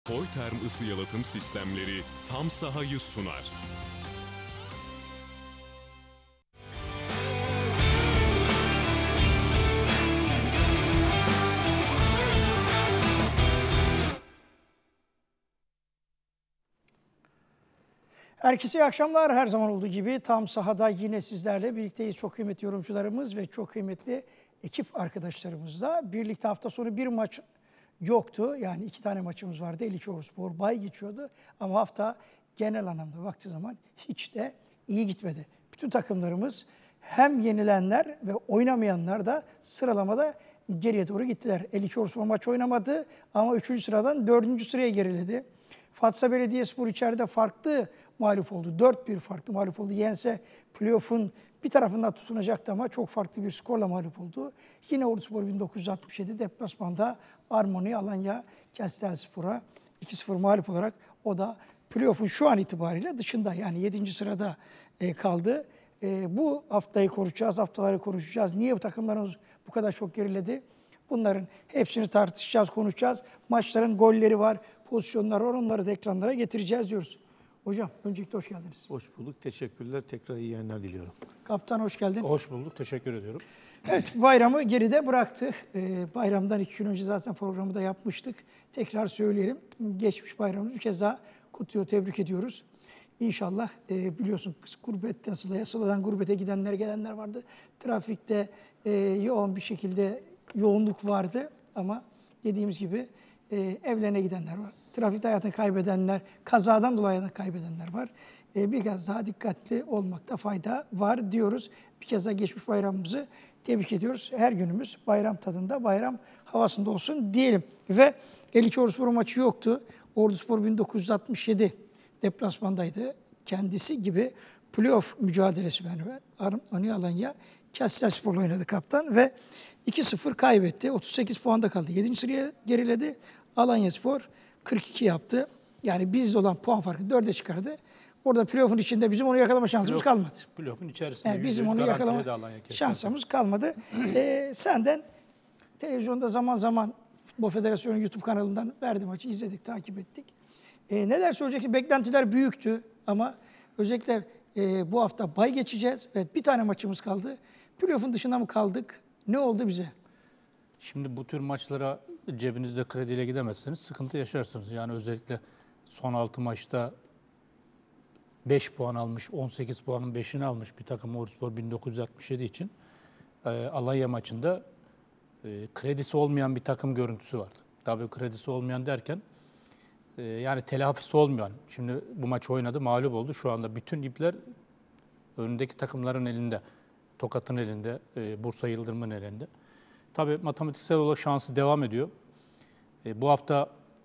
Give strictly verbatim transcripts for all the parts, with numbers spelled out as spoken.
Koyterm ısı yalıtım sistemleri tam sahayı sunar. Herkese iyi akşamlar. Her zaman olduğu gibi tam sahada yine sizlerle birlikteyiz. Çok kıymetli yorumcularımız ve çok kıymetli ekip arkadaşlarımızla. Birlikte hafta sonu bir maç yoktu. Yani iki tane maçımız vardı. Elikoğluspor bay geçiyordu. Ama hafta genel anlamda baktığı zaman hiç de iyi gitmedi. Bütün takımlarımız hem yenilenler ve oynamayanlar da sıralamada geriye doğru gittiler. Elikoğluspor maç oynamadı ama üçüncü sıradan dördüncü sıraya geriledi. Fatsa Belediyespor içeride farklı mağlup oldu. dört bir farklı mağlup oldu. Yense playoff'un bir tarafından tutunacaktı ama çok farklı bir skorla mağlup oldu. Yine Orduspor bin dokuz yüz altmış yedi deplasmanda Armoni Alanya Kestelspor'a iki sıfır mağlup olarak o da playoff'un şu an itibariyle dışında, yani yedinci sırada kaldı. Bu haftayı konuşacağız, haftaları konuşacağız. Niye bu takımlarımız bu kadar çok geriledi? Bunların hepsini tartışacağız, konuşacağız. Maçların golleri var, pozisyonlar var, onları da ekranlara getireceğiz diyoruz. Hocam öncelikle hoş geldiniz. Hoş bulduk, teşekkürler. Tekrar iyi yayınlar diliyorum. Kaptan hoş geldin. Hoş bulduk, teşekkür ediyorum. Evet, bayramı geride bıraktık. Ee, bayramdan iki gün önce zaten programı da yapmıştık. Tekrar söyleyelim. Geçmiş bayramımızı bir kez daha kutluyor, tebrik ediyoruz. İnşallah e, biliyorsun gurbetten sılaya, sıladan gurbete gidenler gelenler vardı. Trafikte e, yoğun bir şekilde yoğunluk vardı ama dediğimiz gibi e, evlerine gidenler var. Trafikte hayatını kaybedenler, kazadan dolayı hayatını kaybedenler var. E, bir kez daha dikkatli olmakta fayda var diyoruz. Bir kez daha geçmiş bayramımızı tebrik ediyoruz. Her günümüz bayram tadında, bayram havasında olsun diyelim. Ve Elikoğluspor maçı yoktu. Orduspor bin dokuz yüz altmış yedi deplasmandaydı. Kendisi gibi playoff mücadelesi yani Armani Alanya Kestelspor'la oynadı kaptan ve iki sıfır kaybetti. otuz sekiz puanda kaldı. yedinci sıraya geriledi. Alanyaspor kırk iki yaptı. Yani bizde olan puan farkı dörde çıkardı. Orada playoff'un içinde bizim onu yakalama şansımız Playoff, kalmadı. Playoff'un içerisinde Yani bizim onu yakalama şansımız kalmadı. ee, senden televizyonda zaman zaman Futbol Federasyonu YouTube kanalından verdi maçı, izledik, takip ettik. Ee, neler söyleyeceksin? Beklentiler büyüktü ama özellikle e, bu hafta bay geçeceğiz. Evet, bir tane maçımız kaldı. Playoff'un dışında mı kaldık? Ne oldu bize? Şimdi bu tür maçlara cebinizde krediyle gidemezseniz sıkıntı yaşarsınız. Yani özellikle son altı maçta beş puan almış, on sekiz puanın beşini almış bir takım Orduspor bin dokuz yüz altmış yedi için e, Alanya maçında e, kredisi olmayan bir takım görüntüsü vardı. Tabii kredisi olmayan derken e, yani telafisi olmayan. Şimdi bu maç oynadı, mağlup oldu. Şu anda bütün ipler önündeki takımların elinde. Tokat'ın elinde, e, Bursa Yıldırım'ın elinde. Tabii matematiksel olarak şansı devam ediyor. E, bu hafta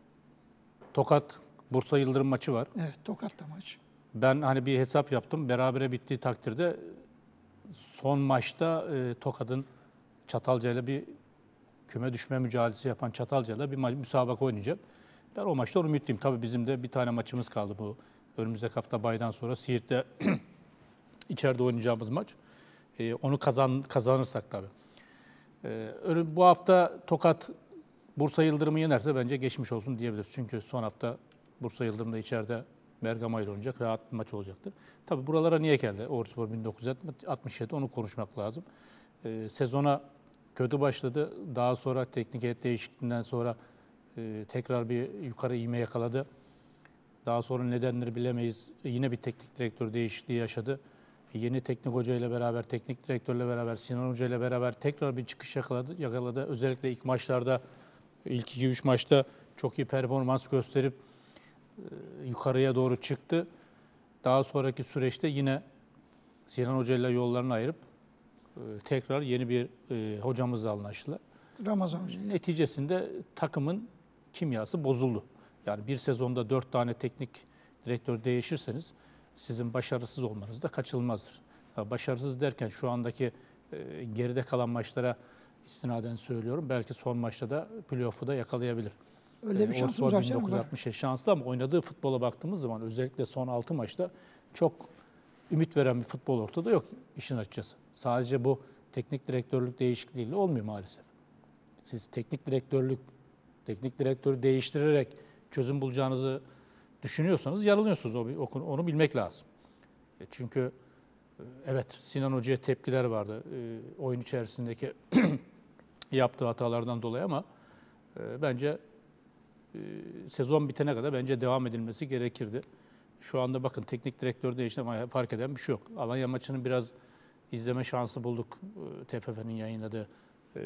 Tokat Bursa Yıldırım maçı var. Evet, Tokat'ta maç. Ben hani bir hesap yaptım. Berabere bittiği takdirde son maçta e, Tokat'ın Çatalca'yla bir küme düşme mücadelesi yapan Çatalca'yla bir maç, müsabaka oynayacak. Ben o maçta ümitliyim. Tabii bizim de bir tane maçımız kaldı bu önümüzdeki hafta baydan sonra. Siirt'te içeride oynayacağımız maç. E, onu kazan, kazanırsak tabii. E, bu hafta Tokat Bursa Yıldırım'ı yenerse bence geçmiş olsun diyebiliriz. Çünkü son hafta Bursa Yıldırım'da içeride Bergama ile oynayacak. Rahat bir maç olacaktır. Tabii buralara niye geldi Orduspor bin dokuz yüz altmış yedi? Onu konuşmak lazım. E, sezona kötü başladı. Daha sonra teknik heyet değişikliğinden sonra e, tekrar bir yukarı ivme yakaladı. Daha sonra nedenleri bilemeyiz. E, yine bir teknik direktör değişikliği yaşadı. E, yeni teknik hoca ile beraber, teknik direktörle beraber, Sinan Hoca ile beraber tekrar bir çıkış yakaladı. yakaladı. Özellikle ilk maçlarda, ilk iki üç maçta çok iyi performans gösterip yukarıya doğru çıktı. Daha sonraki süreçte yine Sinan Hoca ile yollarını ayırıp tekrar yeni bir hocamızla anlaştılar. Ramazan Hoca. Neticesinde takımın kimyası bozuldu. Yani bir sezonda dört tane teknik direktör değişirseniz sizin başarısız olmanız da kaçınılmazdır. Başarısız derken şu andaki geride kalan maçlara istinaden söylüyorum. Belki son maçta da playoff'u da yakalayabilir. Öyle bir şansımız var canım. bin dokuz yüz altmış şanslı ama oynadığı futbola baktığımız zaman özellikle son altı maçta çok ümit veren bir futbol ortada yok işin açıkçası. Sadece bu teknik direktörlük değişikliğiyle olmuyor maalesef. Siz teknik direktörlük, teknik direktörü değiştirerek çözüm bulacağınızı düşünüyorsanız yanılıyorsunuz. O, onu bilmek lazım. Çünkü evet, Sinan Hoca'ya tepkiler vardı e, oyun içerisindeki yaptığı hatalardan dolayı ama e, bence e, sezon bitene kadar bence devam edilmesi gerekirdi. Şu anda bakın teknik direktör değişti ama fark eden bir şey yok. Alanya maçının biraz izleme şansı bulduk e, T F F'nin yayınladığı e,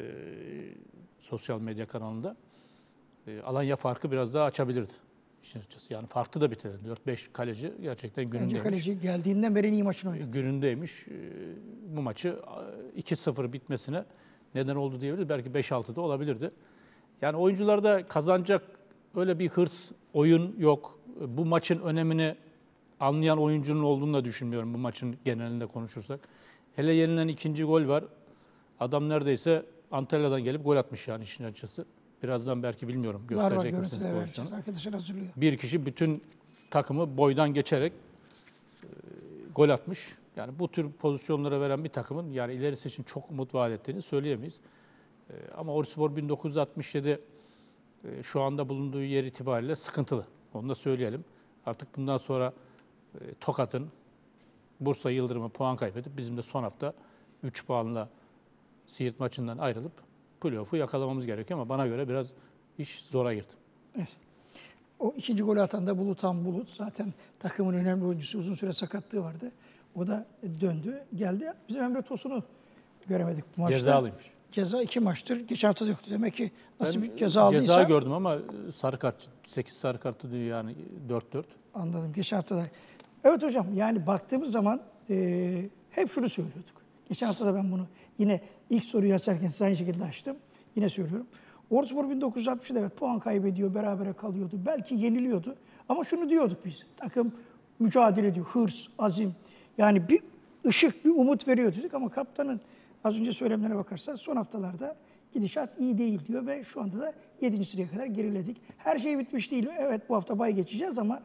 sosyal medya kanalında. E, Alanya farkı biraz daha açabilirdi. İşin açıkçası. Yani farklı da bitirirdi. dört beş kaleci gerçekten günündeymiş. Bence kaleci geldiğinden beri iyi maçını oynadı. Günündeymiş. Bu maçı iki sıfır bitmesine neden oldu diyebiliriz. Belki beş altı da olabilirdi. Yani oyuncularda kazanacak öyle bir hırs, oyun yok. Bu maçın önemini anlayan oyuncunun olduğunu da düşünmüyorum bu maçın genelinde konuşursak. Hele yenilen ikinci gol var. Adam neredeyse Antalya'dan gelip gol atmış yani işin açıkçası. Birazdan belki bilmiyorum gösterecek var var misiniz görüntüler vereceğiz. pozisyonu. Arkadaşlar hazırlıyor. Bir kişi bütün takımı boydan geçerek e, gol atmış. Yani bu tür pozisyonlara veren bir takımın yani ilerisi için çok umut vaat ettiğini söyleyemeyiz. E, ama Orduspor bin dokuz yüz altmış yedi e, şu anda bulunduğu yer itibariyle sıkıntılı. Onu da söyleyelim. Artık bundan sonra e, Tokat'ın Bursa Yıldırım'a puan kaybedip bizim de son hafta üç puanla Siirt maçından ayrılıp playoff'u yakalamamız gerekiyor ama bana göre biraz iş zora girdi. Evet. O ikinci golü atan da Buluthan Bulut. Zaten takımın önemli oyuncusu. Uzun süre sakatlığı vardı. O da döndü, geldi. Biz Emre Tosun'u göremedik bu maçta. Cezalıymış. Ceza iki maçtır. Geçen hafta da yoktu. Demek ki nasıl Ben bir ceza aldıysa... Ceza gördüm ama sarı kart, sekiz sarı kartı diyor yani dört dört. Anladım. Geçen hafta da. Evet hocam, yani baktığımız zaman e, hep şunu söylüyorduk. Geçen hafta da ben bunu yine ilk soruyu açarken size aynı şekilde açtım. Yine söylüyorum. Orduspor bin dokuz yüz altmışta evet puan kaybediyor, berabere kalıyordu. Belki yeniliyordu. Ama şunu diyorduk biz. Takım mücadele ediyor. Hırs, azim. Yani bir ışık, bir umut veriyor dedik ama kaptanın az önce söylemlerine bakarsan son haftalarda gidişat iyi değil diyor ve şu anda da yedinci sıraya kadar geriledik. Her şey bitmiş değil. Evet bu hafta bay geçeceğiz ama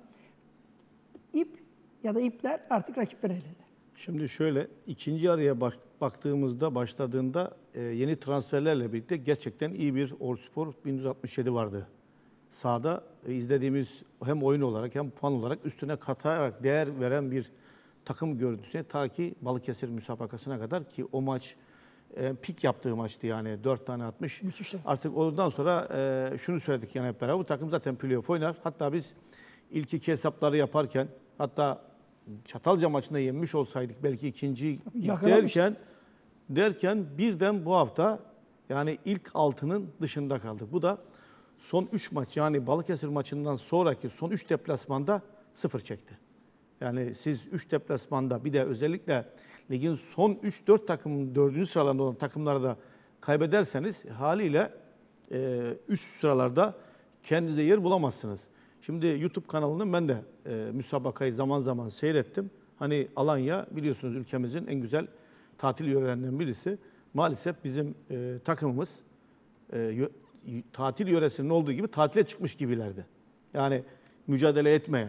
ip ya da ipler artık rakiplerin elinde. Şimdi şöyle ikinci araya bak, baktığımızda başladığında e, yeni transferlerle birlikte gerçekten iyi bir Orduspor bin dokuz yüz altmış yedi vardı. Sahada e, izlediğimiz hem oyun olarak hem puan olarak üstüne katarak değer veren bir takım görüntüsüne ta ki Balıkesir müsabakasına kadar ki o maç e, pik yaptığı maçtı yani dört tane atmış. Müthişti. Artık ondan sonra e, şunu söyledik yani hep beraber bu takım zaten playoff oynar. Hatta biz ilk iki hesapları yaparken hatta Çatalca maçında yenmiş olsaydık belki ikinciyi derken derken birden bu hafta yani ilk altının dışında kaldık. Bu da son üç maç yani Balıkesir maçından sonraki son üç deplasmanda sıfır çekti. Yani siz üç deplasmanda bir de özellikle ligin son üç dört takımın dördüncü sıralarında olan takımları da kaybederseniz haliyle e, üst sıralarda kendinize yer bulamazsınız. Şimdi YouTube kanalını ben de e, müsabakayı zaman zaman seyrettim. Hani Alanya biliyorsunuz ülkemizin en güzel tatil yörelerinden birisi. Maalesef bizim e, takımımız e, yö, tatil yöresinin olduğu gibi tatile çıkmış gibilerdi. Yani mücadele etmeyen,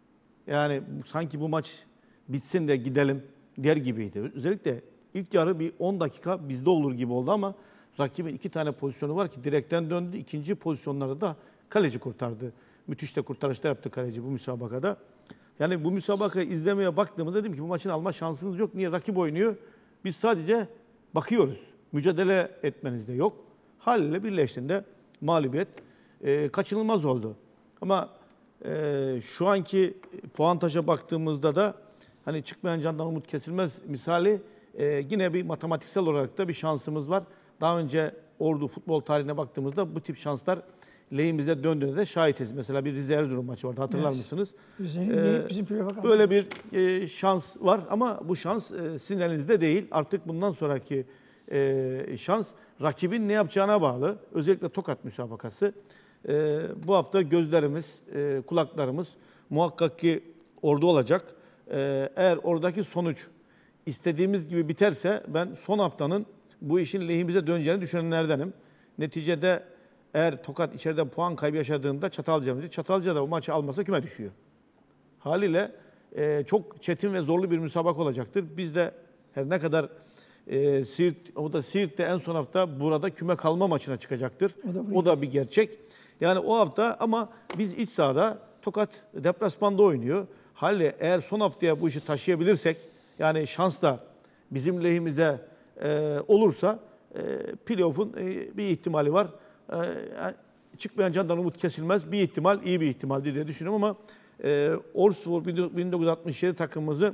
yani sanki bu maç bitsin de gidelim der gibiydi. Özellikle ilk yarı bir on dakika bizde olur gibi oldu ama rakibin iki tane pozisyonu var ki direkten döndü. İkinci pozisyonlarda da kaleci kurtardı. Müthiş de kurtarışlar yaptı kaleci bu müsabakada. Yani bu müsabakayı izlemeye baktığımızda dedim ki bu maçın alma şansınız yok. Niye? Rakip oynuyor. Biz sadece bakıyoruz. Mücadele etmeniz de yok. Haliyle birleştiğinde mağlubiyet e, kaçınılmaz oldu. Ama e, şu anki puantaja baktığımızda da hani çıkmayan candan umut kesilmez misali e, yine bir matematiksel olarak da bir şansımız var. Daha önce Ordu futbol tarihine baktığımızda bu tip şanslar lehimize döndüğünde de şahitiz. Mesela bir Rize Erzurum maçı vardı hatırlar evet. mısınız? Rize'nin ee, bizim böyle bir e, şans var ama bu şans e, sizin elinizde değil. Artık bundan sonraki e, şans rakibin ne yapacağına bağlı. Özellikle Tokat müsabakası. E, bu hafta gözlerimiz, e, kulaklarımız muhakkak ki orada olacak. E, eğer oradaki sonuç istediğimiz gibi biterse ben son haftanın bu işin lehimize döneceğini düşünenlerdenim. Neticede eğer Tokat içeride puan kaybı yaşadığında Çatalca'mızı, Çatalca da o maçı almasa küme düşüyor. Haliyle e, çok çetin ve zorlu bir müsabaka olacaktır. Biz de her ne kadar e, Siirt, o da Siirt'te en son hafta burada küme kalma maçına çıkacaktır. O da, o da bir gerçek. Yani o hafta ama biz iç sahada Tokat deplasmanda oynuyor. Haliyle eğer son haftaya bu işi taşıyabilirsek yani şans da bizim lehimize e, olursa e, playoff'un e, bir ihtimali var. E, yani çıkmayan candan umut kesilmez. Bir ihtimal iyi bir ihtimal diye düşünüyorum ama e, Orspor bin dokuz yüz altmış yedi takımımızı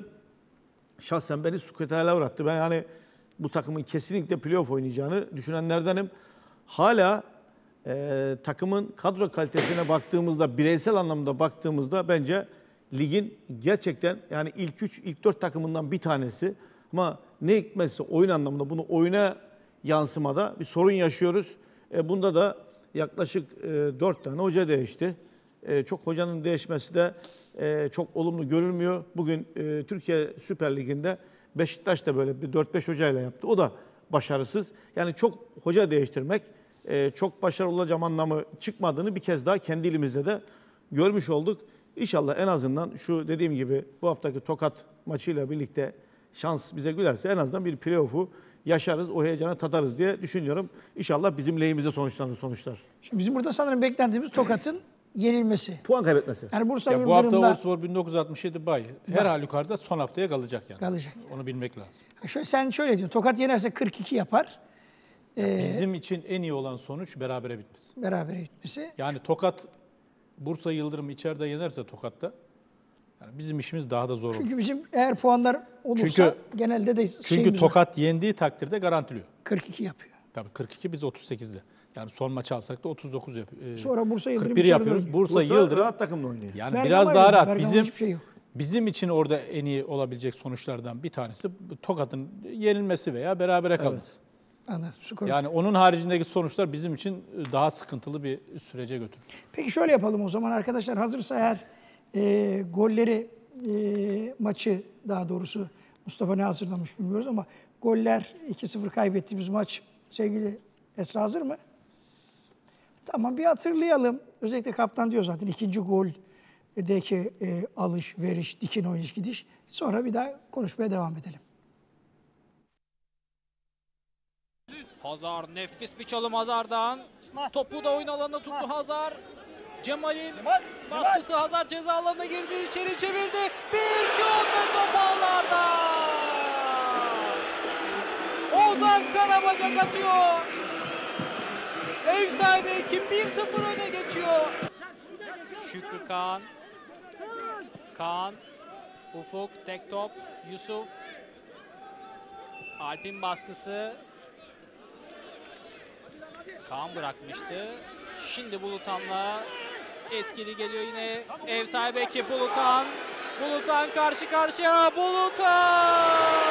şahsen beni sukutaya uğrattı. Ben yani bu takımın kesinlikle playoff oynayacağını düşünenlerdenim. Hala e, takımın kadro kalitesine baktığımızda, bireysel anlamda baktığımızda bence ligin gerçekten yani ilk üç, ilk dört takımından bir tanesi. Ama ne hikmetse oyun anlamında bunu oyuna yansımada bir sorun yaşıyoruz. E, bunda da yaklaşık e, dört tane hoca değişti. E, çok hocanın değişmesi de e, çok olumlu görülmüyor. Bugün e, Türkiye Süper Ligi'nde Beşiktaş da böyle bir dört beş hocayla yaptı. O da başarısız. Yani çok hoca değiştirmek e, çok başarılı olacağım anlamı çıkmadığını bir kez daha kendi ilimizde de görmüş olduk. İnşallah en azından şu dediğim gibi bu haftaki Tokat maçıyla birlikte şans bize gülerse en azından bir playoff'u yaşarız, o heyecanı tadarız diye düşünüyorum. İnşallah bizim lehimize sonuçlanır sonuçlar. Şimdi bizim burada sanırım beklentimiz Tokat'ın yenilmesi. Puan kaybetmesi. Yani Bursa Ya bu hafta Yıldırım'da Orspor bin dokuz yüz altmış yedi bay. Her halükarda son haftaya kalacak yani. kalacak. Onu bilmek lazım. Şöyle, sen şöyle diyorsun. Tokat yenerse kırk iki yapar. Ee, Bizim için en iyi olan sonuç berabere bitmesi. Berabere bitmesi. Yani Tokat, Bursa Yıldırım içeride yenerse Tokat'ta yani bizim işimiz daha da zor olur. Çünkü bizim eğer puanlar olursa Çünkü- genelde de Çünkü şeyimiz var. Tokat yendiği takdirde garantiliyor. kırk iki yapıyor. Tabii kırk iki biz otuz sekizde. Yani son maçı alsak da otuz dokuz yapıyor. Sonra Bursa Yıldırım kırk bir içeride yapıyoruz. oynuyor. Bursa, Bursa Yıldırım. rahat takımla oynuyor. Yani Bergama biraz öyle. daha rahat. Bergama'da Bizim hiçbir şey yok. bizim için orada en iyi olabilecek sonuçlardan bir tanesi Tokat'ın yenilmesi veya berabere kalması. Anladım. Skor. Yani onun haricindeki sonuçlar bizim için daha sıkıntılı bir sürece götürür. Peki şöyle yapalım o zaman arkadaşlar. Hazırsa eğer e, golleri e, maçı daha doğrusu Mustafa ne hazırlamış bilmiyoruz ama goller iki sıfır kaybettiğimiz maç sevgili Esra hazır mı? Tamam bir hatırlayalım. Özellikle kaptan diyor zaten ikinci goldeki e, alış, veriş, dikin oynayış, gidiş. Sonra bir daha konuşmaya devam edelim. Hazar nefis bir çalım Hazar'dan. Topu da oyun alanına tuttu Hazar. Cemal'in baskısı Hazar ceza alanına girdi. İçeri çevirdi. Bir şut ve top ağlarda. Ozan Karabacak atıyor. Ev sahibi ekip bir sıfır öne geçiyor. Şükrü Kaan. Kaan. Ufuk tek top. Yusuf. Alp'in baskısı. Kaan bırakmıştı. Şimdi Bulutan'la etkili geliyor yine ev sahibi ekip Bulutan. Bulutan karşı karşıya. Bulutan!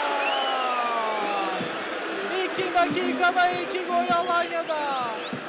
İki dakikada iki gol Alanya'da.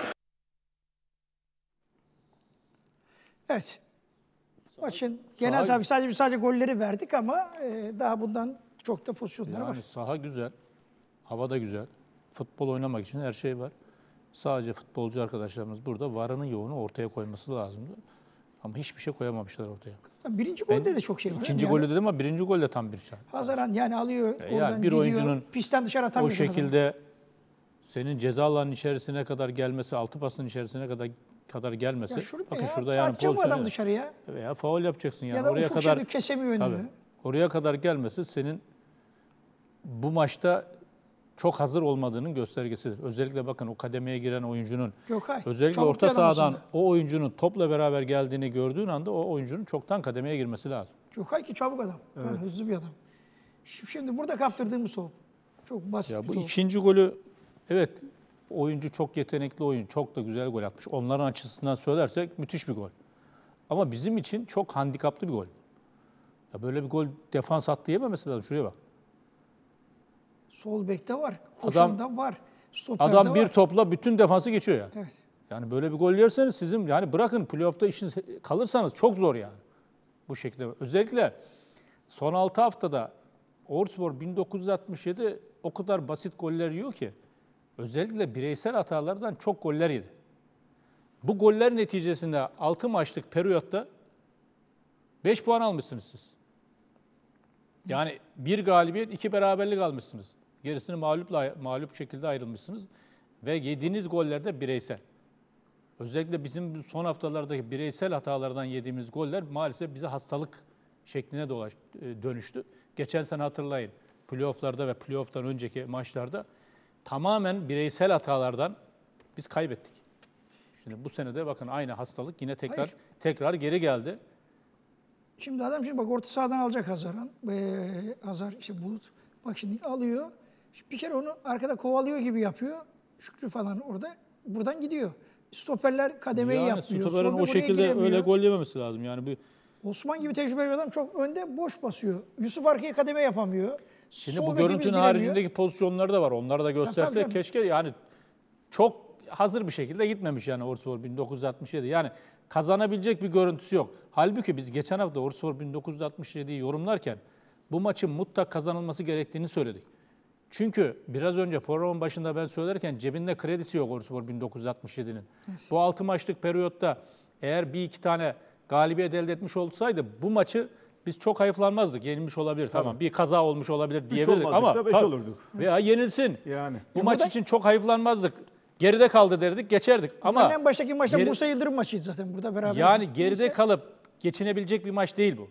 Evet. Maçın genel tabii sadece sadece golleri verdik ama e, daha bundan çok da pozisyonları var. Yani saha güzel, hava da güzel. Futbol oynamak için her şey var. Sadece futbolcu arkadaşlarımız burada varını yoğunu ortaya koyması lazımdı. Ama hiçbir şey koyamamışlar ortaya. Birinci golde de çok şey var. İkinci yani, golü dedim ama birinci golde tam bir şey. Hazaran yani alıyor Yani oradan bir gidiyor. oyuncunun Pistten dışarı O atamıyorsun adamı. şekilde senin ceza alanının içerisine kadar gelmesi, altı pasın içerisine kadar kadar gelmesi. Ya şurada bakın ya, şurada yani atacak bu pozisyon adam ya. dışarıya. Veya faul yapacaksın yani. Ya da oraya ufuk kadar şöyle kesemiyor önünü. tabii, oraya kadar gelmesi senin bu maçta çok hazır olmadığının göstergesidir. Özellikle bakın o kademeye giren oyuncunun Yok hayır. özellikle Çabuk orta bir adam sahadan aslında. o oyuncunun topla beraber geldiğini gördüğün anda o oyuncunun çoktan kademeye girmesi lazım. Gökay ki çabuk adam. Yani hızlı bir adam. Şimdi, şimdi burada kaptırdığımız top. Çok basit Ya bir bu top. ikinci golü evet oyuncu çok yetenekli oyuncu, çok da güzel gol atmış. Onların açısından söylersek müthiş bir gol. Ama bizim için çok handikaplı bir gol. Ya böyle bir gol defans attı yememesi lazım. Şuraya bak. Sol bekte var. Koşan da var. Stoperde Adam bir var. topla bütün defansı geçiyor yani. Evet. Yani böyle bir gol yerseniz sizin yani bırakın playoff'ta işiniz kalırsanız çok zor yani. Bu şekilde. Özellikle son altı haftada Orspor bin dokuz yüz altmış yedi o kadar basit goller yiyor ki özellikle bireysel hatalardan çok goller yedi. Bu goller neticesinde altı maçlık periyotta beş puan almışsınız siz. Yani bir galibiyet, iki beraberlik almışsınız. Gerisini mağlupla, mağlup şekilde ayrılmışsınız. Ve yediğiniz goller de bireysel. özellikle bizim son haftalardaki bireysel hatalardan yediğimiz goller maalesef bize hastalık şekline dolaş, dönüştü. Geçen sene hatırlayın, playoff'larda ve playoff'tan önceki maçlarda tamamen bireysel hatalardan biz kaybettik. Şimdi bu sene de bakın aynı hastalık yine tekrar Hayır. tekrar geri geldi. Şimdi adam şimdi bak orta sahadan alacak Hazar'ın. Ee, Hazar işte Bulut. Bak şimdi alıyor. Şimdi bir kere onu arkada kovalıyor gibi yapıyor. Şükrü falan orada. Buradan gidiyor. Stoperler kademeyi yani yapmıyor. Stoper'in o şekilde giremiyor. Öyle gol yememesi lazım. Yani bir Osman gibi tecrübeli bir adam çok önde boş basıyor. Yusuf arkaya kademe yapamıyor. Şimdi Sol bu görüntünün haricindeki pozisyonları da var. Onları da gösterse tabii, tabii, tabii. keşke yani çok hazır bir şekilde gitmemiş yani Orspor bin dokuz yüz altmış yedi. Yani kazanabilecek bir görüntüsü yok. Halbuki biz geçen hafta Orspor bin dokuz yüz altmış yediyi yorumlarken bu maçın mutlak kazanılması gerektiğini söyledik. Çünkü biraz önce programın başında ben söylerken cebinde kredisi yok Orspor bin dokuz yüz altmış yedinin. Evet. Bu altı maçlık periyotta eğer bir iki tane galibiyet elde etmiş olsaydı bu maçı biz çok hayıflanmazdık. Yenilmiş olabilir tabii. Tamam. Bir kaza olmuş olabilir diyebilirdik ama da beş olurduk. Veya yenilsin. Yani. Bu ya maç burada için çok hayıflanmazdık. Geride kaldı derdik, geçerdik. Ama en baştaki maçta geri, Bursa Yıldırım maçıydı zaten burada beraber. Yani geride neyse. kalıp geçinebilecek bir maç değil bu.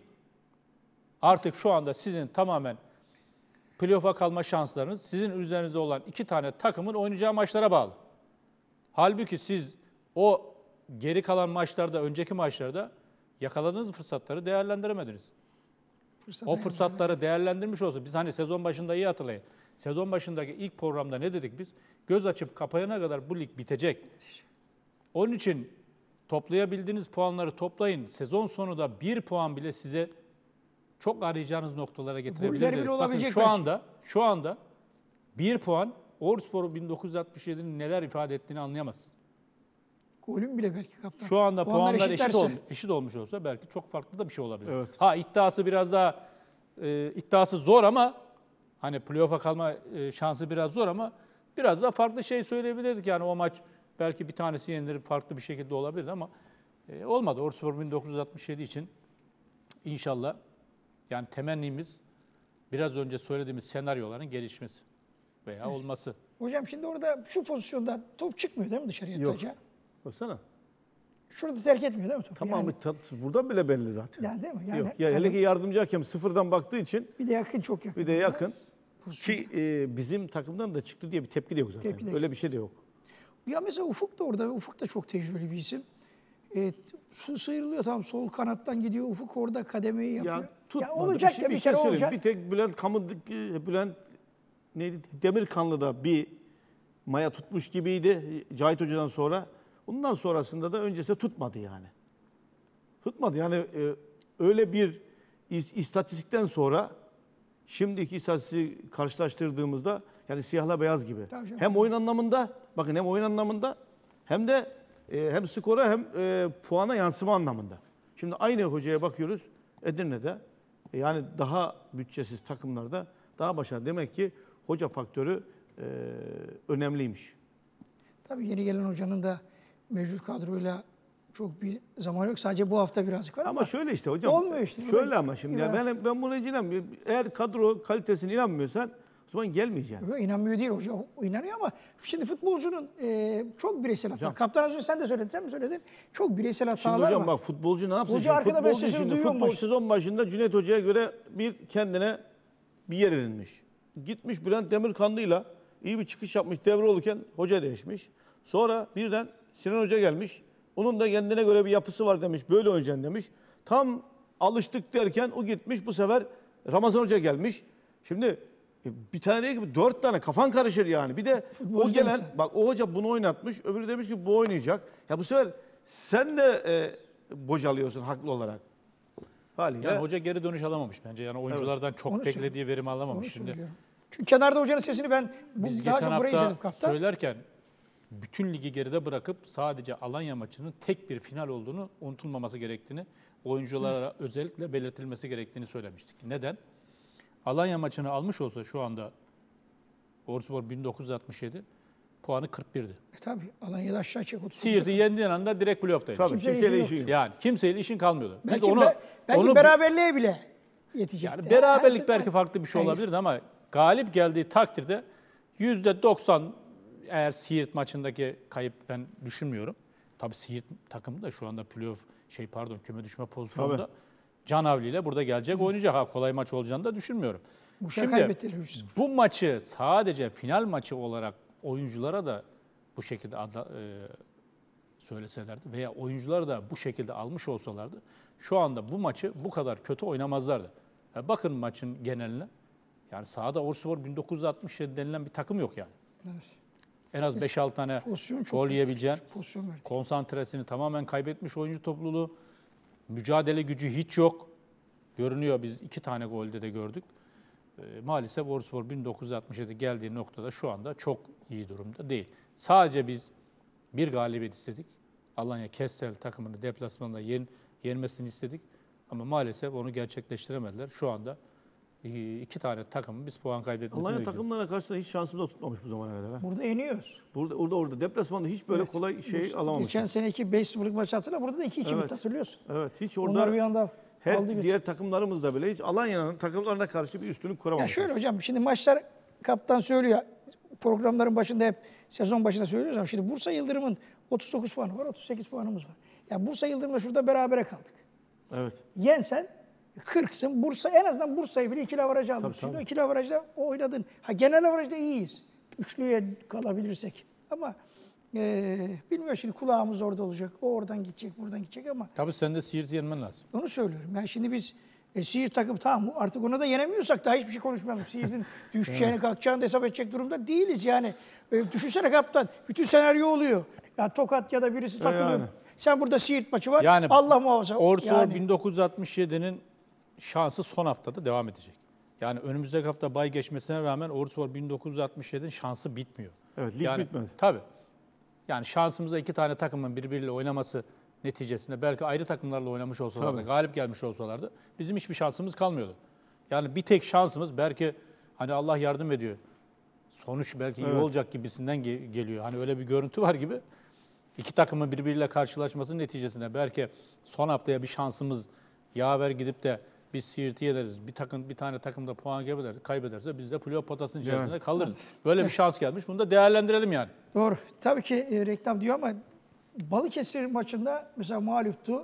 Artık şu anda sizin tamamen playoff'a kalma şanslarınız sizin üzerinizde olan iki tane takımın oynayacağı maçlara bağlı. Halbuki siz o geri kalan maçlarda, önceki maçlarda yakaladığınız fırsatları değerlendiremediniz. Fırsatı o fırsatları evet. değerlendirmiş olsa, biz hani sezon başında iyi hatırlayın. Sezon başındaki ilk programda ne dedik biz? Göz açıp kapayana kadar bu lig bitecek. Onun için toplayabildiğiniz puanları toplayın. Sezon sonu da bir puan bile size çok arayacağınız noktalara getirebilir dedik. Bakın şu belki. anda, şu anda bir puan Orspor bin dokuz yüz altmış yedi'nin neler ifade ettiğini anlayamazsın. Golün bile belki kaptan. Şu anda puanlar, puanlar eşit, ol, eşit olmuş olsa belki çok farklı da bir şey olabilir. Evet. Ha iddiası biraz daha e, iddiası zor ama hani playoff'a kalma e, şansı biraz zor ama biraz daha farklı şey söyleyebilirdik. Yani o maç belki bir tanesi yenilir farklı bir şekilde olabilirdi ama e, olmadı. Orspor bin dokuz yüz altmış yedi için inşallah yani temennimiz biraz önce söylediğimiz senaryoların gelişmesi veya evet. olması. Hocam şimdi orada şu pozisyonda top çıkmıyor değil mi dışarıya? Yok. Taca? Baksana. Şurada terk etmiyor değil mi topu? Tamam, yani, buradan bile belli zaten. Yani değil mi? Yani, Yok. Ya, hele ki yardımcı hakem sıfırdan baktığı için. Bir de yakın, çok yakın. Bir de yakın. Ki e, bizim takımdan da çıktı diye bir tepki de yok zaten. Tepki de Öyle yok. bir şey de yok. Ya mesela Ufuk da orada. Ufuk da çok tecrübeli bir isim. E, su sıyrılıyor tam sol kanattan gidiyor. Ufuk orada kademeyi yapıyor. Ya, tutmadı. Ya olacak bir şey, ya bir, bir kere şey olacak. Bir tek Bülent Kamı, Bülent neydi? Demirkanlı'da bir maya tutmuş gibiydi Cahit Hoca'dan sonra. Ondan sonrasında da öncesi tutmadı yani. Tutmadı yani e, öyle bir istatistikten sonra şimdiki istatistiği karşılaştırdığımızda yani siyahla beyaz gibi. Tabii, hem oyun anlamında bakın hem oyun anlamında hem de e, hem skora hem e, puana yansıma anlamında. Şimdi aynı hocaya bakıyoruz Edirne'de e, yani daha bütçesiz takımlarda daha başarılı. Demek ki hoca faktörü e, önemliymiş. Tabii yeni gelen hocanın da mevcut kadroyla çok bir zaman yok. Sadece bu hafta birazcık var ama, ama şöyle işte hocam. Olmuyor işte. Şöyle ama şimdi ya ben ben buna inanmıyorum. Eğer kadro kalitesine inanmıyorsan o zaman gelmeyeceksin. Yok, inanmıyor değil hoca. O inanıyor ama şimdi futbolcunun e, çok bireysel hata. Kaptan az önce sen de söyledin, sen mi söyledin? Çok bireysel hatalar şimdi hocam var. Bak futbolcu ne yapsın? Hoca arkada futbolcu şimdi futbol sezon başında Cüneyt Hoca'ya göre bir kendine bir yer edinmiş. Gitmiş Bülent Demirkanlı'yla iyi bir çıkış yapmış. Devre olurken hoca değişmiş. Sonra birden Sinan Hoca gelmiş. Onun da kendine göre bir yapısı var demiş. Böyle oynayacaksın demiş. Tam alıştık derken o gitmiş. Bu sefer Ramazan Hoca gelmiş. Şimdi bir tane değil ki dört tane kafan karışır yani. Bir de futbol o gelen neyse. Bak o hoca bunu oynatmış. Öbürü demiş ki bu oynayacak. Ya bu sefer sen de e, bocalıyorsun haklı olarak. Haliyle. Yani hoca geri dönüş alamamış bence. Yani oyunculardan evet. çok Onu beklediği verimi alamamış. Şimdi. Çünkü kenarda hocanın sesini ben biz daha çok burayı izledim kaptan. Söylerken bütün ligi geride bırakıp sadece Alanya maçının tek bir final olduğunu unutulmaması gerektiğini, oyunculara evet. özellikle belirtilmesi gerektiğini söylemiştik. Neden? Alanya maçını almış olsa şu anda Orspor bin dokuz yüz altmış yedi puanı kırk bir'di. E tabii Alanya'da aşağı çek otuz. Siirt'i yendiğin anda direkt playoff'taydı. Tabii kimseyle işi yok. Yani kimseyle işin kalmıyordu. Biz belki onu, be, belki onu, beraberliğe bile yetecekti. Yani beraberlik belki yani. farklı bir şey Hayır. olabilirdi ama galip geldiği takdirde yüzde doksan eğer Siirt maçındaki kayıp ben düşünmüyorum. tabii Siirt takımı da şu anda playoff şey pardon küme düşme pozisyonunda Tabii. can havliyle burada gelecek oynayacak. Ha, kolay maç olacağını da düşünmüyorum. Bu şey Şimdi kaybettiler üç sıfır. bu maçı sadece final maçı olarak oyunculara da bu şekilde adla, e, söyleselerdi veya oyuncular da bu şekilde almış olsalardı şu anda bu maçı bu kadar kötü oynamazlardı. Yani bakın maçın geneline. Yani sahada Orspor bin dokuz yüz altmış yedi denilen bir takım yok yani. Evet. En az beş altı tane Pozisyon çok gol verdik, yiyebileceğin, çok pozisyon verdik. konsantresini tamamen kaybetmiş oyuncu topluluğu, mücadele gücü hiç yok. Görünüyor, biz iki tane golde de gördük. E, maalesef Orspor bin dokuz yüz altmış yedi geldiği noktada şu anda çok iyi durumda değil. Sadece biz bir galibiyet istedik. Alanya Kestel takımını deplasmanda yen, yenmesini istedik. Ama maalesef onu gerçekleştiremediler. Şu anda iki tane takımın biz puan kaybetmesini Alanya bekliyoruz. takımlarına karşı da hiç şansımız da tutmamış bu zamana kadar. Ha. Burada yeniyoruz. Burada orada orada deplasmanda hiç böyle Evet. kolay şey Bu- alamamışız. Geçen seneki beş sıfırlık maçı hatırla. Burada da iki iki Evet. bitti, hatırlıyorsun. Evet, hiç Onlar orada bir anda aldı her götürdü. diğer takımlarımız da bile hiç Alanya'nın takımlarına karşı bir üstünlük Ya kuramamışız. şöyle hocam, şimdi maçlar kaptan söylüyor. Programların başında hep sezon başında söylüyoruz ama şimdi Bursa Yıldırım'ın otuz dokuz puanı var, otuz sekiz puanımız var. Ya Bursa Yıldırım'la şurada berabere kaldık. Evet. Yensen kırksın. Bursa en azından Bursa'yı bile ikili avarajı aldın. Tabii, Şimdi tabii. ikili avarajda oynadın. Ha genel avarajda iyiyiz. Üçlüye kalabilirsek. Ama e, bilmiyorum, şimdi kulağımız orada olacak. O oradan gidecek, buradan gidecek ama Tabii sen de Siirt'i yenmen lazım. onu söylüyorum. Yani şimdi biz e, Siirt takım tamam artık ona da yenemiyorsak daha hiçbir şey konuşmayalım. Siirt'in düşeceğini, kalkacağını da hesap edecek durumda değiliz yani. E, düşünsene kaptan. Bütün senaryo oluyor. Yani Tokat ya da birisi takılıyor. yani. Sen burada Siirt maçı var. Yani Allah muhafaza. Orspor yani. bin dokuz yüz altmış yedi'nin şansı son haftada devam edecek. Yani önümüzdeki hafta bay geçmesine rağmen Orspor bin dokuz yüz altmış yedi'nin şansı bitmiyor. Evet, lig yani, bitmedi. Tabii. Yani şansımıza iki tane takımın birbiriyle oynaması neticesinde belki ayrı takımlarla oynamış olsalardı, Tabii. galip gelmiş olsalardı bizim hiçbir şansımız kalmıyordu. Yani bir tek şansımız belki hani Allah yardım ediyor. Sonuç belki iyi Evet. olacak gibisinden ge- geliyor. Hani öyle bir görüntü var gibi. İki takımın birbiriyle karşılaşması neticesinde belki son haftaya bir şansımız yaver gidip de biz Siirt'i yeneriz. Bir takım bir tane takım da puan kaybeder, kaybederse biz de playoff potasının içerisinde Evet. kalırız. Böyle bir şans gelmiş. Bunu da değerlendirelim yani. Doğru. Tabii ki e, reklam diyor ama Balıkesir maçında mesela mağluptu.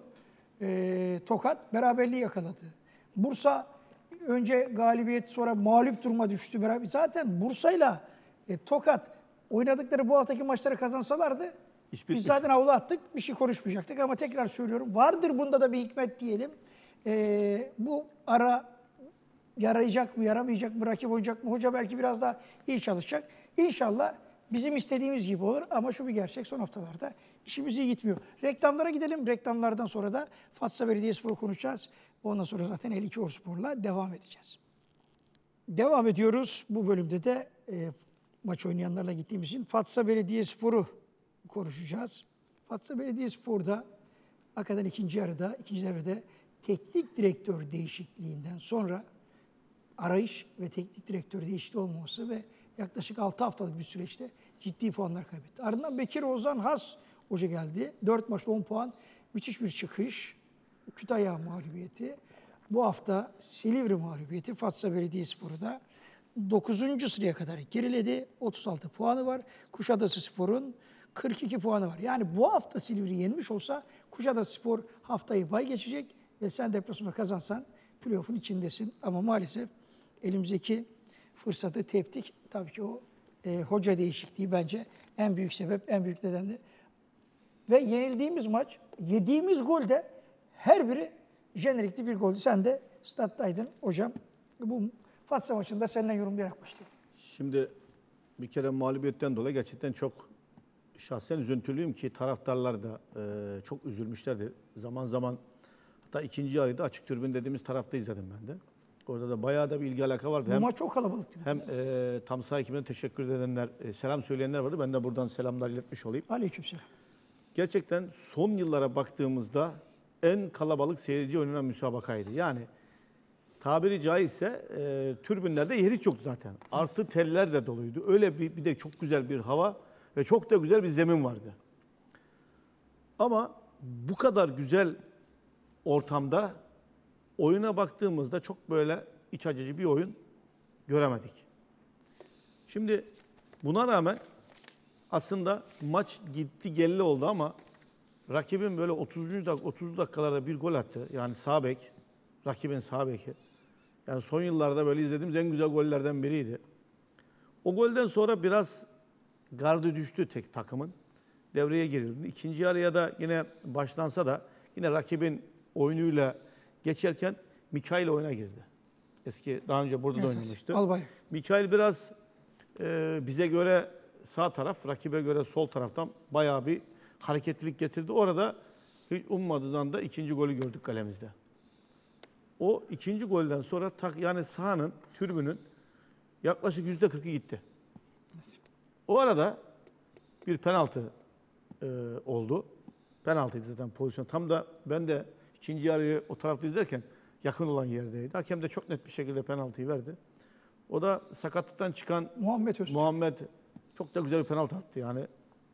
E, Tokat beraberliği yakaladı. Bursa önce galibiyet sonra mağlup duruma düştü. Beraber. Zaten Bursa'yla e, Tokat oynadıkları bu haftaki maçları kazansalardı İş biz bitmiş. zaten havlu attık. Bir şey konuşmayacaktık ama tekrar söylüyorum. Vardır bunda da bir hikmet diyelim. E, bu ara yarayacak mı, yaramayacak mı, rakip oynayacak mı? Hoca belki biraz daha iyi çalışacak. İnşallah bizim istediğimiz gibi olur ama şu bir gerçek, son haftalarda işimiz iyi gitmiyor. Reklamlara gidelim. Reklamlardan sonra da Fatsa Belediyespor'u konuşacağız. Ondan sonra zaten elli iki Orspor'la devam edeceğiz. Devam ediyoruz. Bu bölümde de e, maç oynayanlarla gittiğimiz için Fatsa Belediyespor'u konuşacağız. Fatsa Belediyespor'da hakikaten ikinci yarıda, ikinci devrede teknik direktör değişikliğinden sonra arayış ve teknik direktör değişikliği olmaması ve yaklaşık altı haftalık bir süreçte ciddi puanlar kaybetti. Ardından Bekir Ozan Has hoca geldi. dört maçta on puan. Müthiş bir çıkış. Kütahya mağlubiyeti. Bu hafta Silivri mağlubiyeti. Fatsa Belediyespor'u da dokuzuncu sıraya kadar geriledi. otuz altı puanı var. Kuşadası Spor'un kırk iki puanı var. Yani bu hafta Silivri yenmiş olsa Kuşadası Spor haftayı bay geçecek ve sen deplasmanda kazansan playoff'un içindesin. Ama maalesef elimizdeki fırsatı teptik. Tabii ki o e, hoca değişikliği bence en büyük sebep, en büyük nedenli. Ve yenildiğimiz maç, yediğimiz gol de her biri jenerikli bir goldü. Sen de stat'taydın hocam. Bu Fatsa maçında seninle yorumlayarak başlayalım. Şimdi bir kere mağlubiyetten dolayı gerçekten çok şahsen üzüntülüyüm ki taraftarlar da e, çok üzülmüşlerdi. Zaman zaman hatta ikinci yarıda açık tribün dediğimiz tarafta izledim ben de. Orada da bayağı da bir ilgi alaka vardı. Bu Hem, maç çok kalabalıktı. hem e, tam saha ekibine teşekkür edenler, e, selam söyleyenler vardı. Ben de buradan selamlar iletmiş olayım. Aleykümselam. Gerçekten son yıllara baktığımızda en kalabalık seyirci oynanan müsabakaydı. Yani tabiri caizse e, tribünlerde yer hiç yoktu zaten. Artı teller de doluydu. Öyle bir, bir de çok güzel bir hava ve çok da güzel bir zemin vardı. Ama bu kadar güzel ortamda oyuna baktığımızda çok böyle iç açıcı bir oyun göremedik. Şimdi buna rağmen aslında maç gitti gelli oldu ama rakibin böyle otuzuncu dak otuzlu dakikalarda bir gol attı. Yani sağ bek, rakibin sağ beki. Yani son yıllarda böyle izlediğimiz en güzel gollerden biriydi. O golden sonra biraz gardı düştü tek takımın. Devreye girildi. İkinci yarıya da yine başlansa da yine rakibin oyunuyla geçerken Mikail oyuna girdi. Eski daha önce burada da oynamıştı. Albay. Mikail biraz e, bize göre sağ taraf, rakibe göre sol taraftan bayağı bir hareketlilik getirdi. Orada hiç ummadığından da ikinci golü gördük kalemizde. O ikinci golden sonra tak, yani sahanın, tribünün yaklaşık yüzde kırkı gitti. O arada bir penaltı e, oldu. Penaltıydı zaten pozisyon. Tam da ben de ikinci yarıyı o tarafta izlerken yakın olan yerdeydi. Hakem de çok net bir şekilde penaltıyı verdi. O da sakatlıktan çıkan Muhammed Öztürk. Muhammed çok da güzel bir penaltı attı yani.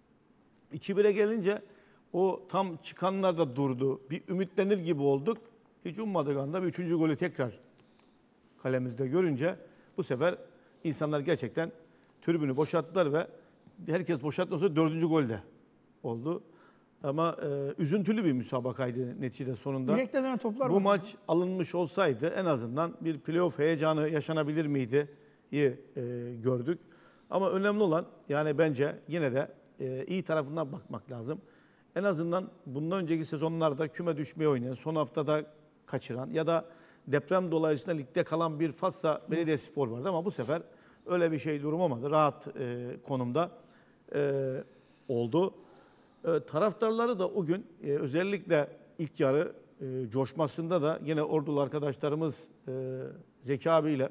iki bire gelince o tam çıkanlar da durdu. Bir ümitlenir gibi olduk. Hiç ummadık anda bir üçüncü golü tekrar kalemizde görünce bu sefer insanlar gerçekten tribünü boşalttılar ve herkes boşalttıktan sonra dördüncü gol de oldu. Ama e, üzüntülü bir müsabakaydı neticede sonunda. Direkte dönen toplar Bu var. maç alınmış olsaydı en azından bir playoff heyecanı yaşanabilir miydi iyi e, gördük. Ama önemli olan yani bence yine de e, iyi tarafından bakmak lazım. En azından bundan önceki sezonlarda küme düşmeye oynayan, son haftada kaçıran ya da deprem dolayısıyla ligde kalan bir Fatsa Belediyespor vardı ama bu sefer öyle bir şey durum olmadı. Rahat e, konumda e, oldu. E, taraftarları da o gün e, özellikle ilk yarı e, coşmasında da yine ordulu arkadaşlarımız e, Zeki abiyle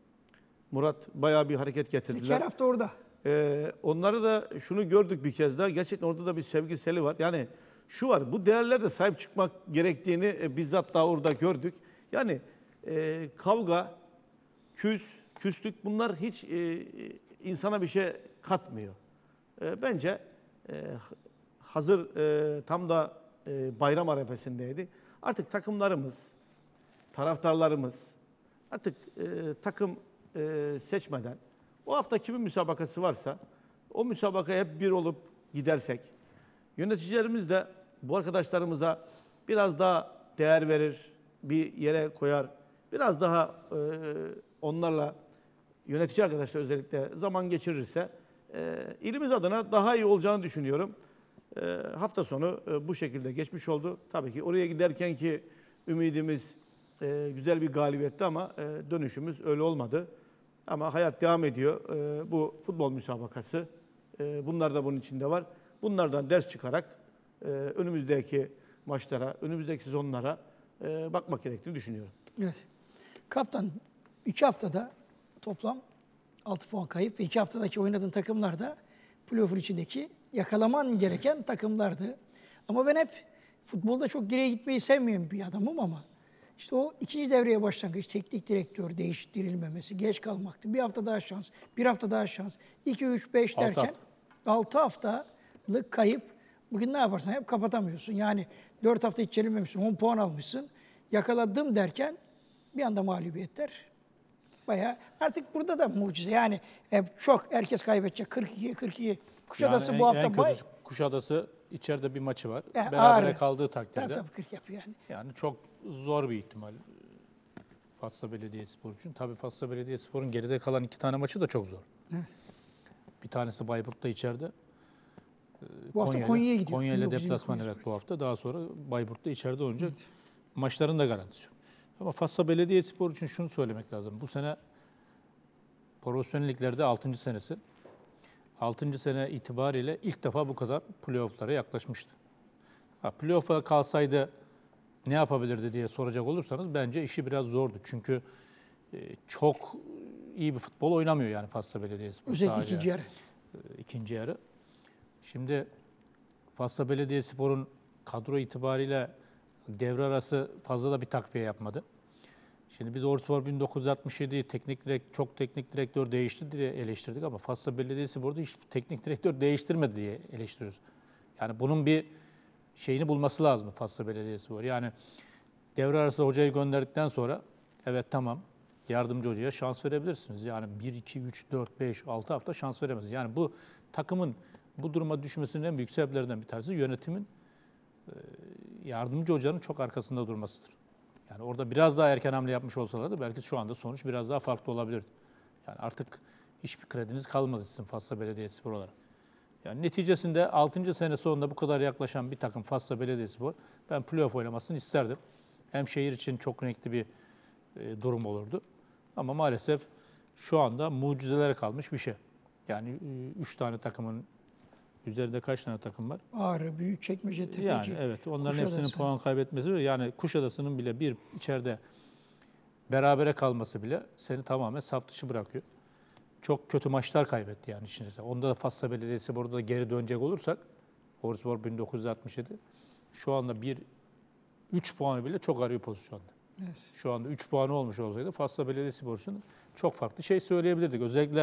Murat bayağı bir hareket getirdiler. Her hafta orada. Ee, onları da şunu gördük bir kez daha. Gerçekten orada da bir sevgiseli var. Yani şu var, bu değerlere de sahip çıkmak gerektiğini e, bizzat daha orada gördük. Yani e, kavga, küs, küslük bunlar hiç e, insana bir şey katmıyor. E, bence e, hazır e, tam da e, bayram arefesindeydi. Artık takımlarımız, taraftarlarımız artık e, takım e, seçmeden o hafta kimin müsabakası varsa o müsabakaya hep bir olup gidersek, yöneticilerimiz de bu arkadaşlarımıza biraz daha değer verir, bir yere koyar, biraz daha e, onlarla yönetici arkadaşlar özellikle zaman geçirirse e, ilimiz adına daha iyi olacağını düşünüyorum. E, hafta sonu e, bu şekilde geçmiş oldu. Tabii ki oraya giderken ki ümidimiz e, güzel bir galibiyetti ama e, dönüşümüz öyle olmadı. Ama hayat devam ediyor. E, bu futbol müsabakası. E, bunlar da bunun içinde var. Bunlardan ders çıkarak e, önümüzdeki maçlara, önümüzdeki sezonlara e, bakmak gerektiğini düşünüyorum. Evet. Kaptan iki haftada toplam altı puan kayıp ve iki haftadaki oynadığın takımlar da playoff'un içindeki yakalaman gereken takımlardı. Ama ben hep futbolda çok geriye gitmeyi sevmeyen bir adamım ama İşte o ikinci devreye başlangıç, teknik direktör değiştirilmemesi, geç kalmaktı. Bir hafta daha şans, bir hafta daha şans. iki, üç, beş derken altı haftalık kayıp. Bugün ne yaparsan hep kapatamıyorsun. Yani dört hafta hiç yenilmemişsin, on puan almışsın. Yakaladım derken bir anda mağlubiyetler. Bayağı artık burada da mucize. Yani hep çok herkes kaybedecek. kırk ikiye kırk iki. Kuşadası yani bu en, hafta en bay. kötüsü Kuşadası içeride bir maçı var. Yani Berabere ağır. kaldığı takdirde. Tabii tabii kırk yapıyor yani. Yani çok zor bir ihtimal Fatsa Belediyespor için. Tabii Fatsa Belediyespor'un geride kalan iki tane maçı da çok zor. Evet. Bir tanesi Bayburt'ta içeride. Bu hafta Konya'ya gidiyor. Konya ile bin dokuz yüz yirmi deplasman Konya evet bu hafta. Daha sonra Bayburt'ta içeride oynayacak. Evet. Maçların da garantisi yok. Ama Fatsa Belediyespor için şunu söylemek lazım. Bu sene profesyonel liglerde altıncı senesi. altıncı sene itibariyle ilk defa bu kadar playoff'lara yaklaşmıştı. Ha, playoff'a kalsaydı ne yapabilirdi diye soracak olursanız bence işi biraz zordu. Çünkü e, çok iyi bir futbol oynamıyor yani Fatsa Belediyespor. Özellikle ikinci yarı. E, ikinci yarı. Şimdi Fatsa Belediyespor'un kadro itibariyle devre arası fazla da bir takviye yapmadı. Şimdi biz Orspor bin dokuz yüz altmış yedi teknik direkt çok teknik direktör değişti diye eleştirdik ama Fatsa Belediyespor'da hiç teknik direktör değiştirmedi diye eleştiriyoruz. Yani bunun bir şeyini bulması lazım Fatsa Belediyespor. Yani devre arası hocayı gönderdikten sonra evet tamam yardımcı hocaya şans verebilirsiniz. Yani bir, iki, üç, dört, beş, altı hafta şans veremezsiniz. Yani bu takımın bu duruma düşmesinin en büyük sebeplerinden bir tanesi yönetimin yardımcı hocanın çok arkasında durmasıdır. Yani orada biraz daha erken hamle yapmış olsalardı belki şu anda sonuç biraz daha farklı olabilirdi. Yani artık hiçbir krediniz kalmadı sizin Fatsa Belediyespor olarak. Yani neticesinde altıncı sene sonunda bu kadar yaklaşan bir takım Fatsa Belediyespor, ben playoff oynamasını isterdim. Hem şehir için çok renkli bir e, durum olurdu. Ama maalesef şu anda mucizelere kalmış bir şey. Yani üç tane takımın üzerinde kaç tane takım var? Ağrı, Büyükçekmece, Tepeci, Yani evet, onların Kuşadası. hepsinin puan kaybetmesi ve yani Kuşadası'nın bile bir içeride berabere kalması bile seni tamamen saf dışı bırakıyor. Çok kötü maçlar kaybetti yani içinde. Onda da Fatsa Belediyespor'da da geri dönecek olursak, Orspor bin dokuz yüz altmış yedi, şu anda bir üç puanı bile çok arıyor pozisyonda. Evet. Şu anda üç puanı olmuş olsaydı Fatsa Belediyespor için çok farklı şey söyleyebilirdik. Özellikle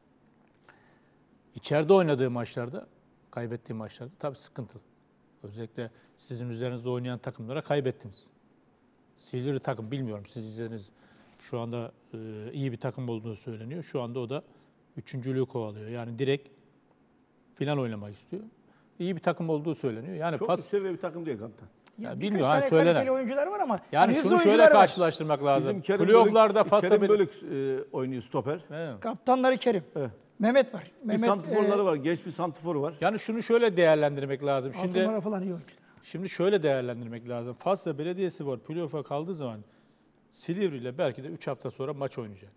içeride oynadığı maçlarda, kaybettiği maçlarda tabii sıkıntılı. Özellikle sizin üzerinizde oynayan takımlara kaybettiniz. Silivri takım bilmiyorum, siz izlediniz. Şu anda e, iyi bir takım olduğunu söyleniyor. Şu anda o da üçüncülüğü kovalıyor. Yani direkt final oynamak istiyor. İyi bir takım olduğu söyleniyor. Yani Çok Fas, üst seviye bir takım değil kaptan. Ya Ya birkaç bilmiyorum, tane hani söylenen. kaliteli oyuncular var ama yani hani hızlı şunu şöyle oyuncular var. karşılaştırmak lazım. Bizim Kerim Playoff'larda Bölük, Fatsa Kerim Belediyespor'da Bölük e, oynuyor stoper. Kaptanları Kerim. Evet. Mehmet var. Bir Mehmet santiforları e, var. Genç bir santiforu var. Yani şunu şöyle değerlendirmek lazım. altı Şimdi numara falan iyi oyuncular. Şimdi şöyle değerlendirmek lazım. Fatsa Belediyespor playoff'a kaldığı zaman Silivri ile belki de üç hafta sonra maç oynayacak.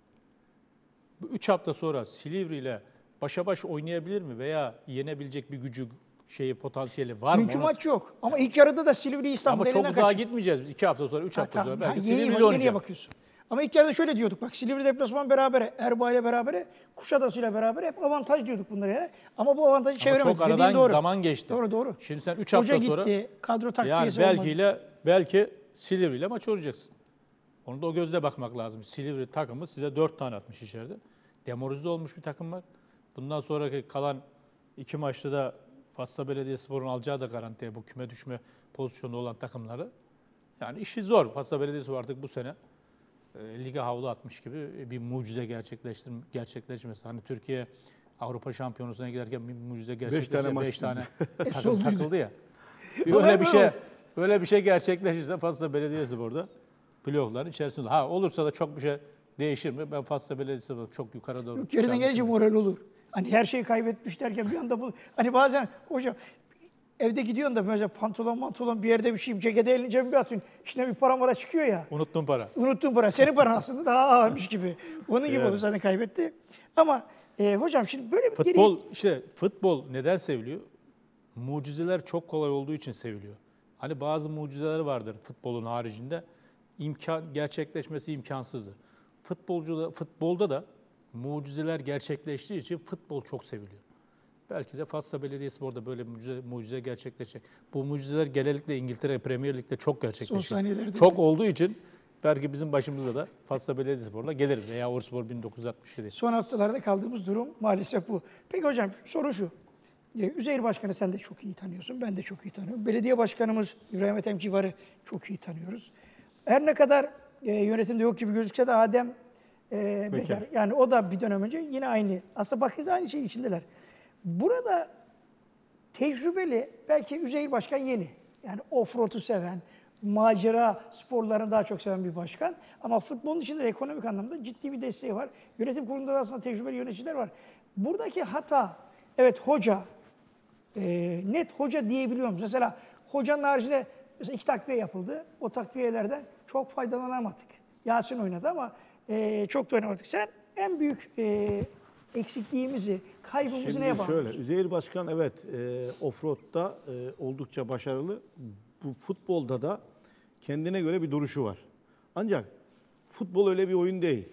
Bu üç hafta sonra Silivri ile başa baş oynayabilir mi veya yenebilecek bir gücü, şeyi, potansiyeli var mı? Dünkü Onu- maç yok. Ama ilk yarıda da Silivri İstanbul Ama çok elinden uzağa kaçırdı. gitmeyeceğiz. Biz iki hafta sonra, üç Ha, hafta tamam. sonra belki Ha, Silivri yeni, ile yeniye oynayacak. bakıyorsun. Ama ilk yarıda şöyle diyorduk. Bak Silivri deplasman berabere, Erbaa ile berabere, Kuşadası ile beraber hep avantaj diyorduk bunlara yani. Ama bu avantajı Ama çeviremedik. çok Dediğin aradan doğru. zaman geçti. Doğru doğru. Şimdi sen üç Hoca hafta sonra gitti, kadro yani takviyesi belki olmadı. ile belki Silivri ile maç oynayacaksın. Onu da o gözle bakmak lazım. Silivri takımı size dört tane atmış içeride. Demoralize olmuş bir takım var. Bundan sonraki kalan iki maçta da Fatsa Belediyespor'un alacağı da garantiye bu küme düşme pozisyonunda olan takımları. Yani işi zor. Fatsa Belediyespor artık bu sene e, lige havlu atmış gibi bir mucize gerçekleştir gerçekleşmesi. Hani Türkiye Avrupa Şampiyonası'na giderken bir mucize gerçekleşti. tane maç Beş tane Hepsi takım olduydu. takıldı ya. Bir Olay öyle bir böyle şey oldu. böyle bir şey gerçekleşirse Fatsa Belediyespor'da playoff'ların içerisinde. Ha olursa da çok bir şey değişir mi? Ben Fatsa Belediyespor'da çok yukarı doğru. Yok, geriden çıkacağını gelince moral olur. Hani her şeyi kaybetmiş derken bir anda bu... Hani bazen hocam evde gidiyorsun da böyle pantolon mantolon bir yerde bir şey cekete elini cebine bir atıyorsun. İçine bir para mara çıkıyor ya. Unuttum para. Unuttuğun para. Senin paran aslında daha ağırmış gibi. Onun gibi Evet. oldu zaten kaybetti. Ama e, hocam şimdi böyle bir Futbol işte futbol neden seviliyor? Mucizeler çok kolay olduğu için seviliyor. Hani bazı mucizeler vardır futbolun haricinde. İmkan gerçekleşmesi imkansızdır. Futbolcu da, futbolda da mucizeler gerçekleştiği için futbol çok seviliyor. Belki de Fatsa Belediyespor'da böyle mucize, mucize gerçekleşecek. Bu mucizeler genellikle İngiltere Premier Lig'de çok Son gerçekleşiyor. saniyelerde Çok olduğu için belki bizim başımıza da Fatsa Belediyespor'la gelir veya Orspor bin dokuz yüz altmış yedi. son haftalarda kaldığımız durum maalesef bu. Peki hocam soru şu. E, Üzeyir Başkanı sen de çok iyi tanıyorsun. Ben de çok iyi tanıyorum. Belediye Başkanımız İbrahim Ethem Kibar'ı çok iyi tanıyoruz. Her ne kadar e, yönetimde yok gibi gözükse de Adem e, Bekar. Bekar. Yani o da bir dönem önce yine aynı. Aslında bakınca aynı şeyin içindeler. Burada tecrübeli, belki Üzeyir Başkan yeni. Yani offroad'u seven, macera sporlarını daha çok seven bir başkan. Ama futbolun içinde de ekonomik anlamda ciddi bir desteği var. Yönetim kurulunda da aslında tecrübeli yöneticiler var. Buradaki hata, evet hoca, e, net hoca diyebiliyor muyuz? Mesela hocanın haricinde mesela iki takviye yapıldı. O takviyelerden çok faydalanamadık. Yasin oynadı ama e, çok da oynamadık. Sen en büyük e, eksikliğimizi, kaybımızı neye Şimdi bağlıyorsun? şöyle, Üzeyir Başkan evet e, offroad'da e, oldukça başarılı. Bu futbolda da kendine göre bir duruşu var. Ancak futbol öyle bir oyun değil.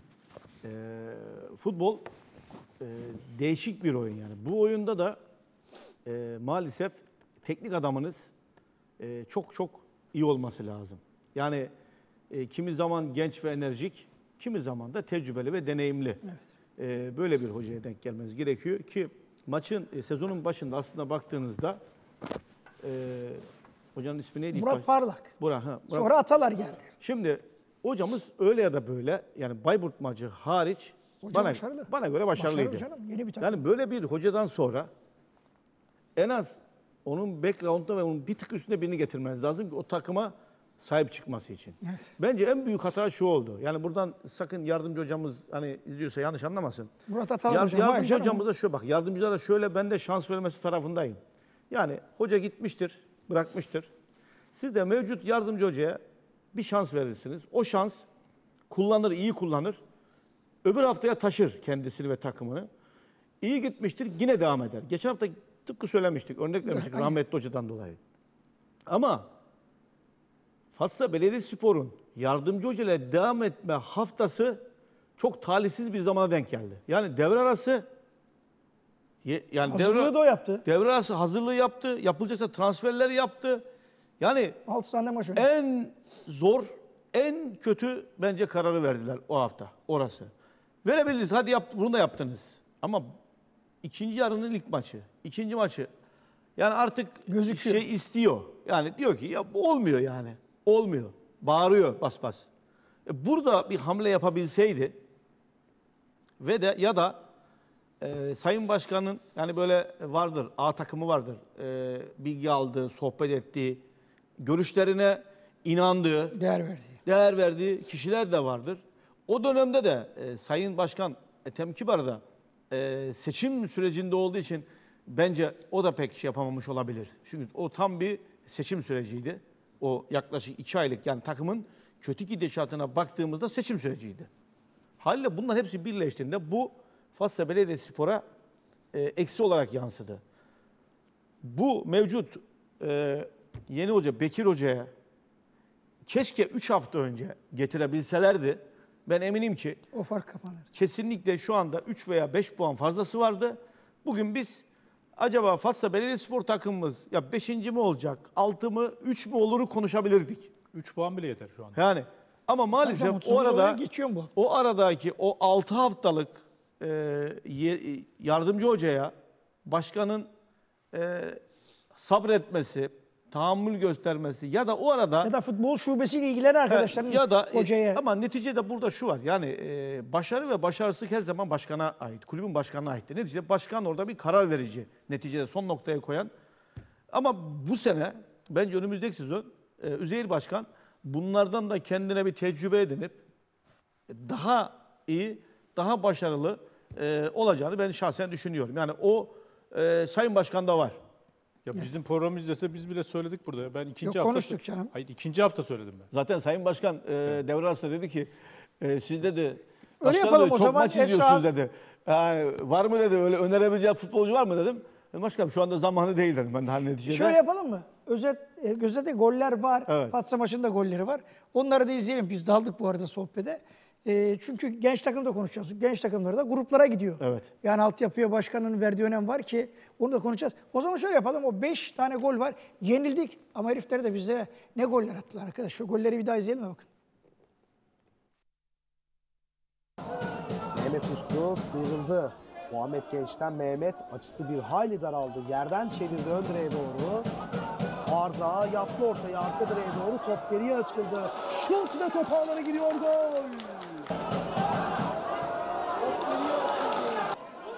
E, futbol e, değişik bir oyun yani. Bu oyunda da e, maalesef teknik adamınız e, çok çok iyi olması lazım. Yani e, kimi zaman genç ve enerjik, kimi zaman da tecrübeli ve deneyimli. Evet. E, böyle bir hocaya denk gelmeniz gerekiyor ki maçın e, sezonun başında aslında baktığınızda e, hocanın ismi neydi? Murat Parlak. Burak, ha, Murat. Sonra Atalar geldi. Şimdi hocamız öyle ya da böyle yani Bayburt maçı hariç Hoca bana başarılı. bana göre başarılıydı. Başarılı canım, yeni bir takım. Yani böyle bir hocadan sonra en az onun background'da ve onun bir tık üstünde birini getirmeniz lazım ki o takıma sahip çıkması için. Evet. Bence en büyük hata şu oldu. Yani buradan sakın yardımcı hocamız hani izliyorsa yanlış anlamasın. Murat Atalan Yar, hocam. yardımcı Canım. hocamıza şöyle bak. Yardımcılara şöyle ben de şans vermesi tarafındayım. Yani hoca gitmiştir, bırakmıştır. Siz de mevcut yardımcı hocaya bir şans verirsiniz. O şans kullanır, iyi kullanır. Öbür haftaya taşır kendisini ve takımını. İyi gitmiştir, yine devam eder. Geçen hafta tıpkı söylemiştik, örnek vermiştik rahmetli hocadan dolayı. Ama Fatsa Belediyespor'un yardımcı hocayla devam etme haftası çok talihsiz bir zamana denk geldi. Yani devre arası yani Hazırlığı devre, da o yaptı. devre arası hazırlığı yaptı. Yapılacaksa transferleri yaptı. Yani altı tane maç oynadı. en zor, en kötü bence kararı verdiler o hafta. Orası. Verebiliriz. Hadi yap, bunu da yaptınız. Ama ikinci yarının ilk maçı, ikinci maçı yani artık gözüküyor. Şey istiyor. Yani diyor ki ya bu olmuyor yani. Olmuyor. Bağırıyor bas bas. E burada bir hamle yapabilseydi ve de ya da e, Sayın Başkan'ın yani böyle vardır, A takımı vardır. E, bilgi aldığı, sohbet ettiği, görüşlerine inandığı, Değer verdiği. değer verdiği kişiler de vardır. O dönemde de e, Sayın Başkan Ethem Kibar da e, seçim sürecinde olduğu için bence o da pek şey yapamamış olabilir. Çünkü o tam bir seçim süreciydi. O yaklaşık iki aylık yani takımın kötü gidişatına baktığımızda seçim süreciydi. Haliyle bunlar hepsi birleştiğinde bu Fatsa Belediyespor'a e, eksi olarak yansıdı. Bu mevcut e, yeni hoca Bekir Hoca'ya keşke üç hafta önce getirebilselerdi. Ben eminim ki O fark kapanır. kesinlikle şu anda üç veya beş puan fazlası vardı. Bugün biz acaba Fatsa Belediyespor takımımız ya beşinci mi olacak, altı mı, üç mü oluru konuşabilirdik. üç puan bile yeter şu an. Yani ama maalesef Tamam, o arada geçiyor bu. o aradaki o altı haftalık e, ye- yardımcı hocaya başkanın e, sabretmesi, tahammül göstermesi ya da o arada Ya da futbol şubesiyle ilgilenen arkadaşların ya da hocaya. ama neticede burada şu var. Yani e, başarı ve başarısızlık her zaman başkana ait. Kulübün başkanına aittir. Neticede başkan orada bir karar verici. Neticede son noktaya koyan. Ama bu sene bence önümüzdeki sezon e, Üzeyir Başkan bunlardan da kendine bir tecrübe edinip daha iyi, daha başarılı e, olacağını ben şahsen düşünüyorum. Yani o e, Sayın Başkan'da var. Ya bizim programı izlese biz bile söyledik burada. Ben ikinci Yok, hafta konuştuk canım. Hayır, ikinci hafta söyledim ben. Zaten Sayın Başkan e, devre arasında dedi ki e, siz dedi Öyle başkan yapalım dedi, o çok zaman, maç Esra. izliyorsunuz dedi. Yani, var mı dedi öyle önerebileceği futbolcu var mı dedim. E, başkanım şu anda zamanı değil dedim ben de hani neticede. Şöyle yapalım mı? Özet, e, gözete goller var. Evet. Fatsa maçında golleri var. Onları da izleyelim. Biz daldık bu arada sohbete. E, çünkü genç takımda konuşacağız. Genç takımları da gruplara gidiyor. Evet. Yani altyapıya başkanının verdiği önem var ki onu da konuşacağız. O zaman şöyle yapalım. O beş tane gol var. Yenildik ama herifler de bize ne goller attılar arkadaş. Şu golleri bir daha izleyelim mi bakın. Mehmet Uslu sıyrıldı. Muhammed Genç'ten Mehmet açısı bir hayli daraldı. Yerden çevirdi ön direğe doğru. Arda yaptı ortaya arka direğe doğru. Top geriye açıldı. Şut ve top ağlara gidiyor. Gol! Top geriye açıldı.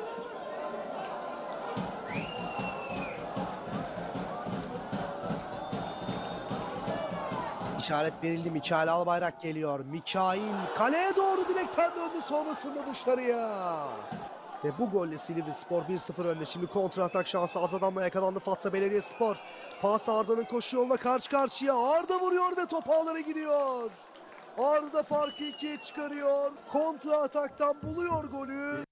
İşaret verildi. Mikail Albayrak geliyor. Mikail kaleye doğru direkten döndü, sonrasında dışarıya. Ve bu golle Silivrispor bir sıfır önde. Şimdi kontra atak şansı az adamla yakalandı Fatsa Belediyespor. Pas Arda'nın koşu yoluna karşı karşıya. Arda vuruyor ve top ağlara gidiyor. Arda farkı ikiye çıkarıyor. Kontra ataktan buluyor golü.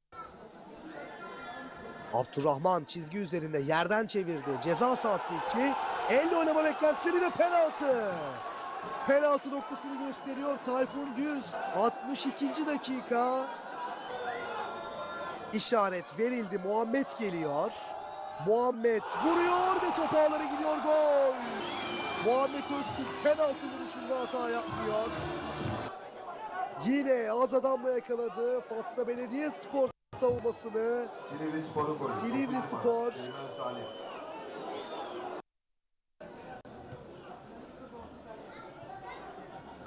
Abdurrahman çizgi üzerinde yerden çevirdi. Ceza sahası iki. Elle oynama beklentileri ve penaltı. Penaltı noktasını gösteriyor Tayfun Güz. altmış ikinci dakika. İşaret verildi. Muhammed geliyor. Muhammed vuruyor ve top ağlara gidiyor. Gol. Muhammed Öztürk penaltı vuruşunda hata yapmıyor. Yine az adamla yakaladı Fatsa Belediyespor savunmasını. Silivrispor.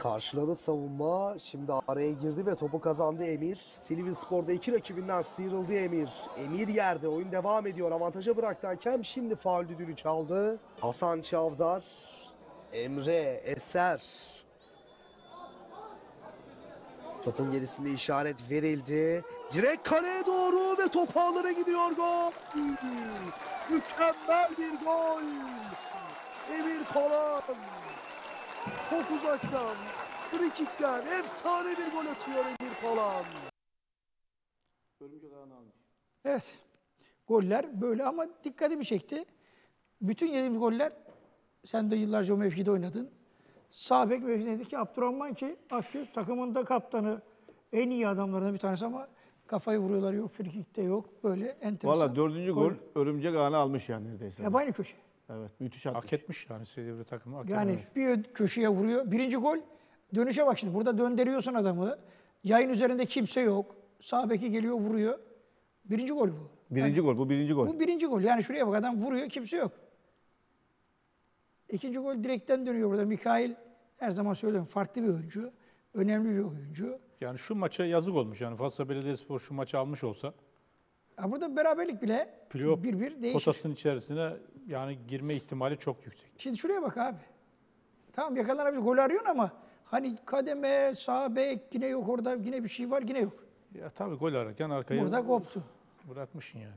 Karşıladı savunma. Şimdi araya girdi ve topu kazandı Emir. Silivrispor'da iki rakibinden sıyrıldı Emir. Emir yerde. Oyun devam ediyor. Avantaja bıraktı hakem. Şimdi faul düdüğünü çaldı. Hasan Çavdar. Emre Eser. Topun gerisinde işaret verildi. Direkt kaleye doğru ve top ağlara gidiyor. Gol. Mükemmel bir gol. Emir Palan. Çok uzaktan, frikikten efsane bir gol atıyor Emir Palan. Evet. Goller böyle ama dikkatimi çekti. Bütün yediğimiz goller, sen de yıllarca o mevkide oynadın. Sağ bek mevkideki Abdurrahman ki Akgüz takımında kaptanı, en iyi adamlarından bir tanesi ama kafayı vuruyorlar, yok frikikte yok, böyle enteresan. Valla dördüncü gol örümcek ağını almış yani neredeyse. Hep aynı köşe. Evet, müthiş atmış. Hak etmiş yani Silivri takımı. Hak Yani etmiş. bir köşeye vuruyor. Birinci gol dönüşe bak şimdi. Burada döndürüyorsun adamı. Yayın üzerinde kimse yok. Sağ beki geliyor vuruyor. Birinci gol bu. Birinci Yani gol, bu birinci gol. bu birinci gol. Yani şuraya bak adam vuruyor kimse yok. İkinci gol direkten dönüyor burada. Mikail her zaman söylüyorum farklı bir oyuncu. Önemli bir oyuncu. Yani şu maça yazık olmuş. Yani Fatsa Belediyespor şu maçı almış olsa Ha burada beraberlik bile playoff bir bir değişir. potasının içerisine yani girme ihtimali çok yüksek. Şimdi şuraya bak abi. Tamam yakalanabilir gol arıyorsun ama hani kademe, sağ bek yine yok orada, yine bir şey var yine yok. Ya tabii gol ararken arkaya Burada koptu. bırakmışsın yani.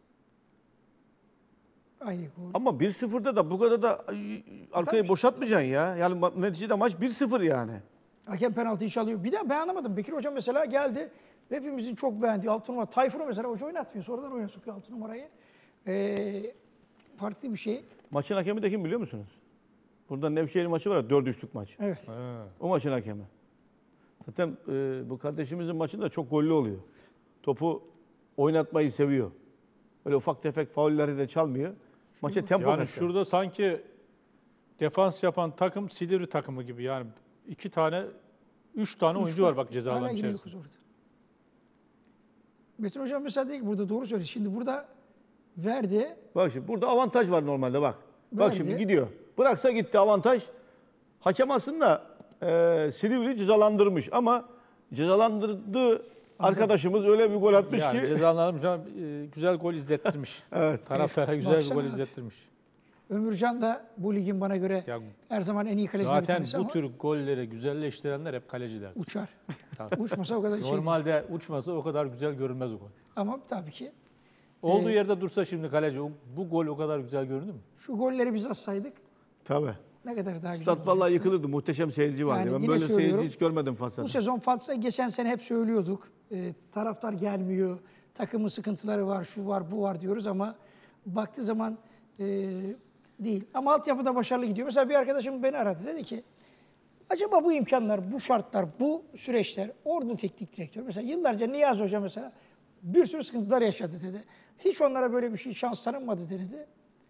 Aynı gol. Ama bir sıfırda da bu kadar da ay, arkayı boşaltmayacaksın ya. Yani ma- neticede maç bir sıfır yani. Hakem penaltıyı çalıyor. Bir de ben anlamadım. Bekir Hoca mesela geldi. Hepimizin çok beğendiği altı numara. Tayfun'u mesela hoca oynatmıyor. Sonradan oyuna sokuyor altı numarayı. Ee, farklı bir şey. Maçın hakemi de kim biliyor musunuz? Burada Nevşehir maçı var ya, dört üçlük maç. Evet. Ha. O maçın hakemi. Zaten e, bu kardeşimizin maçında çok gollü oluyor. Topu oynatmayı seviyor. Öyle ufak tefek faulleri de çalmıyor. Maça tempo Yani katıyor. şurada sanki defans yapan takım Silivri takımı gibi yani iki tane, üç tane oyuncu var bak ceza Hala alanı yine içerisinde. yokuz orada. Metin Hocam mesela dedi ki burada doğru söyledi. Şimdi burada verdi. Bak şimdi burada avantaj var normalde bak. Bak Verdi. şimdi gidiyor. Bıraksa gitti avantaj. Hakem aslında e, Silivri cezalandırmış ama cezalandırdığı arkadaşımız öyle bir gol atmış Yani ki. cezalandırmış ama e, güzel gol izlettirmiş. Evet. Taraftara güzel Baksana bir gol abi. izlettirmiş. Ömürcan da bu ligin bana göre Ya, her zaman en iyi kaleciler bir zaten tanesi bu ama tür golleri güzelleştirenler hep kaleciler. uçar. Tabii. Uçmasa o kadar şey değil. Normalde uçmasa o kadar güzel görünmez o gol. Ama tabii ki Olduğu Ee, yerde dursa şimdi kaleci o- bu gol o kadar güzel göründü mü? şu golleri biz atsaydık Tabii. ne kadar daha güzel Stat vallahi olacaktı. yıkılırdı. Muhteşem seyirci vardı. Yani ben yine böyle seyirci söylüyorum, hiç görmedim Fatsa'da. Bu sezon Fatsa geçen sene hep söylüyorduk. Ee, taraftar gelmiyor, takımın sıkıntıları var, şu var, bu var diyoruz ama baktığı zaman e, değil. Ama altyapıda başarılı gidiyor. Mesela bir arkadaşım beni aradı. Dedi ki, acaba bu imkanlar, bu şartlar, bu süreçler, Ordu Teknik Direktörü mesela yıllarca Niyazi Hoca mesela bir sürü sıkıntılar yaşadı dedi. Hiç onlara böyle bir şey şans tanınmadı dedi.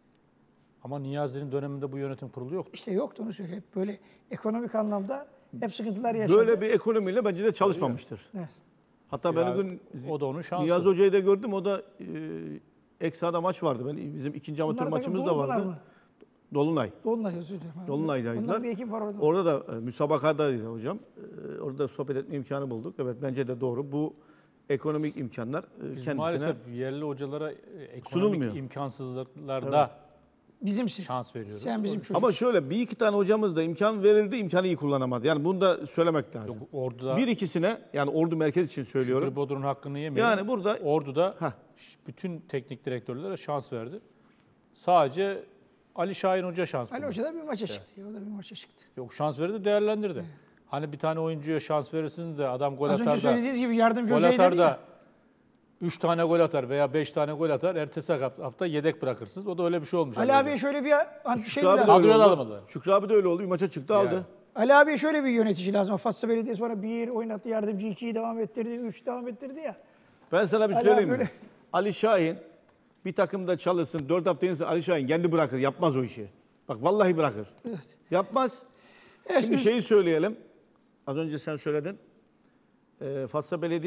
Ama Niyazi'nin döneminde bu yönetim kurulu yoktu. İşte yoktu onu söylüyor. Hep böyle ekonomik anlamda hep sıkıntılar yaşadı. Böyle bir ekonomiyle bence de çalışmamıştır. Evet. Hatta ben Ya, o gün o da onun şansı. Niyazi Hoca'yı da gördüm. O da e, ek sahada maç vardı. Ben, bizim ikinci amatör Bunlar da maçımız da Dolunay vardı. mı? Dolunay. Dolunay özür dilerim. Dolunay'daydılar. Ondan bir ekip var orada. Orada da e, müsabakadaydı hocam. E, orada sohbet etme imkanı bulduk. Evet bence de doğru. Bu ekonomik imkanlar e, Biz kendisine maalesef yerli hocalara e, ekonomik Sunulmuyor. imkansızlıklarda Bizimsin. şans veriyoruz. Sen bizim çocuk. ama şöyle bir iki tane hocamız da imkan verildi, imkanı iyi kullanamadı. Yani bunu da söylemek lazım. Yok, Ordu'da Bir ikisine yani Ordu merkez için söylüyorum. Şükrü Bodur'un hakkını yemeyelim. Yani burada Ordu'da Heh. bütün teknik direktörlere şans verdi. Sadece Ali Şahin Hoca şans Ali buldu. Hoca da bir maça çıktı. ya, O da bir maça çıktı. Yok şans verdi, değerlendirdi. Hani bir tane oyuncuya şans verirsiniz de adam gol Az atar önce da söylediğiniz gibi yardımcı gol hocayı atar dedi da ya. üç tane gol atar veya beş tane gol atar. Ertesi hafta yedek bırakırsınız. O da öyle bir şey olmuş. Ali abiye şöyle bir an- şey Şükrü abi de lazım. öyle Kadroya da oldu. alamadı. Şükrü abi de öyle oldu. Bir maça çıktı Yani. aldı. Ali abiye şöyle bir yönetici lazım. Fatsa Belediyesi bana bir oynattı, yardımcı ikiyi devam ettirdi, üç devam ettirdi ya. Ben sana bir Ali söyleyeyim abi mi? böyle- Ali Şahin bir takımda çalışsın. Dört hafta insin Ali Şahin kendi bırakır. Yapmaz o işi. Bak vallahi bırakır. Evet. Yapmaz. Evet, Şimdi üst- şeyi söyleyelim. Az önce sen söyledin. Ee, Fatsa Belediye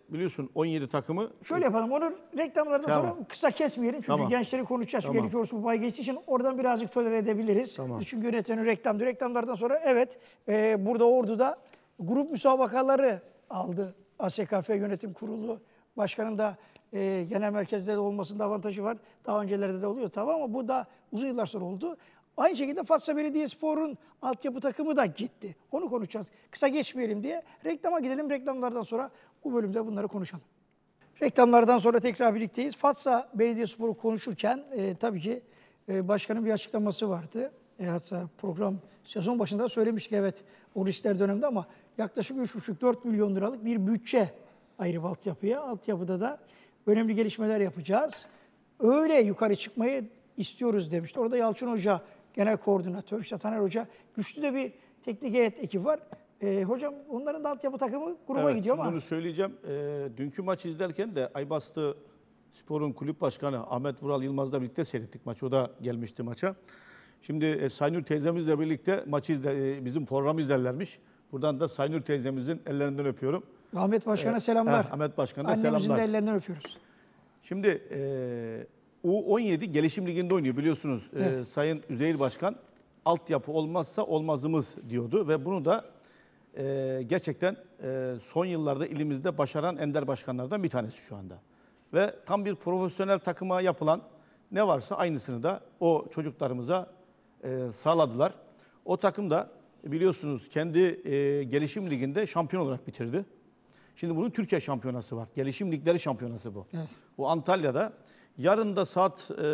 biliyorsun on yedi takımı. Şöyle yapalım, onu reklamlardan Tamam. sonra kısa kesmeyelim. Çünkü Tamam. gençleri konuşacağız. Tamam. Gerekli olsun bu pay geçtiği için oradan birazcık tolere edebiliriz. Tamam. Çünkü yönetmenin reklamdı. Reklamlardan sonra evet, e, burada Ordu'da grup müsabakaları aldı. A S K F Yönetim Kurulu Başkanı'nın da e, genel merkezde de olmasında avantajı var. Daha öncelerde de oluyor tamam ama bu da uzun yıllar sonra oldu. Aynı şekilde Fatsa Belediyespor'un altyapı takımı da gitti. Onu konuşacağız. Kısa geçmeyelim diye. Reklama gidelim. Reklamlardan sonra bu bölümde bunları konuşalım. Reklamlardan sonra tekrar birlikteyiz. Fatsa Belediyespor'u konuşurken e, tabii ki e, başkanın bir açıklaması vardı. E, hatta program sezon başında söylemiştik evet o riskler döneminde ama yaklaşık üç buçuk dört milyon liralık bir bütçe ayrı altyapıya. Altyapıda da önemli gelişmeler yapacağız. Öyle yukarı çıkmayı istiyoruz demişti. Orada Yalçın Hoca genel koordinatör, işte Taner Hoca, güçlü de bir teknik heyet ekibi var. E, hocam onların da altyapı takımı gruba Evet, gidiyor şimdi ama. bunu söyleyeceğim. E, dünkü maçı izlerken de Aybastı Spor'un kulüp başkanı Ahmet Vural Yılmaz'la birlikte seyrettik maçı. O da gelmişti maça. Şimdi e, Saynur teyzemizle birlikte maçı izle, e, bizim programı izlerlermiş. Buradan da Saynur teyzemizin ellerinden öpüyorum. Ahmet Başkan'a selamlar. Heh, Ahmet Başkan'a Annemizin selamlar. de ellerinden öpüyoruz. Şimdi e, U on yedi Gelişim Ligi'nde oynuyor biliyorsunuz. E, Evet. Sayın Üzeyir Başkan altyapı olmazsa olmazımız diyordu ve bunu da e, gerçekten e, son yıllarda ilimizde başaran ender başkanlardan bir tanesi şu anda. Ve tam bir profesyonel takıma yapılan ne varsa aynısını da o çocuklarımıza e, sağladılar. O takım da biliyorsunuz kendi e, Gelişim Ligi'nde şampiyon olarak bitirdi. Şimdi bunun Türkiye şampiyonası var. Gelişim Ligleri şampiyonası bu. Evet. Bu Antalya'da. Yarın da saat e,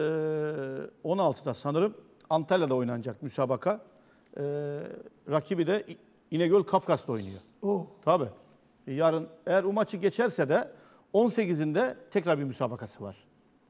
on altıda sanırım Antalya'da oynanacak müsabaka. E, rakibi de İnegöl Kafkas'ta oynuyor. Oo. Tabii. Yarın eğer o maçı geçerse de on sekizinde tekrar bir müsabakası var.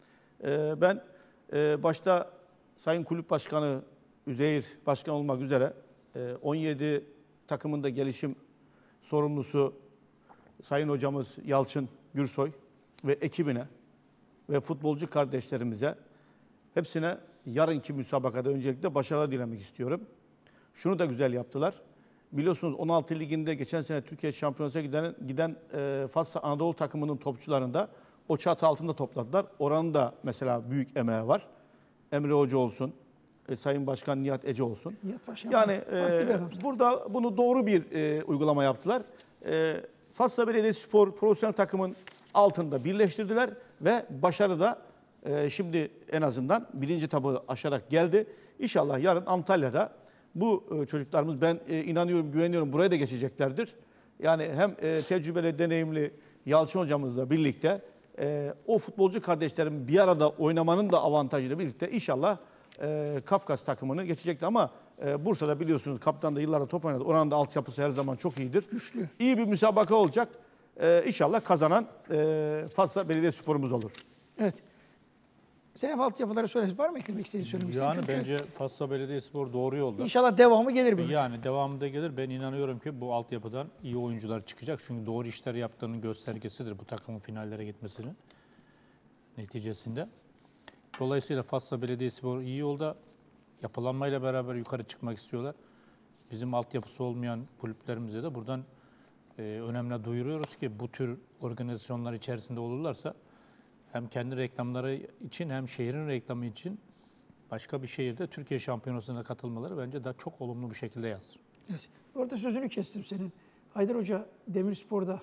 E, ben e, başta Sayın Kulüp Başkanı Üzeyir Başkan olmak üzere e, on yedi takımında gelişim sorumlusu Sayın Hocamız Yalçın Gürsoy ve ekibine ve futbolcu kardeşlerimize hepsine yarınki müsabakada öncelikle başarılar dilemek istiyorum. Şunu da güzel yaptılar. Biliyorsunuz on altı liginde geçen sene Türkiye Şampiyonası'na giden, giden e, Fatsa Anadolu takımının topçularını da o çatı altında topladılar. Oranın da mesela büyük emeği var. Emre Hoca olsun, e, Sayın Başkan Nihat Ece olsun. Nihat Paşa. Yani Farklı bir e, adam. burada bunu doğru bir e, uygulama yaptılar. E, Fatsa Belediyespor profesyonel takımın altında birleştirdiler ve başarı da e, şimdi en azından birinci tabağı aşarak geldi. İnşallah yarın Antalya'da bu e, çocuklarımız ben e, inanıyorum, güveniyorum buraya da geçeceklerdir. Yani hem e, tecrübeli, deneyimli Yalçın hocamızla birlikte e, o futbolcu kardeşlerim bir arada oynamanın da avantajıyla birlikte inşallah e, Kafkas takımını geçecekler. Ama e, Bursa'da biliyorsunuz kaptan da yıllardır top oynadı. Oranın da altyapısı her zaman çok iyidir. Güçlü. İyi bir müsabaka olacak. E, inşallah kazanan e, Fatsa Belediyespor'umuz olur. Evet. Senin altyapıları söyle. Var mı eklemek istediğin söylemek istediğin? Yani Çünkü bence Fatsa Belediyespor doğru yolda. İnşallah devamı gelir böyle. Yani devamında gelir. Ben inanıyorum ki bu altyapıdan iyi oyuncular çıkacak. Çünkü doğru işler yaptığının göstergesidir bu takımın finallere gitmesinin neticesinde. Dolayısıyla Fatsa Belediyespor iyi yolda. Yapılanmayla beraber yukarı çıkmak istiyorlar. Bizim altyapısı olmayan kulüplerimize de buradan e, önemli duyuruyoruz ki bu tür organizasyonlar içerisinde olurlarsa hem kendi reklamları için hem şehrin reklamı için başka bir şehirde Türkiye Şampiyonası'na katılmaları bence daha çok olumlu bir şekilde yansır. Evet. Orada sözünü kestim senin. Haydar Hoca Demirspor'da.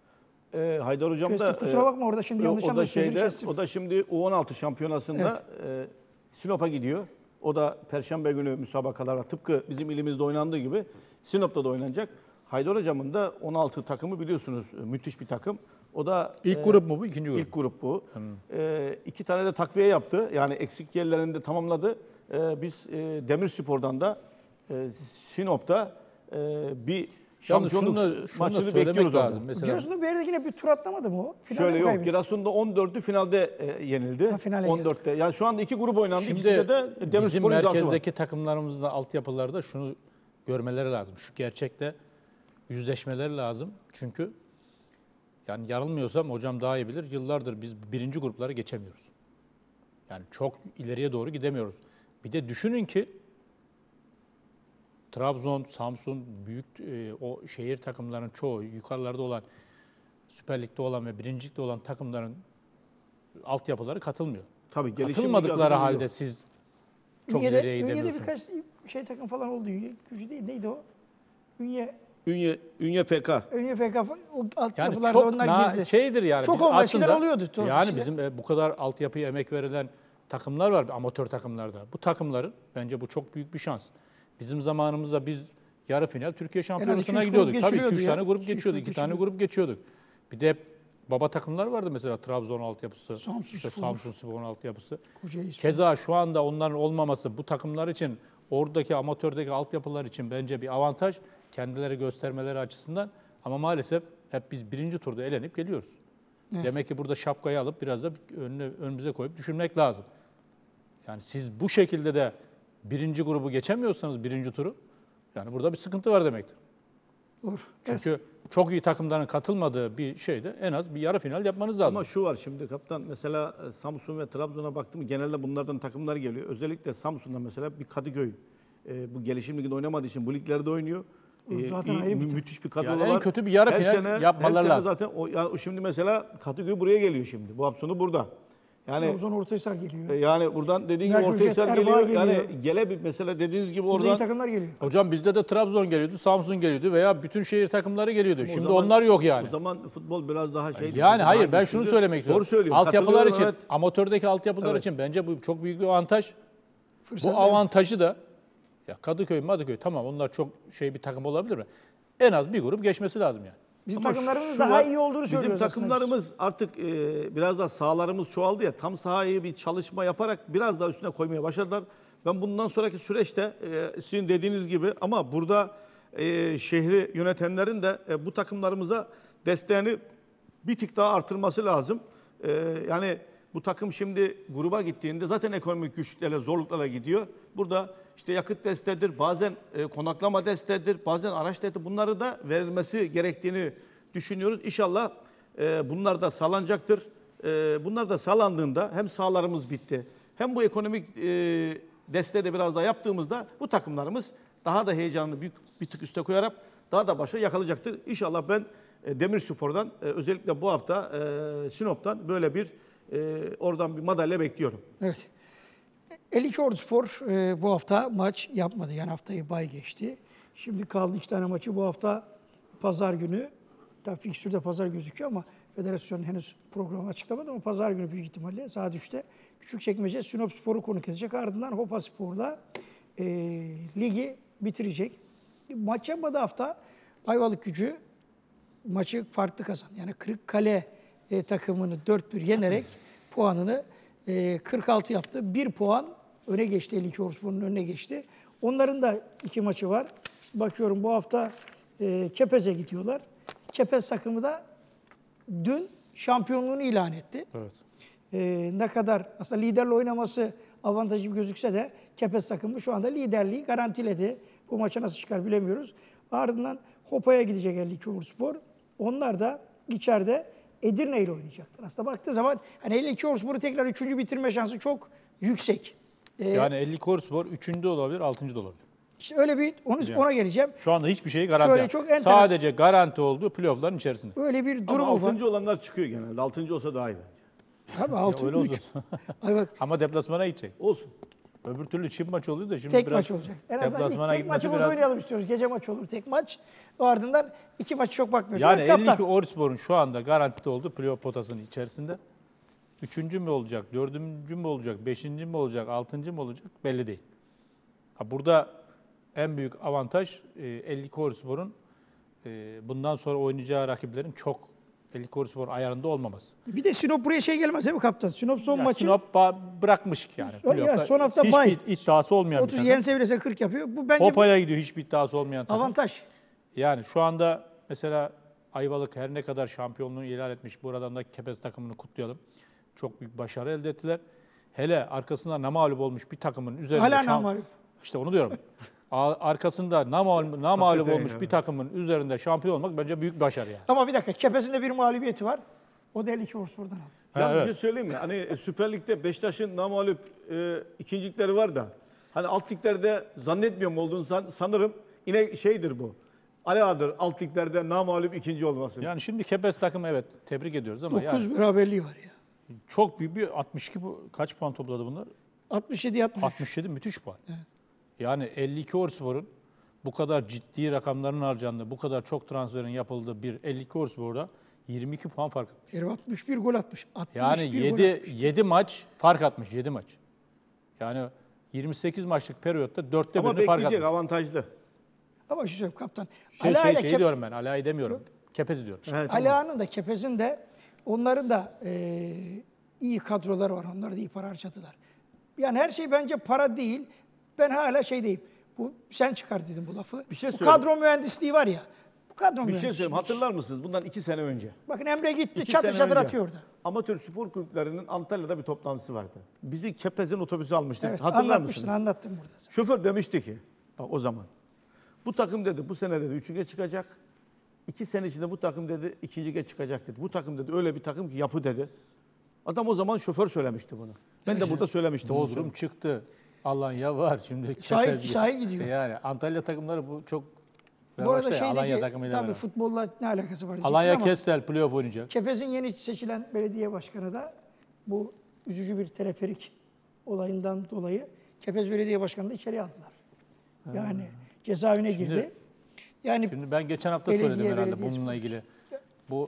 E, Haydar Hocam Kestim. da Kusura bakma orada şimdi e, yanlış o da anladım, sözünü şeyde, kestim. o da şimdi U on altı şampiyonasında e, Sinop'a gidiyor. O da Perşembe günü müsabakalara tıpkı bizim ilimizde oynandığı gibi Sinop'ta da oynanacak. Haydar Hocam'ın da on altı takımı biliyorsunuz müthiş bir takım. O da İlk e, grup mu bu, ikinci grup? İlk grup bu. E, iki tane de takviye yaptı. Yani eksik yerlerini de tamamladı. E, biz e, Demirspor'dan da e, Sinop'ta e, bir Yalnız şampiyonluk şunu da, şunu da maçını söylemek bekliyoruz lazım. orada. Mesela Giresun'da bir yerde yine bir tur atlamadı mı o? Finalde Şöyle mi yok. kaybetti? Giresun'da on dördü finalde e, yenildi. Ha, finale on dörtte. Yani şu anda iki grup oynandı. Şimdi İkisinde de bizim Demirspor'un iddiası var. merkezdeki takımlarımızın da altyapılarda şunu görmeleri lazım. Şu gerçekle yüzleşmeleri lazım. Çünkü yani yanılmıyorsam hocam daha iyi bilir. Yıllardır biz birinci grupları geçemiyoruz. Yani çok ileriye doğru gidemiyoruz. Bir de düşünün ki Trabzon, Samsun, büyük e, o şehir takımlarının çoğu yukarılarda olan Süper Lig'de olan ve birinci Lig'de olan takımların altyapıları katılmıyor. Tabii gelişim Katılmadıkları ligi halde oluyor. siz çok Ünye'de, ileriye Ünye'de gidemiyorsunuz. birkaç şey takım falan oldu. Ünye gücü değil. Neydi o? Ünye, Ünye, Ünye F K. Ünye F K falan, o Yani altyapılarda çok onlar na- girdi. şeydir yani. Çok Biz olmaz şeyler aslında- oluyordu. Doğru, Yani bir bizim e, bu kadar altyapıya emek verilen takımlar var amatör takımlarda. Bu takımların bence bu çok büyük bir şans. Bizim zamanımızda biz yarı final Türkiye iki Şampiyonası'na üç grup gidiyorduk. Tabii iki geçiliyordu üç ya. tane grup iki üç geçiyorduk, grup iki tane geçiliyordu. grup geçiyorduk. Bir de hep baba takımlar vardı mesela Trabzon altyapısı, Samsun işte Spor. Samsun Spor'un altyapısı. Kocaeli Spor. Keza şu anda onların olmaması bu takımlar için oradaki amatördeki altyapılar için bence bir avantaj kendileri göstermeleri açısından ama maalesef hep biz birinci turda elenip geliyoruz. Evet. Demek ki burada şapkayı alıp biraz da önüne, önümüze koyup düşünmek lazım. Yani siz bu şekilde de birinci grubu geçemiyorsanız birinci turu yani burada bir sıkıntı var demektir. Doğru. Çünkü çok iyi takımların katılmadığı bir şeyde en az bir yarı final yapmanız lazım. Ama şu var şimdi kaptan mesela e, Samsun ve Trabzon'a baktım genelde bunlardan takımlar geliyor. Özellikle Samsun'da mesela bir Kadıköy e, bu gelişim liginde oynamadığı için bu liglerde oynuyor. E, Zaten iyi, ayrı bir mü- takım. müthiş bir kadro Yani var. en kötü bir yarı Her final sene- yapmaları her sene lazım. zaten o, ya, o şimdi mesela Kadıköy buraya geliyor şimdi. Bu hafta sonu burada. Yani Trabzon Ortahisar geliyor. e, yani buradan dediğin gibi Merkür Ortahisar Jet, geliyor. Erbaa Yani geliyor. gele bir mesela dediğiniz gibi Burada iyi oradan takımlar geliyor. Hocam bizde de Trabzon geliyordu, Samsun geliyordu veya bütün şehir takımları geliyordu. O Şimdi zaman- onlar yok yani. O zaman futbol biraz daha şeydi. Yani daha hayır ben güçlüydü. şunu söylemek istiyorum. Doğru söylüyor. Altyapılar katılıyorum, için, evet. amatördeki altyapılar Evet. için bence bu çok büyük bir avantaj. Fırsat Bu avantajı da ya Kadıköy, Madıköy tamam onlar çok şey bir takım olabilir mi? En az bir grup geçmesi lazım yani. Bizim Ama takımlarımız şu daha var, iyi olduğunu Bizim söylüyoruz aslında biz. takımlarımız artık e, biraz da sahalarımız çoğaldı ya. Tam sahayı bir çalışma yaparak biraz daha üstüne koymaya başladılar. Ben bundan sonraki süreçte e, sizin dediğiniz gibi ama burada e, şehri yönetenlerin de e, bu takımlarımıza desteğini bir tık daha artırması lazım. E, yani bu takım şimdi gruba gittiğinde zaten ekonomik güçlüklerle, zorluklarla gidiyor. Burada işte yakıt desteğidir, bazen e, konaklama desteğidir, bazen araç desteğidir. Bunları da verilmesi gerektiğini düşünüyoruz. İnşallah e, bunlar da sağlanacaktır. E, bunlar da sağlandığında hem sahalarımız bitti, hem bu ekonomik e, desteği de biraz daha yaptığımızda bu takımlarımız daha da heyecanını büyük bir tık üste koyarak daha da başarı yakalayacaktır. İnşallah ben e, Demirspor'dan e, özellikle bu hafta e, Sinop'tan böyle bir e, oradan bir madalya bekliyorum. Evet. elli iki Orduspor e, bu hafta maç yapmadı. Yani haftayı bay geçti. Şimdi kaldı iki tane maçı. Bu hafta pazar günü. Tabii fikstürde pazar gözüküyor ama federasyon henüz programı açıklamadı ama pazar günü büyük ihtimalle saat üçte Küçükçekmece Sinopspor'u konuk edecek. Ardından Hopaspor'la e, ligi bitirecek. Maç yapmadı hafta. Ayvalık Gücü maçı farklı kazandı. Yani Kırıkkale e, takımını dört bir yenerek puanını e, kırk altı yaptı. Bir puan öne geçti. elli iki Orduspor'un önüne geçti. Onların da iki maçı var. Bakıyorum bu hafta e, Kepez'e gidiyorlar. Kepez takımı da dün şampiyonluğunu ilan etti. Evet. E, ne kadar aslında liderle oynaması avantajı gibi gözükse de Kepez takımı şu anda liderliği garantiledi. Bu maça nasıl çıkar bilemiyoruz. Ardından Hopa'ya gidecek elli iki Orduspor. Onlar da içeride Edirne ile oynayacaklar. Aslında baktığı zaman hani elli iki Orduspor'u tekrar üçüncü bitirme şansı çok yüksek. Ee, Yani elli iki Orduspor üçüncü de olabilir, altıncı da olabilir. işte öyle bir onu, ona geleceğim. Şu anda hiçbir şeyi garanti Şöyle yok. çok enteresan- Sadece garanti olduğu playoff'ların içerisinde. Öyle bir Ama durum var. altıncı olanlar çıkıyor genelde. Altıncı olsa daha iyi bence. Tabii altı öyle üç. oldu. Ay bak, Ama deplasmana gidecek. Olsun. Öbür türlü çift maç oluyor da şimdi tek biraz maç olacak. En azından deplasmana tek gitmesi maçı burada biraz... oynayalım istiyoruz. Gece maç olur tek maç. O ardından iki maçı çok bakmıyoruz. Yani Evet, elli iki kaptan. Orduspor'un şu anda garantide olduğu playoff potasının içerisinde. Üçüncü mü olacak, dördüncü mü olacak, beşinci mi olacak, altıncı mı olacak belli değil. Ha, burada en büyük avantaj e, elli iki Orduspor'un e, bundan sonra oynayacağı rakiplerin çok elli iki Orduspor ayarında olmaması. Bir de Sinop buraya şey gelmez değil mi kaptan? Sinop son Ya maçı Sinop ba- bırakmış yani. Son- ya Playoff'ta son hafta hiçbir bay. iddiası olmayan bir otuz takım. yense bile kırk yapıyor. Bu bence Hopa'ya gidiyor hiçbir iddiası olmayan bir takım. avantaj. Yani şu anda mesela Ayvalık her ne kadar şampiyonluğu ilan etmiş. Buradan da Kepez takımını kutlayalım. Çok büyük başarı elde ettiler. Hele arkasında namağlup olmuş bir takımın üzerinde... Hala şamp- namağlup. İşte onu diyorum. A- arkasında namağlup, namağlup Hakikaten olmuş ya. bir takımın üzerinde şampiyon olmak bence büyük başarı yani. Ama bir dakika Kepez'in de bir mağlubiyeti var. O da elli iki Orduspor'dan aldı. Ya Ha, bir evet. şey söyleyeyim mi? Hani e, Süper Lig'de Beşiktaş'ın namağlup e, ikincilikleri var da hani alt liglerde zannetmiyorum olduğunu san- sanırım yine şeydir bu. Aladır alt liglerde namağlup ikinci olması. Yani şimdi Kepez takımı evet tebrik ediyoruz ama dokuz yani beraberliği var ya. çok büyük bir altmış iki bu- kaç puan topladı bunlar? altmış yedi altmış üç. altmış yedi müthiş puan. Yani elli iki Orspor'un bu kadar ciddi rakamların harcandığı, bu kadar çok transferin yapıldığı bir elli iki Orspor'da yirmi iki puan fark atmış. Herif altmış bir gol atmış. altmış Yani bir gol yedi, atmış. yedi maç fark atmış. yedi maç. Yani yirmi sekiz maçlık periyotta dörtte Ama birini fark atmış. bekleyecek, avantajlı. Ama bir şey söyleyeyim kaptan. Şey, Ala şey, ile şey Kep- diyorum ben, Ala'yı demiyorum. Kepez diyorum. Evet, tamam. Ala'nın da Kepez'in de onların da e, iyi kadroları var. Onlar da iyi para harcadılar. Yani her şey bence para değil. Ben hala şeydeyim. Bu sen çıkar dedim bu lafı. Bir şey bu söyleyeyim. kadro mühendisliği var ya. Bu kadro Bir şey mühendisliği. söyleyeyim. Hatırlar mısınız? Bundan iki sene önce. Bakın Emre gitti İki çatır sene çatır önce atıyor orada. Amatör spor kulüplerinin Antalya'da bir toplantısı vardı. Bizi Kepez'in otobüsü almıştı. Evet, Hatırlar anlatmıştın, mısınız? anlattım burada. Şoför demişti ki bak o zaman bu takım dedi bu sene dedi üçüncüye çıkacak. İki sene içinde bu takım dedi ikinciye çıkacak dedi. Bu takım dedi öyle bir takım ki yapı dedi. Adam o zaman şoför söylemişti bunu. Ben de burada söylemiştim. bunu. Bodrum çıktı. Alanya var. Şimdi Sahi- Kepez- sahi gidiyor. Yani Antalya takımları bu çok Bu arada revaçta ya, Alanya şeydeki takımıyla tabii beraber. futbolla ne alakası var diyeceksiniz Alanya ama Kestel playoff oynayacak. Kepez'in yeni seçilen belediye başkanı da bu üzücü bir teleferik olayından dolayı Kepez Belediye Başkanı da içeri aldılar. Yani cezaevine girdi. Yani Şimdi ben geçen hafta Belediye, söyledim herhalde belediye bununla spor. ilgili. Bu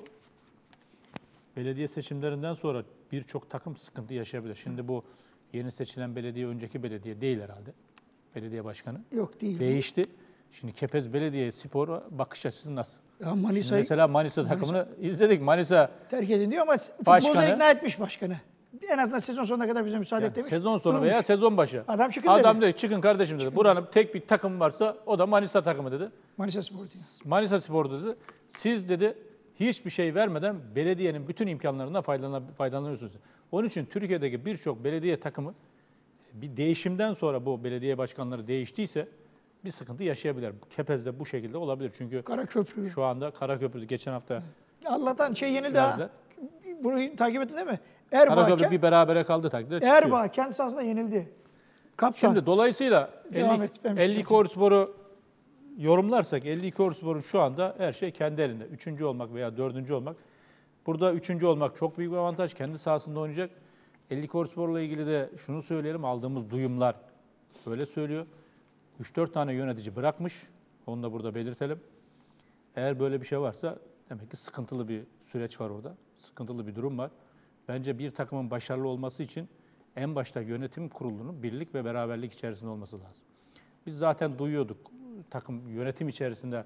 belediye seçimlerinden sonra birçok takım sıkıntı yaşayabilir. Şimdi bu yeni seçilen belediye önceki belediye değil herhalde. Belediye başkanı. yok değil. Değişti. Şimdi Kepez Belediye Spor bakış açısı nasıl? Ya Şimdi Manisa'yı mesela Manisa takımını izledik. Manisa terk edin diyor ama Başkanı- futbolcuları ikna etmiş başkanı. En azından sezon sonuna kadar bize müsaade et demiş. sezon sonu Durmuş. veya sezon başı. Adam çıkın Adam dedi. dedi çıkın kardeşim dedi. Buranın tek bir takım varsa o da Manisa takımı dedi. Manisa Spor diyor. Manisa Spor dedi. Siz dedi hiçbir şey vermeden belediyenin bütün imkanlarından faydalan- faydalanıyorsunuz. Onun için Türkiye'deki birçok belediye takımı bir değişimden sonra bu belediye başkanları değiştiyse bir sıkıntı yaşayabilir. Kepez'de bu şekilde olabilir. Çünkü Karaköprü. şu anda Karaköprü'de geçen hafta Allah'tan şey yenildi ha. verdiler. Burayı takip ettin değil mi? Karaköprü Erbağken, bir berabere kaldı takdirde çıkıyor. Erbağ kendi sahasında yenildi. Kaptan. Şimdi dolayısıyla Devam et, ben bir şey elli iki Orspor'u yorumlarsak elli iki Orspor'un şu anda her şey kendi elinde. Üçüncü olmak veya dördüncü olmak. Burada üçüncü olmak çok büyük bir avantaj. Kendi sahasında oynayacak. elli iki Orspor'la ilgili de şunu söyleyelim. Aldığımız duyumlar öyle söylüyor. üç dört tane yönetici bırakmış. Onu da burada belirtelim. Eğer böyle bir şey varsa demek ki sıkıntılı bir süreç var orada. Sıkıntılı bir durum var. Bence bir takımın başarılı olması için en başta yönetim kurulunun birlik ve beraberlik içerisinde olması lazım. Biz zaten duyuyorduk takım yönetim içerisinde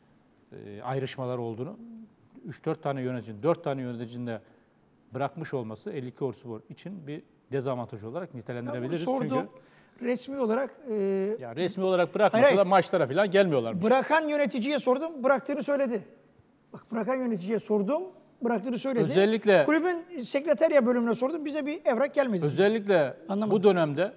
e, ayrışmalar olduğunu. üç dört tane yöneticinin, dört tane yöneticinin de bırakmış olması elli iki Orspor için bir dezavantaj olarak Ben bunu nitelendirebiliriz. sordum. Çünkü Resmi olarak e, ya resmi olarak bırakmasa Hayır, da hayır. maçlara falan gelmiyorlar. bırakan yöneticiye sordum, bıraktığını söyledi. Bak bırakan yöneticiye sordum, bıraktığını söyledi. Özellikle- Kulübün sekreterya bölümüne sordum, bize bir evrak gelmedi. Özellikle Anlamadım. bu dönemde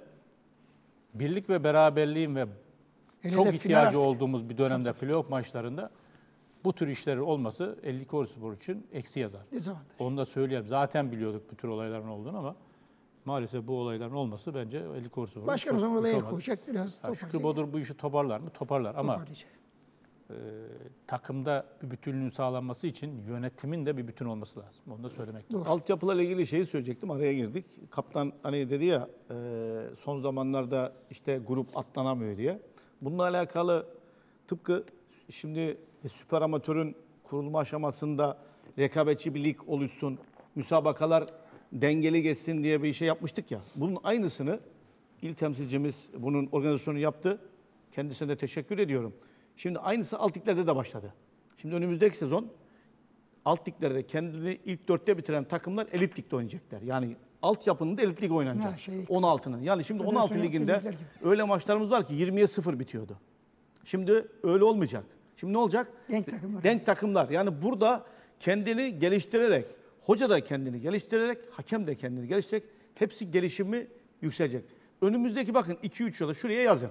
birlik ve beraberliğin ve Hele çok de final ihtiyacı artık. olduğumuz bir dönemde playoff maçlarında bu tür işlerin olması elli iki Orspor için eksi yazar. Dezavantaj. Onu da söyleyelim. Zaten biliyorduk bu tür olayların olduğunu ama maalesef bu olayların olması bence elli iki Orspor'un Başkan çok o zaman hoş olaya olmadı. koyacak biraz Ha, Şükrü toparlayacak. Bodur bu işi toparlar mı? Toparlar ama Toparlayacak. e, takımda bir bütünlüğün sağlanması için yönetimin de bir bütün olması lazım. Onu da söylemek lazım. Altyapılarla ilgili şeyi söyleyecektim. Araya girdik. Kaptan hani dedi ya e, son zamanlarda işte grup atlanamıyor diye. Bununla alakalı tıpkı şimdi süper amatörün kurulma aşamasında rekabetçi bir lig oluşsun, müsabakalar dengeli geçsin diye bir şey yapmıştık ya. Bunun aynısını il temsilcimiz bunun organizasyonu yaptı. Kendisine de teşekkür ediyorum. Şimdi aynısı alt liglerde de başladı. Şimdi önümüzdeki sezon alt liglerde kendini ilk dörtte bitiren takımlar elit ligde oynayacaklar. Yani altyapının da elit lig oynanacak. Ha, şey- on altının. Yani şimdi on Federasyon altı liginde yaptığı ligler gibi. öyle maçlarımız var ki yirmiye sıfır bitiyordu. Şimdi öyle olmayacak. Şimdi ne olacak? Denk takımlar. Denk takımlar. Yani burada kendini geliştirerek, hoca da kendini geliştirerek, hakem de kendini geliştirerek hepsi gelişimi yükselecek. Önümüzdeki bakın iki üç yıla şuraya yazın.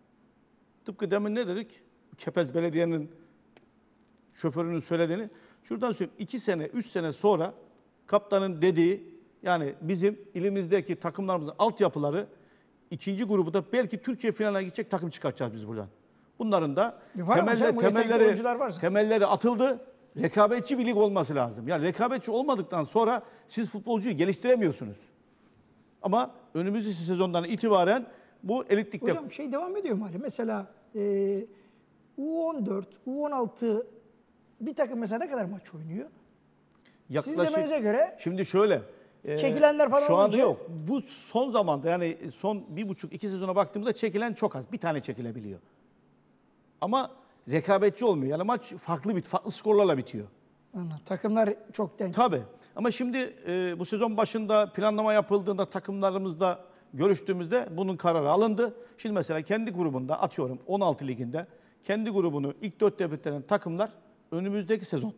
Tıpkı demin ne dedik? Kepez Belediye'nin şoförünün söylediğini. Şuradan söyleyeyim. iki sene, üç sene sonra kaptanın dediği yani bizim ilimizdeki takımlarımızın altyapıları ikinci grubu da belki Türkiye finaline gidecek takım çıkartacağız biz buradan. Bunların da Var temelde, hocam, bu yetenekli temelleri, oyuncular var zaten. temelleri atıldı. Rekabetçi bir lig olması lazım. Yani rekabetçi olmadıktan sonra siz futbolcuyu geliştiremiyorsunuz. Ama önümüzdeki sezondan itibaren bu elit ligde... Hocam şey devam ediyor mu hali? Mesela e, U on dört, U on altı bir takım mesela ne kadar maç oynuyor? Sizin demenize göre Şimdi şöyle. e, çekilenler falan Şu anda olunca- yok. Bu son zamanda yani son bir buçuk iki sezona baktığımızda çekilen çok az. Bir tane çekilebiliyor. Ama rekabetçi olmuyor. Yani maç farklı bir farklı skorlarla bitiyor. anladım, takımlar çok denk. Tabii. Ama şimdi e, bu sezon başında planlama yapıldığında takımlarımızla görüştüğümüzde bunun kararı alındı. Şimdi mesela kendi grubunda atıyorum on altı liginde kendi grubunu ilk dörtte bitiren takımlar önümüzdeki sezon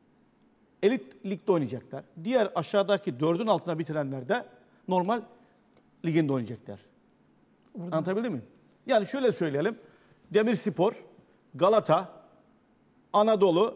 elit ligde oynayacaklar. Diğer aşağıdaki dördün altına bitirenler de normal liginde oynayacaklar. Burada. Anlatabildim mi? Yani şöyle söyleyelim. Demirspor, Galata, Anadolu,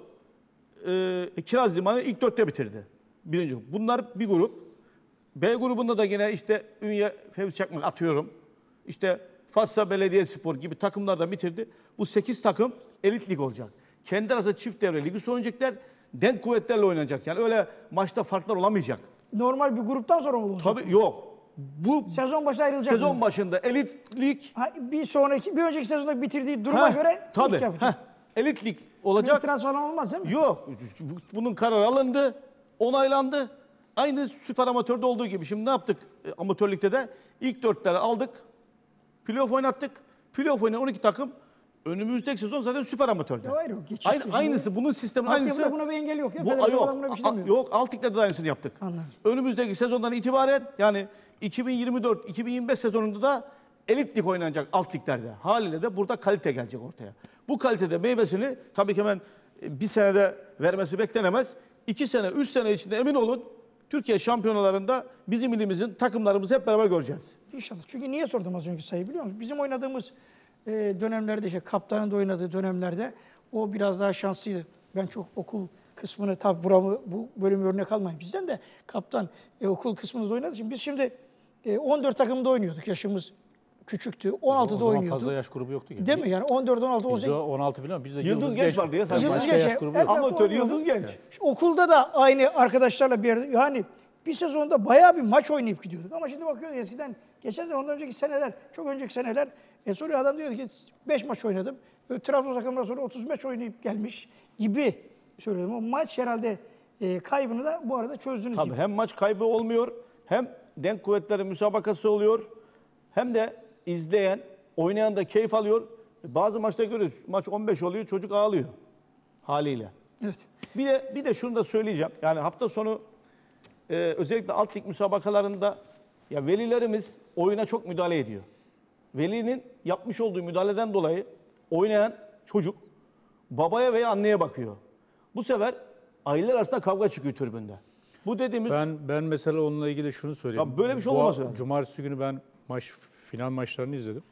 e, Kiraz Limanı ilk dörtte bitirdi. Birinci grup. Bunlar bir grup. B grubunda da yine işte Ünye, Fevzi Çakmak atıyorum. İşte Fatsa Belediyespor gibi takımlar da bitirdi. Bu sekiz takım elit lig olacak. Kendi arasında çift devre ligi oynayacaklar. Denk kuvvetlerle oynanacak. Yani öyle maçta farklar olamayacak. Normal bir gruptan sonra mı olacak? Tabii yok. Bu Sezon başı ayrılacak sezon mı? başında elit lig Ha, bir sonraki, bir önceki sezonda bitirdiği duruma Heh, göre tabii, ilk yapacak. heh, elit lig Bir olacak. itiraz falan olmaz değil mi? Yok. Bunun kararı alındı, onaylandı. Aynı süper amatörde olduğu gibi. Şimdi ne yaptık e, amatörlükte de? İlk dörtleri aldık. Playoff oynattık. Playoff oynayan on iki takım önümüzdeki sezon zaten süper amatörde. Yok, hayır, o geçiş Aynı, sezonu. aynısı bunun sistemin Altyapıda aynısı. buna bir engel yok ya. Bu, Federasyon yok. buna bir şey a- demiyor. yok. Alt liglerde de aynısını yaptık. Anladım. Önümüzdeki sezondan itibaren yani iki bin yirmi dört iki bin yirmi beş sezonunda da elit lig oynanacak alt liglerde. Haliyle de burada kalite gelecek ortaya. Bu kalitede meyvesini tabii ki hemen bir senede vermesi beklenemez. İki sene, üç sene içinde emin olun Türkiye şampiyonalarında bizim ilimizin takımlarımızı hep beraber göreceğiz. İnşallah. Çünkü niye sordum az önce sayı biliyor musun? Bizim oynadığımız e, dönemlerde işte kaptanın da oynadığı dönemlerde o biraz daha şanslıydı. Ben çok okul kısmını tabii buramı, bu bölümü örnek almayın bizden de kaptan e, okul kısmında oynadığı için biz şimdi e, on dört takımda oynuyorduk. Yaşımız küçüktü. on altıda O zaman oynuyorduk. fazla yaş grubu yoktu ki. Değil mi? Yani on dört on altı on Bizde sekiz. on altı falan. Bizde Yıldız Genç vardı ya. Tabii Yıldız başka Genç, yaş grubu evet. yok. Amatör oynuyorduk. Yıldız Genç. İşte okulda da aynı arkadaşlarla bir yerde yani bir sezonda bayağı bir maç oynayıp gidiyorduk. Ama şimdi bakıyoruz eskiden geçen sene ondan önceki seneler çok önceki seneler e soruyor adam diyor ki beş maç oynadım. E, Trabzon takımından sonra otuz maç oynayıp gelmiş gibi söylüyorum. O maç herhalde e, kaybını da bu arada çözdünüz Tabii gibi. hem maç kaybı olmuyor, hem denk kuvvetlerin müsabakası oluyor, hem de izleyen, oynayan da keyif alıyor. Bazı maçta görüyoruz, maç on beş oluyor, çocuk ağlıyor haliyle. Evet. Bir de bir de şunu da söyleyeceğim. Yani hafta sonu e, özellikle alt lig müsabakalarında ya velilerimiz oyuna çok müdahale ediyor. Velinin yapmış olduğu müdahaleden dolayı oynayan çocuk babaya veya anneye bakıyor. Bu sefer aileler arasında kavga çıkıyor tribünde. Bu dediğimiz Ben ben mesela onunla ilgili şunu söyleyeyim. Ya böyle bir şey Bu olmaması lazım. Cumartesi günü ben maç final maçlarını izledim.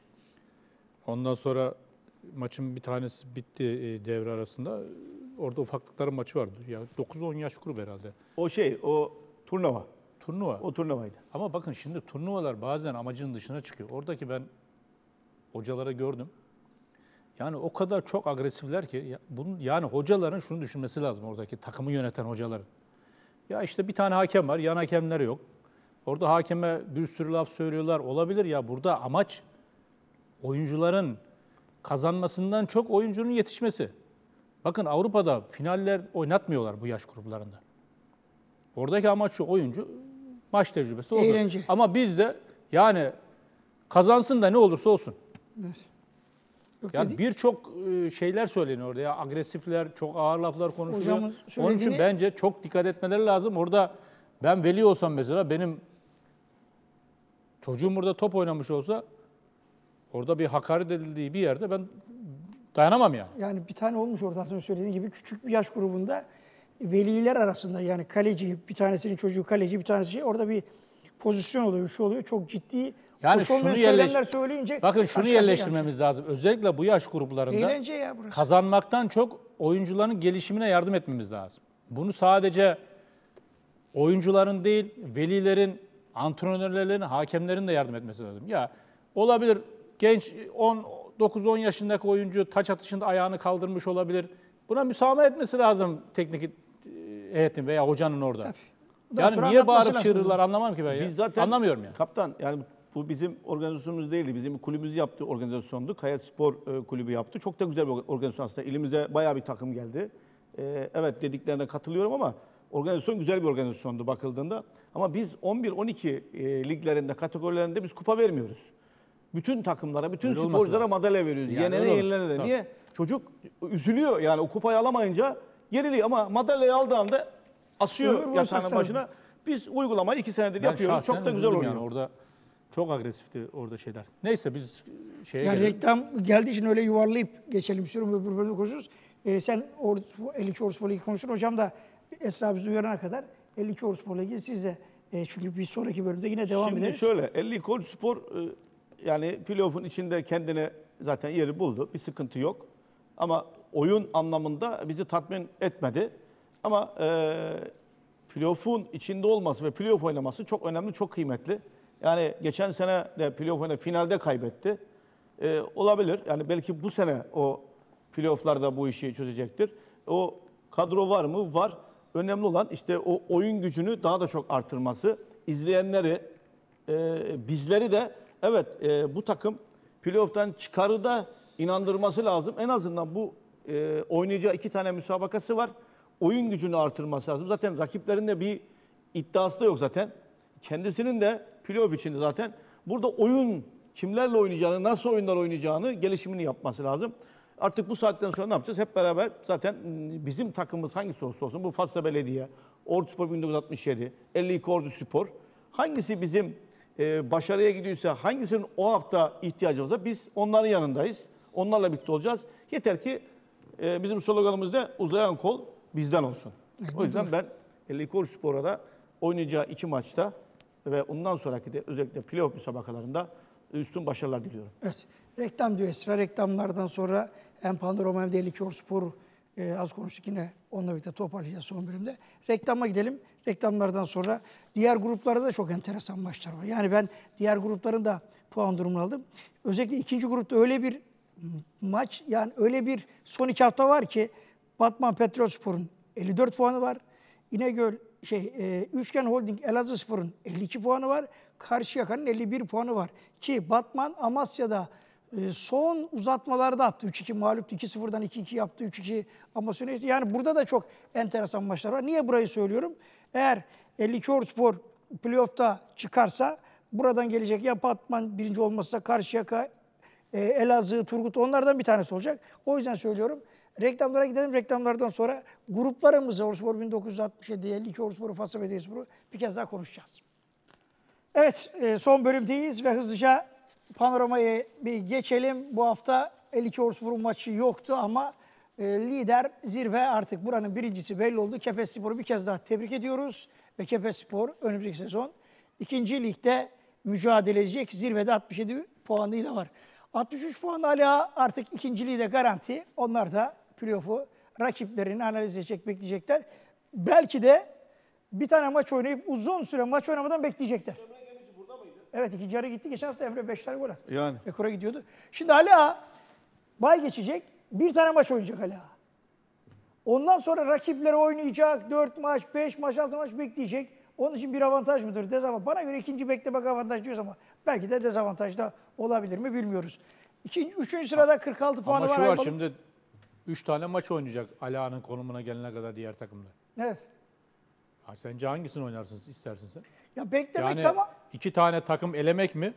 Ondan sonra maçın bir tanesi bitti e, devre arasında. Orada ufaklıkların maçı vardı. Ya dokuz on yaş grubu herhalde. o şey, o turnuva. Turnuva. O turnuvaydı. Ama bakın şimdi turnuvalar bazen amacının dışına çıkıyor. Oradaki ben hocalara gördüm. Yani o kadar çok agresifler ki ya bunun yani hocaların şunu düşünmesi lazım oradaki takımı yöneten hocaların. Ya işte bir tane hakem var, yan hakemler yok. Orada hakeme bir sürü laf söylüyorlar. Olabilir ya burada amaç oyuncuların kazanmasından çok oyuncunun yetişmesi. Bakın Avrupa'da finaller oynatmıyorlar bu yaş gruplarında. Oradaki amaç şu oyuncu maç tecrübesi olsun. Eğlence. Ama bizde yani kazansın da ne olursa olsun. Evet. Yok Yani dedi- birçok e, şeyler söyleniyor orada ya agresifler, çok ağır laflar konuşuluyor. Hocamın Onun için söylediğini- bence çok dikkat etmeleri lazım. Orada ben veli olsam mesela benim çocuğum burada top oynamış olsa orada bir hakaret edildiği bir yerde ben dayanamam yani. Yani bir tane olmuş orada az önce söylediğin gibi küçük bir yaş grubunda veliler arasında yani kaleci bir tanesinin çocuğu kaleci bir tanesi şey orada bir pozisyon oluyor, bir şey oluyor. Çok ciddi Yani hoş olmayan şunu yerleş- söylemler söyleyince Bakın karşı şunu karşıya yerleştirmemiz lazım. Özellikle bu yaş gruplarında gelmiş. Eğlence ya burası. kazanmaktan çok oyuncuların gelişimine yardım etmemiz lazım. Bunu sadece oyuncuların değil, velilerin, antrenörlerin, hakemlerin de yardım etmesi lazım. Ya olabilir genç on dokuz on yaşındaki oyuncu taç atışında ayağını kaldırmış olabilir. Buna müsamaha etmesi lazım teknik e, heyetin veya hocanın orada. Tabii. Ondan sonra Yani niye anlatması bağırıp lazım. çığırırlar anlamam ki ben ya. Biz zaten Anlamıyorum yani. Kaptan yani bu bizim organizasyonumuz değildi. Bizim kulübümüz yaptığı organizasyondu. Kaya Spor e, Kulübü yaptı. Çok da güzel bir organizasyon aslında. Elimize bayağı bir takım geldi. E, evet dediklerine katılıyorum ama organizasyon güzel bir organizasyondu bakıldığında. Ama biz on bir on iki e, liglerinde, kategorilerinde biz kupa vermiyoruz. Bütün takımlara, bütün Öyle olması sporculara lazım. madalya veriyoruz. Yani Yenene öyle olur. yenilene de. Tabii. Niye? Çocuk üzülüyor yani o kupayı alamayınca geriliyor ama madalyayı aldığı anda asıyor Ömür boyu yatağının saklar. başına. Biz uygulamayı iki senedir Ben yapıyoruz. şahsen Çok da güzel üzüldüm oluyor. yani. Orada çok agresifti orada şeyler. Neyse biz şeye Yani gelelim. reklam geldiği için öyle yuvarlayıp geçelim istiyorum. Öbür bölümde konuşuruz. Ee, sen Or- elli iki Orspor'la ilgili konuştun. Hocam da Esra bizi uyarana kadar elli iki Orspor'la ilgili siz de e, çünkü bir sonraki bölümde yine devam Şimdi ederiz. şöyle elli iki Spor e, yani playoff'un içinde kendine zaten yeri buldu. Bir sıkıntı yok. Ama oyun anlamında bizi tatmin etmedi. Ama e, playoff'un içinde olması ve playoff oynaması çok önemli, çok kıymetli. Yani geçen sene de playoff oynadı, finalde kaybetti. E, olabilir. Yani belki bu sene o playoff'larda bu işi çözecektir. O kadro var mı? Var. Önemli olan işte o oyun gücünü daha da çok artırması. İzleyenleri, e, bizleri de evet e, bu takım playoff'tan çıkarı da inandırması lazım. En azından bu e, oynayacağı iki tane müsabakası var. Oyun gücünü artırması lazım. Zaten rakiplerinde bir iddiası da yok zaten. Kendisinin de playoff içinde zaten burada oyun kimlerle oynayacağını, nasıl oyunlar oynayacağını gelişimini yapması lazım. Artık bu saatten sonra ne yapacağız? Hep beraber zaten bizim takımımız hangisi olursa olsun bu Fatsa Belediye, Orduspor bin dokuz yüz altmış yedi, elli iki Ordu Spor hangisi bizim e, başarıya gidiyorsa hangisinin o hafta ihtiyacı olsa biz onların yanındayız. Onlarla birlikte olacağız. Yeter ki e, bizim sloganımız da uzayan kol bizden olsun. O yüzden ben elli iki Ordu Spor'a da oynayacağı iki maçta ve ondan sonraki de özellikle playoff müsabakalarında üstün başarılar diliyorum. Evet. Reklam diyor Esra. Reklamlardan sonra hem Pandoroma hem de elli iki Orspor e, az konuştuk yine onunla birlikte toparlayacağız son bölümde. Reklama gidelim. Reklamlardan sonra diğer gruplarda da çok enteresan maçlar var. Yani ben diğer grupların da puan durumunu aldım. Özellikle ikinci grupta öyle bir maç yani öyle bir son iki hafta var ki Batman Petrolspor'un elli dört puanı var. İnegöl şey e, Üçgen Holding Elazığspor'un elli iki puanı var. Karşıyaka'nın elli bir puanı var. Ki Batman Amasya'da e, son uzatmalarda attı. üç iki mağluptu. iki sıfırdan iki iki yaptı. üç iki Amasya'ya geçti. Yani burada da çok enteresan maçlar var. Niye burayı söylüyorum? Eğer elli iki Orduspor playoff'ta çıkarsa buradan gelecek ya Batman birinci olmazsa Karşıyaka, e, Elazığ, Turgut onlardan bir tanesi olacak. O yüzden söylüyorum. Reklamlara gidelim. Reklamlardan sonra gruplarımızı Orduspor bin dokuz yüz altmış yedi, elli iki Orduspor'u, Fatsa Belediyespor'u bir kez daha konuşacağız. Evet, son bölümdeyiz ve hızlıca panoramaya bir geçelim. Bu hafta elli iki Orduspor'un maçı yoktu ama lider zirve artık buranın birincisi belli oldu. Kepezspor'u bir kez daha tebrik ediyoruz ve Kepezspor önümüzdeki sezon ikinci ligde mücadele edecek. Zirvede altmış yedi puanıyla var. altmış üç puan hala artık ikinciliği de garanti. Onlar da playoff'u rakiplerini analiz edecek, bekleyecekler. Belki de bir tane maç oynayıp uzun süre maç oynamadan bekleyecekler. Evet ikinci yarı gitti. Geçen hafta Emre beş tane gol attı. Yani. Ekora gidiyordu. Şimdi hala bay geçecek. Bir tane maç oynayacak hala. Ondan sonra rakipleri oynayacak. Dört maç, beş maç, altı maç bekleyecek. Onun için bir avantaj mıdır? Dezavantaj. Bana göre ikinci beklemek avantaj diyoruz ama belki de dezavantaj da olabilir mi bilmiyoruz. İkinci, üçüncü sırada kırk altı puanı Ama var. şu var Ayvalık. şimdi üç tane maç oynayacak Ala'nın konumuna gelene kadar diğer takımda. Evet. Ha, sence hangisini oynarsın istersin sen? Ya beklemek Yani tamam. iki tane takım elemek mi?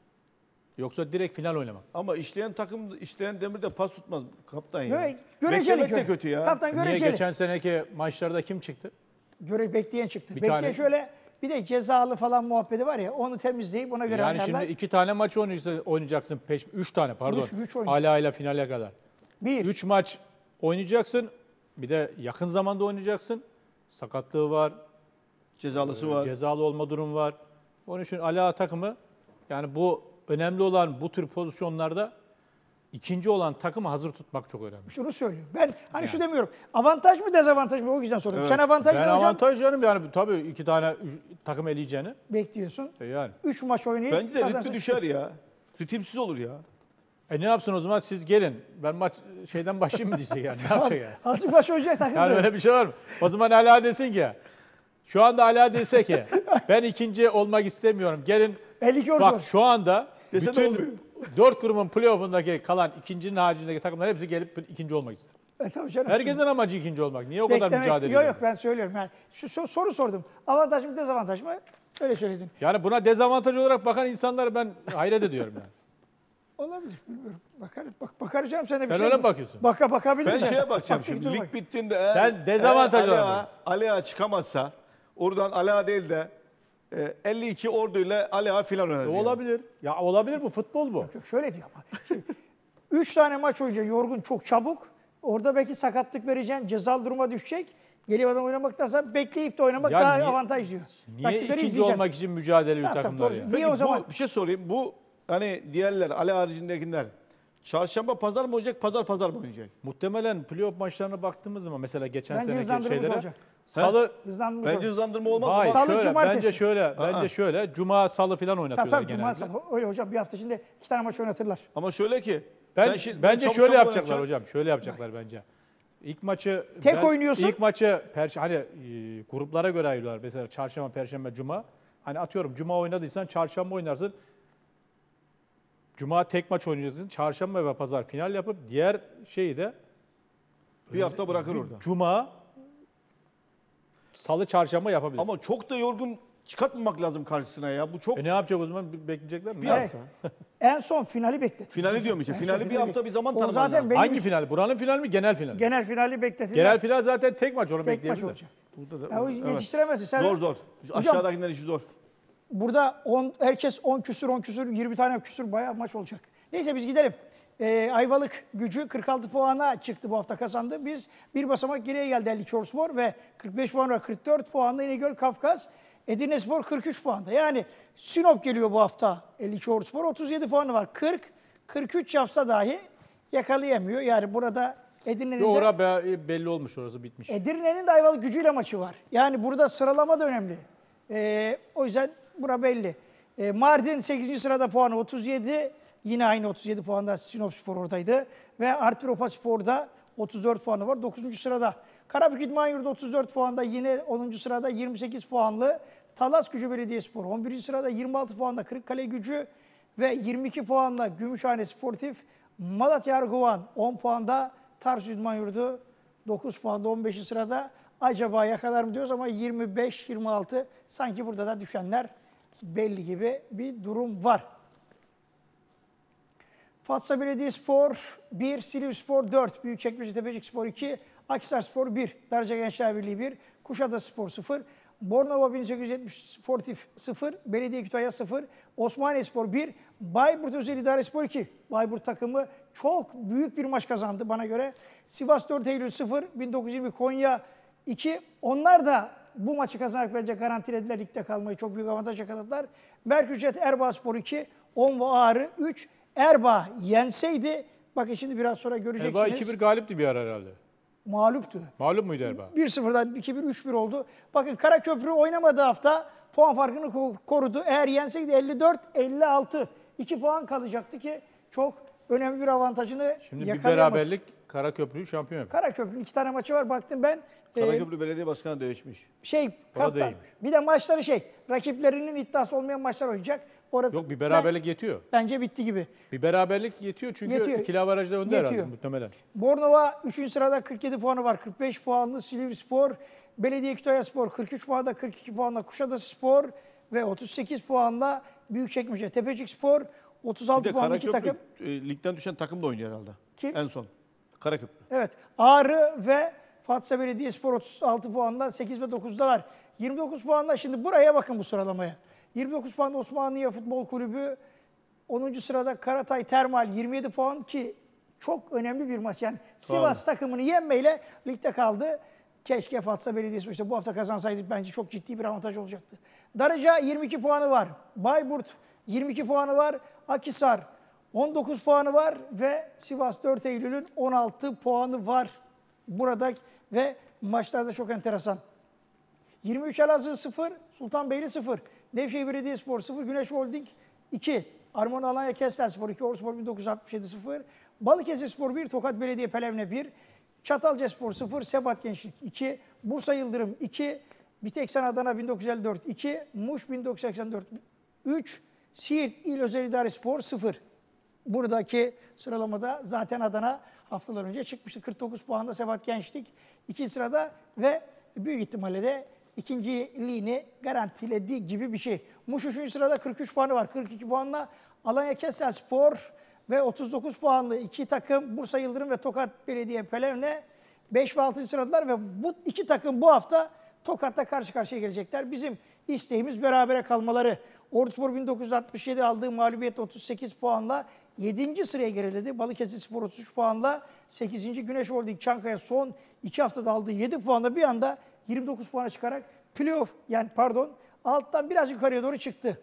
Yoksa direkt final oynamak? Ama işleyen takım, işleyen demir de pas tutmaz kaptan ya. Göre, göreceli. Beklemek de göre. kötü ya. Kaptan Niye göreceli. geçen seneki maçlarda kim çıktı? Göre bekleyen çıktı. Bir Bekleyen tane- şöyle bir de cezalı falan muhabbeti var ya onu temizleyip ona göre Yani ayarlar. şimdi iki tane maç oynayacaksın, oynayacaksın peş, üç tane pardon. Üç- üç oynayacaksın. Ala ile finale kadar. Bir. Üç maç oynayacaksın. Bir de yakın zamanda oynayacaksın. Sakatlığı var. Cezalısı var. Cezalı olma durum var. Onun için Ala takımı yani bu önemli olan bu tür pozisyonlarda ikinci olan takımı hazır tutmak çok önemli. Şunu söylüyorum. Ben hani şu demiyorum. Avantaj mı dezavantaj mı o yüzden soruyorum. Sen avantaj Ben ne hocam? avantaj canım yani tabii iki tane üç- takım eleyeceğini. Bekliyorsun. E yani. Üç maç oynayıp Bence de kazansın. ritmi düşer ya. Ritimsiz olur ya. E ne yapsın o zaman siz gelin. Ben maç şeyden başlayayım mı diyecek yani. Ne yapacak yani? Hasip baş oynayacak takım. Yani da. öyle bir şey var mı? O zaman Ala desin ki, şu anda Ala dese ki ben ikinci olmak istemiyorum. Gelin elli iki bak var. şu anda Dese de olmuyor. bütün dört grubun playoff'undaki kalan ikincinin haricindeki takımlar hepsi gelip ikinci olmak ister. E, tabii canım. Herkesin amacı ikinci olmak. Niye o kadar Beklemek- mücadele Yok ediyor? yok ben söylüyorum. Yani şu so- soru sordum. Avantaj mı dezavantaj mı? Öyle söyledin. Yani buna dezavantaj olarak bakan insanları ben hayret ediyorum yani. Olabilir bilmiyorum. Bakar, bak, bakaracağım sana bir Sen şey. öyle mi bakıyorsun? Baka bakabiliriz. Ben yani. şeye bakacağım Bak, şimdi. dur Lig bak. bittiğinde eğer, Sen dezavantaj eğer olarak Alea, Alea çıkamazsa oradan Alea değil de e, elli iki Ordu ile Alea final oynadı. diyelim. Olabilir. Ya olabilir bu futbol bu. Yok, şöyle diyor ama. Şimdi, üç tane maç oynayacak yorgun çok çabuk. Orada belki sakatlık vereceksin, cezalı duruma düşecek. Geliyor adam oynamaktansa bekleyip de oynamak Ya daha niye- avantaj diyor. Niye Rakipleri ikinci izleyeceksin. olmak için mücadele ediyor Tabii, tabii, takımlar doğru. ya? Niye Peki o bu, zaman? bir şey sorayım. Bu hani diğerler Ale haricindekiler çarşamba pazar mı oynayacak, pazar pazar mı oynayacak? Muhtemelen playoff maçlarına baktığımız zaman mesela geçen Bence seneki hızlandırılmış şeylere olacak. Salı Hızlandırmış Bence olacak. hızlandırma olmaz. Hayır, Salı, şöyle, cumartesi. bence şöyle, bence şöyle cuma salı falan Tabii oynatıyorlar tabii genelde. cuma sabahı. Öyle hocam bir hafta içinde iki tane maç oynatırlar. Ama şöyle ki. Ben, sen şimdi- bence çabuk şöyle çabuk yapacaklar oynayacak. hocam. Şöyle yapacaklar bence. İlk maçı Tek ben- oynuyorsun. İlk maçı perş hani e, gruplara göre ayırıyorlar. Mesela çarşamba, perşembe, cuma. Hani atıyorum cuma oynadıysan çarşamba oynarsın. Cuma tek maç oynayacaksın. Çarşamba ve pazar final yapıp diğer şeyi de Bir hafta bırakır orada. cuma, salı, çarşamba yapabilir. Ama çok da yorgun çıkartmamak lazım karşısına ya. Bu çok E ne yapacak o zaman? Bir bekleyecekler mi? bir Ne hafta. En son finali beklet. Finali diyorum işte. En son Finali bir hafta bir zaman O tanıman zaten lazım. benim Hangi final? Buranın final mi? Genel final mi? genel finali bekletirler. Genel final zaten tek maç. Onu tek maç bekleyebilir. olacak. Burada da- Ya, o evet. yetiştiremezsin. Sen Zor zor. Aşağıdakiler işi zor. Burada on, herkes on küsür on küsür yirmi tane küsür bayağı maç olacak. Neyse biz gidelim. Ee, Ayvalık Gücü kırk altı puana çıktı bu hafta kazandı. Biz bir basamak geriye geldi elli iki Orspor ve kırk beş puan var. kırk dört puanda İnegöl Kafkas. Edirnespor kırk üç puanda. Yani Sinop geliyor bu hafta elli iki Orspor. otuz yedi puanı var. kırk kırk üç yapsa dahi yakalayamıyor. Yani burada Edirne'nin Yo, de, ora be- belli olmuş, orası bitmiş. Edirne'nin de Ayvalık Gücü'yle maçı var. Yani burada sıralama da önemli. Ee, o yüzden bura belli. Ee, Mardin sekizinci sırada puanı otuz yedi. Yine aynı otuz yedi puanda Sinopspor oradaydı. Ve Artvin Opaspor'da otuz dört puanı var. dokuzuncu sırada. Karabükit Manyur'da otuz dört puanda. Yine onuncu sırada yirmi sekiz puanlı. Talas Gücü Belediyespor on birinci sırada yirmi altı puanla Kırıkkale Gücü ve yirmi iki puanla Gümüşhane Sportif. Malatya Arguvan on puanda. Tarsus Manyurdu dokuz puanda on beşinci sırada. Acaba yakalar mı diyoruz ama yirmi beş yirmi altı sanki burada da düşenler belli gibi bir durum var. Fatsa Belediyespor bir, Silivrispor dört, Büyükçekmece Tepecikspor iki, Akhisarspor bir, Darıca Gençler Birliği bir, Kuşadası sıfır, Bornova bin sekiz yüz yetmiş Sportif sıfır, Belediye Kütahya sıfır, Osmaniyespor bir, Bayburt Özel İdarespor iki. Bayburt takımı çok büyük bir maç kazandı bana göre. Sivas dört Eylül sıfır, bin dokuz yüz yirmi Konya iki. Onlar da bu maçı kazanarak bence garantilediler, ligde kalmayı çok büyük avantaj yakaladılar. Merkürcet Erbağspor iki, Onva Ağrı üç. Erbaa yenseydi, bakın şimdi biraz sonra göreceksiniz. Erbaa iki bir galipti bir ara herhalde. Mağluptu. Mağlup muydu Erbaa? bir sıfırdan iki bir, üç bir oldu. Bakın Karaköprü oynamadığı hafta puan farkını ko- korudu. Eğer yenseydi elli dört elli altı. iki puan kalacaktı ki çok önemli bir avantajını Şimdi bir yakalayamadı. beraberlik Karaköprü'yü şampiyon yaptı. Karaköprü'nün iki tane maçı var. Baktım ben. e, Karaköprü Belediye Başkanı değişmiş. şey kaptan. değilmiş. Bir de maçları şey. Rakiplerinin iddiası olmayan maçlar oynayacak. Orada Yok, bir beraberlik yetiyor. bence bitti gibi. Bir beraberlik yetiyor çünkü Yetiyor. ikili avarajda önde Yetiyor. herhalde muhtemelen. Bornova üçüncü sırada kırk yedi puanı var. kırk beş puanlı Silivrispor, Belediye Kütahyaspor kırk üç puanda, kırk iki puanla Kuşadasıspor ve otuz sekiz puanla Büyükçekmece Tepecikspor, otuz Bir altı de puanlı iki Karaköprü takım. e, ligden düşen takım da oynuyor herhalde. Kim? En son. Karaköprü. Evet. Ağrı ve Fatsa Belediyespor otuz altı puanla sekiz ve dokuzda var. yirmi dokuz puanla şimdi buraya bakın bu sıralamaya. yirmi dokuz puanla Osmaniye Futbol Kulübü, onuncu sırada Karatay Termal yirmi yedi puan ki çok önemli bir maç. Yani Sivas takımını yenmeyle ligde kaldı. Keşke Fatsa Belediyespor işte bu hafta kazansaydı bence çok ciddi bir avantaj olacaktı. Darıca yirmi iki puanı var. Bayburt yirmi iki puanı var. Akhisar on dokuz puanı var ve Sivas dört Eylül'ün on altı puanı var burada ve maçlarda çok enteresan. yirmi üç Elazığ sıfır, Sultanbeyli sıfır, Nevşehir Belediyespor sıfır, Güneş Holding iki. Armon Alanya Kestelspor iki, Orspor bin dokuz yüz altmış yedi sıfır. Balıkesirspor bir, Tokat Belediye Plevne bir. Çatalcaspor sıfır, Sebat Gençlik iki. Bursa Yıldırım iki. Biteksen Adana bin dokuz yüz elli dört iki. Muş bin dokuz yüz seksen dört üç. Siirt İl Özel İdare Spor sıfır. Buradaki sıralamada zaten Adana haftalar önce çıkmıştı. kırk dokuz puanda Sebat Gençlik ikinci sırada ve büyük ihtimalle de ikinciliğini garantilediği gibi bir şey. Muş üçüncü sırada kırk üç puanı var. kırk iki puanla Alanya Kestelspor ve otuz dokuz puanlı iki takım Bursa Yıldırım ve Tokat Belediye Plevne beş ve altıncı sıradalar ve bu iki takım bu hafta Tokat'ta karşı karşıya gelecekler. Bizim isteğimiz berabere kalmaları. Orduspor bin dokuz yüz altmış yedi aldığı mağlubiyet otuz sekiz puanla yedinci sıraya geriledi. Balıkesirspor otuz üç puanla sekizinci Güneş Holding Çankaya son iki haftada aldığı yedi puanla bir anda yirmi dokuz puana çıkarak playoff yani pardon alttan biraz yukarıya doğru çıktı.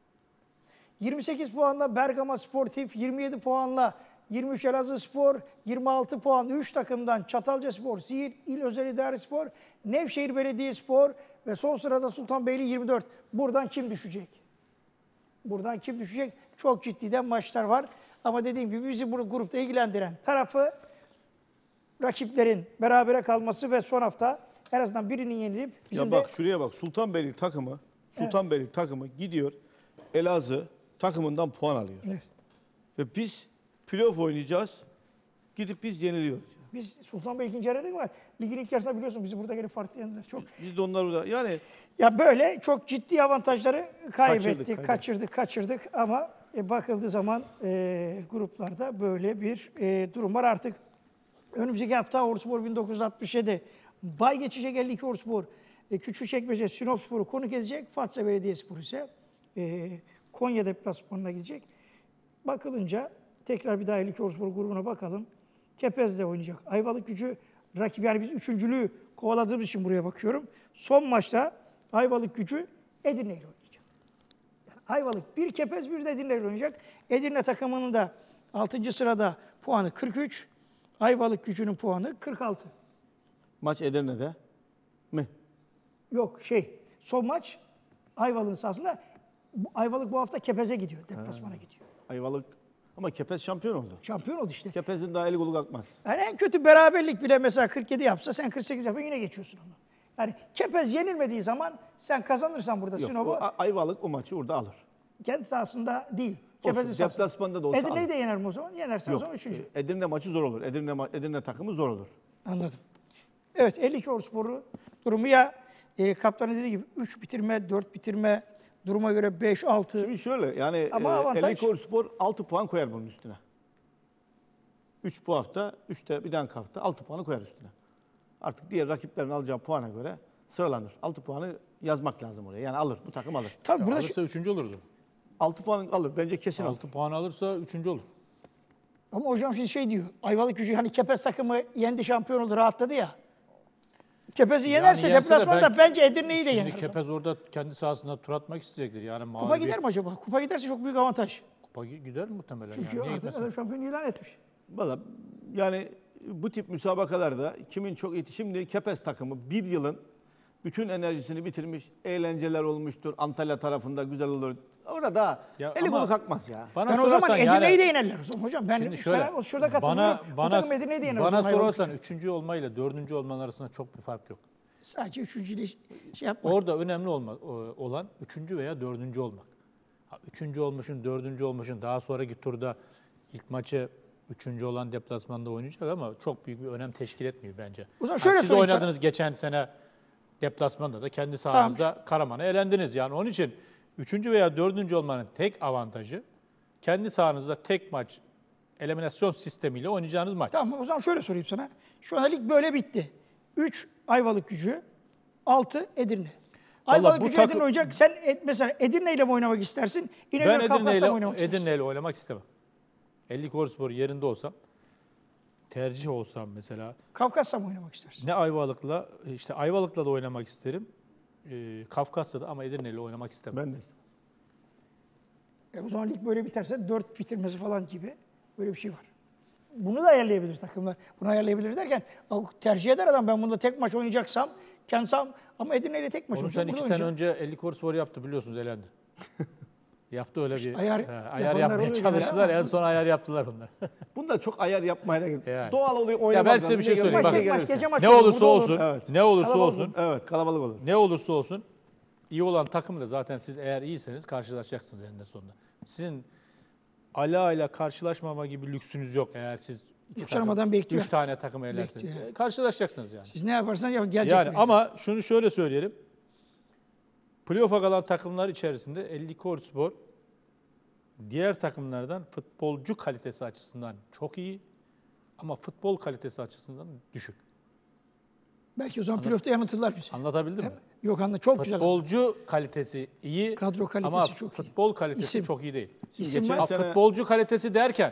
yirmi sekiz puanla Bergama Sportif, yirmi yedi puanla yirmi üç Elazığspor, yirmi altı puan üç takımdan Çatalcaspor, Siirt İl Özel İdare Spor, Nevşehir Belediyespor ve son sırada Sultanbeyli yirmi dört. Buradan kim düşecek? Buradan kim düşecek? Çok ciddiden maçlar var. Ama dediğim gibi bizi bu grupta ilgilendiren tarafı rakiplerin berabere kalması ve son hafta en azından birinin yenilip bizim Ya bak de... şuraya bak Sultanbeyli takımı, Sultanbeyli evet. takımı gidiyor Elazığ takımından puan alıyor. Evet. Ve biz playoff oynayacağız. Gidip biz yeniliyoruz. Biz Sultanbeyli ikinci yarıda ama ligin ilk yarısında biliyorsun bizi burada gelip farklı yendiler. Çok. Biz de onlar burada. Yani ya böyle çok ciddi avantajları kaybettik, kaçırdık, kaçırdık, kaçırdık ama e, bakıldığı zaman e, gruplarda böyle bir e, durum var artık. Önümüzdeki hafta Orduspor bin dokuz yüz altmış yedi bay geçecek elli iki Orduspor. E, Küçükçekmece Sinopspor'u konuk edecek. Fatsa Belediyespor ise e, Konya deplasmanına gidecek. Bakılınca tekrar bir daha elli iki Orduspor grubuna bakalım. Kepez'de oynayacak. Ayvalık Gücü rakip yani biz üçüncülüğü kovaladığımız için buraya bakıyorum. Son maçta Ayvalık Gücü Edirne ile oynayacak. Yani Ayvalık bir Kepez bir de Edirne ile oynayacak. Edirne takımının da altıncı sırada puanı kırk üç. Ayvalık Gücü'nün puanı kırk altı. maç Edirne'de mi? Yok şey son maç Ayvalık'ın sahasında. Ayvalık bu hafta Kepez'e gidiyor. Deplasmana gidiyor. Ayvalık ama Kepez şampiyon oldu. Şampiyon oldu işte. Kepez'in daha eli kolu kalkmaz. Yani en kötü beraberlik bile mesela kırk yedi yapsa sen kırk sekiz yapıyorsun yine geçiyorsun onu. Yani Kepez yenilmediği zaman sen kazanırsan burada Yok, Sinop'u o Ayvalık o maçı orada alır. kendi sahasında değil. Olsun, Kepez'in sahasında. deplasmanda da olsa Edirne'yi alır. de yener mi o zaman? Yenerse o Yok, zaman üçüncü. Edirne maçı zor olur. Edirne, ma- Edirne takımı zor olur. Anladım. Evet elli iki Orduspor'u durumu ya e, kaptanın dediği gibi üç bitirme, dört bitirme, duruma göre beş altı. Şimdi şöyle yani Ama e, avantaj- elli iki Orduspor altı puan koyar bunun üstüne. üç bu hafta, üçte bir dahaki hafta altı puanı koyar üstüne. Artık diğer rakiplerin alacağı puana göre sıralanır. altı puanı yazmak lazım oraya. Yani alır, bu takım alır. Tabii Ya burada alırsa üçüncü olurdu. altı puan alır, bence kesin alır. altı puan alırsa üçüncü olur. ama hocam şimdi şey diyor. Ayvalık Gücü hani Kepez takımı yendi şampiyon oldu rahatladı ya. Kepez'i yenerse Yani yense de deplasmanda ben- bence Edirne'yi de Şimdi yener. o zaman. Kepez orada kendi sahasında tur atmak isteyecektir. Yani Kupa mağlubiyet- gider mi acaba? Kupa giderse çok büyük avantaj. Kupa gider mi muhtemelen? Çünkü yani. Niye artık gitmesin? adam şampiyon ilan etmiş. Valla yani bu tip müsabakalarda kimin çok iyi... Şimdi Kepez takımı bir yılın bütün enerjisini bitirmiş, eğlenceler olmuştur. Antalya tarafında güzel olur. Orada Ya eli ama- kolu kalkmaz ya. Bana Ben o zaman sorarsan Edirne'yi yani- de yenerler o zaman hocam. Ben Şimdi şöyle, sana şurada katılıyorum. Bana, Bu bana, takım Edirne'yi de yener o bana zaman Ayvalık sorarsan Gücü. üçüncü olmayla dördüncü olmanın arasında çok bir fark yok. Sadece üçüncüyle şey yapmak. Orada önemli olma, o- olan üçüncü veya dördüncü olmak. Ha, üçüncü olmuşsun, dördüncü olmuşsun. Daha sonraki turda ilk maçı üçüncü olan deplasmanda oynayacak ama çok büyük bir önem teşkil etmiyor bence. O zaman Ha, şöyle siz sorayım sana. oynadınız geçen sene deplasmanda da kendi sahanızda Karaman'a elendiniz. Yani onun için üçüncü veya dördüncü olmanın tek avantajı kendi sahanızda tek maç eliminasyon sistemiyle oynayacağınız maç. Tamam o zaman şöyle sorayım sana. Şu an lig böyle bitti. üç Ayvalık Gücü, altı Edirne. Ayvalık bu Gücü takım- Edirne oynayacak. Sen et, mesela Edirne ile mi oynamak istersin? Ben İnegöl Edirne Kafkas'la ile, mı oynamak istersin? Edirne ile oynamak istemem. elli iki Orduspor yerinde olsam, tercih olsam mesela Kafkas'la mı oynamak istersin? ne Ayvalık'la, işte Ayvalık'la da oynamak isterim. E, Kafkas'ta da ama Edirne ile oynamak istemem. Ben de. E o zaman lig böyle biterse dört bitirmesi falan gibi böyle bir şey var. Bunu da ayarlayabilir takımlar. Bunu ayarlayabilir derken tercih eder adam ben bunda tek maç oynayacaksam kendi saham ama Edirne ile tek maç Onu oynayacağım. sen iki burada sene oynayacağım. önce elli iki Orduspor yaptı biliyorsunuz elendi. Yaptı öyle bir ayar he, ayar yapanlar yapmaya oluyor çalıştılar. ya. En son ayar yaptılar onlar. Bunda çok ayar yapmaya da gerek. Yani. Doğal oluyor, Ya oynamak ben size bir şey lazım. söyleyeyim. Maç Ne tek maç gelirse. gece maçı Ne olur, olursa bu da olur. olsun, Evet. ne olursa Kalabalık olsun, Evet, kalabalık olur. ne olursa olsun iyi olan takımla zaten siz eğer iyiyseniz karşılaşacaksınız eninde sonunda. Sizin ala ile karşılaşmama gibi lüksünüz yok eğer siz iki Yokuşamadan takım, bekliyor. üç tane takım elerseniz. Bekliyor. E, Karşılaşacaksınız yani. Siz ne yaparsanız yapın gelecek. Yani buraya. ama şunu şöyle söyleyelim. Playoff'a kalan takımlar içerisinde Ellikorspor diğer takımlardan futbolcu kalitesi açısından çok iyi ama futbol kalitesi açısından düşük. Belki o zaman playoff'ta yanıltırlar bizi. Anlatabildim mi? Yok anla çok güzel. Futbolcu kalitesi iyi Kadro kalitesi ama çok iyi. futbol kalitesi İsim. çok iyi değil. İsim geçen var. Ha, sene- futbolcu kalitesi derken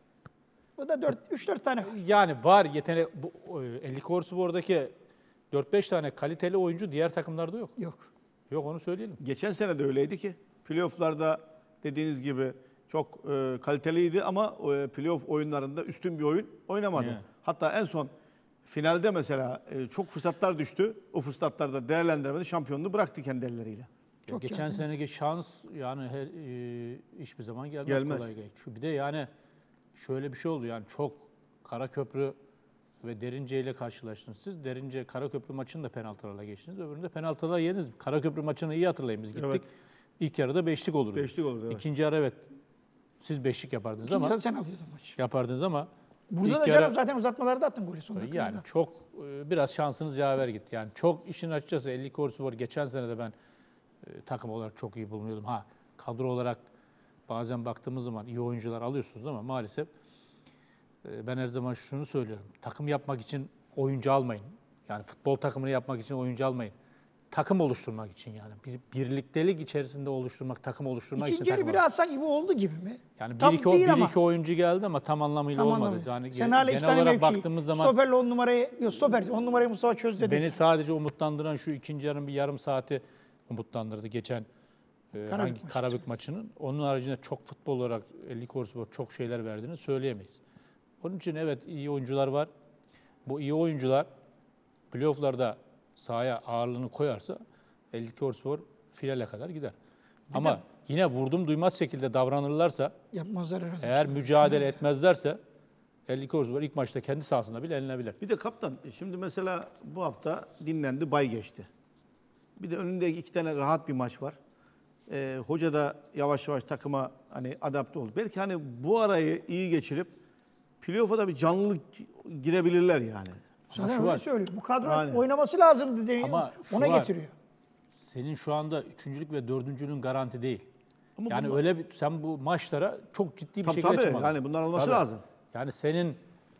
Bu da üç dört tane. yani var yetenek bu Ellikorspor'daki dört beş tane kaliteli oyuncu diğer takımlarda yok. Yok. Yok onu söyleyelim. Geçen sene de öyleydi ki playoff'larda dediğiniz gibi çok e, kaliteliydi ama e, playoff oyunlarında üstün bir oyun oynamadı. Yani. Hatta en son finalde mesela e, çok fırsatlar düştü. O fırsatlarda değerlendiremedi. Şampiyonluğu bıraktı kendi elleriyle. Çok Geçen geldi. seneki şans yani her, e, hiçbir zaman gelmez, Gelmez. kolay değil. Şu bir de yani şöyle bir şey oldu yani çok Karaköprü ve Derince ile karşılaştınız siz. Derince Karaköprü maçını da penaltılarla geçtiniz. Öbüründe penaltılarla yediniz. Karaköprü maçını iyi hatırlayın biz gittik. Evet. İlk yarıda beşlik olurdu. Beşlik olurdu, evet. İkinci yarı evet siz beşlik yapardınız İkinci ama yarı sen alıyordun maçı. yapardınız ama Burada ilk da yarı- canım zaten uzatmalarda attın golü son dakikada. yani çok e, biraz şansınız yaver gitti. Yani çok işin açıkçası Ellikorspor geçen sene de ben e, takım olarak çok iyi bulunuyordum. Ha kadro olarak bazen baktığımız zaman iyi oyuncular alıyorsunuz ama maalesef e, ben her zaman şunu söylüyorum. Takım yapmak için oyuncu almayın. Yani futbol takımını yapmak için oyuncu almayın. Takım oluşturmak için yani. Bir birliktelik içerisinde oluşturmak, takım oluşturmak İkinci için yarı takım. biraz sanki bu oldu gibi mi? Yani bir Tam iki, değil bir ama. iki oyuncu geldi ama tam anlamıyla Tam olmadı. anlamı. Yani Sen ge- hala iki genel tane olarak mevki. baktığımız zaman Stoper'le on numarayı, yok stoper, on numarayı Mustafa çözdü dedi. beni sadece umutlandıran şu ikinci yarının bir yarım saati umutlandırdı geçen e, Karabük hangi maçı Karabük söylüyorsun. maçının. Onun haricinde çok futbol olarak Ellikorspor çok şeyler verdiğini söyleyemeyiz. Onun için evet iyi oyuncular var. Bu iyi oyuncular playoff'larda sahaya ağırlığını koyarsa Ellikorspor finale kadar gider. Ama yine vurdum duymaz şekilde davranırlarsa, Yapmazlar herhalde. eğer mücadele etmezlerse Ellikorspor ilk maçta kendi sahasında bile elenebilir. Bir de kaptan şimdi mesela bu hafta dinlendi, bay geçti. Bir de önünde iki tane rahat bir maç var. Ee, hoca da yavaş yavaş takıma hani adapte oldu. Belki hani bu arayı iyi geçirip playoff'a da bir canlılık girebilirler yani. Zaten şu öyle var. söylüyor. Bu kadro Aynen. oynaması lazımdı deniyor. Ama şu Ona var. getiriyor. Senin şu anda üçüncülük ve dördüncülüğün garanti değil. Ama Yani bunlar- öyle bir, sen bu maçlara çok ciddi bir Tabii, şekilde tabii. çıkmalısın. Yani bunlar olması Tabii. lazım. Yani senin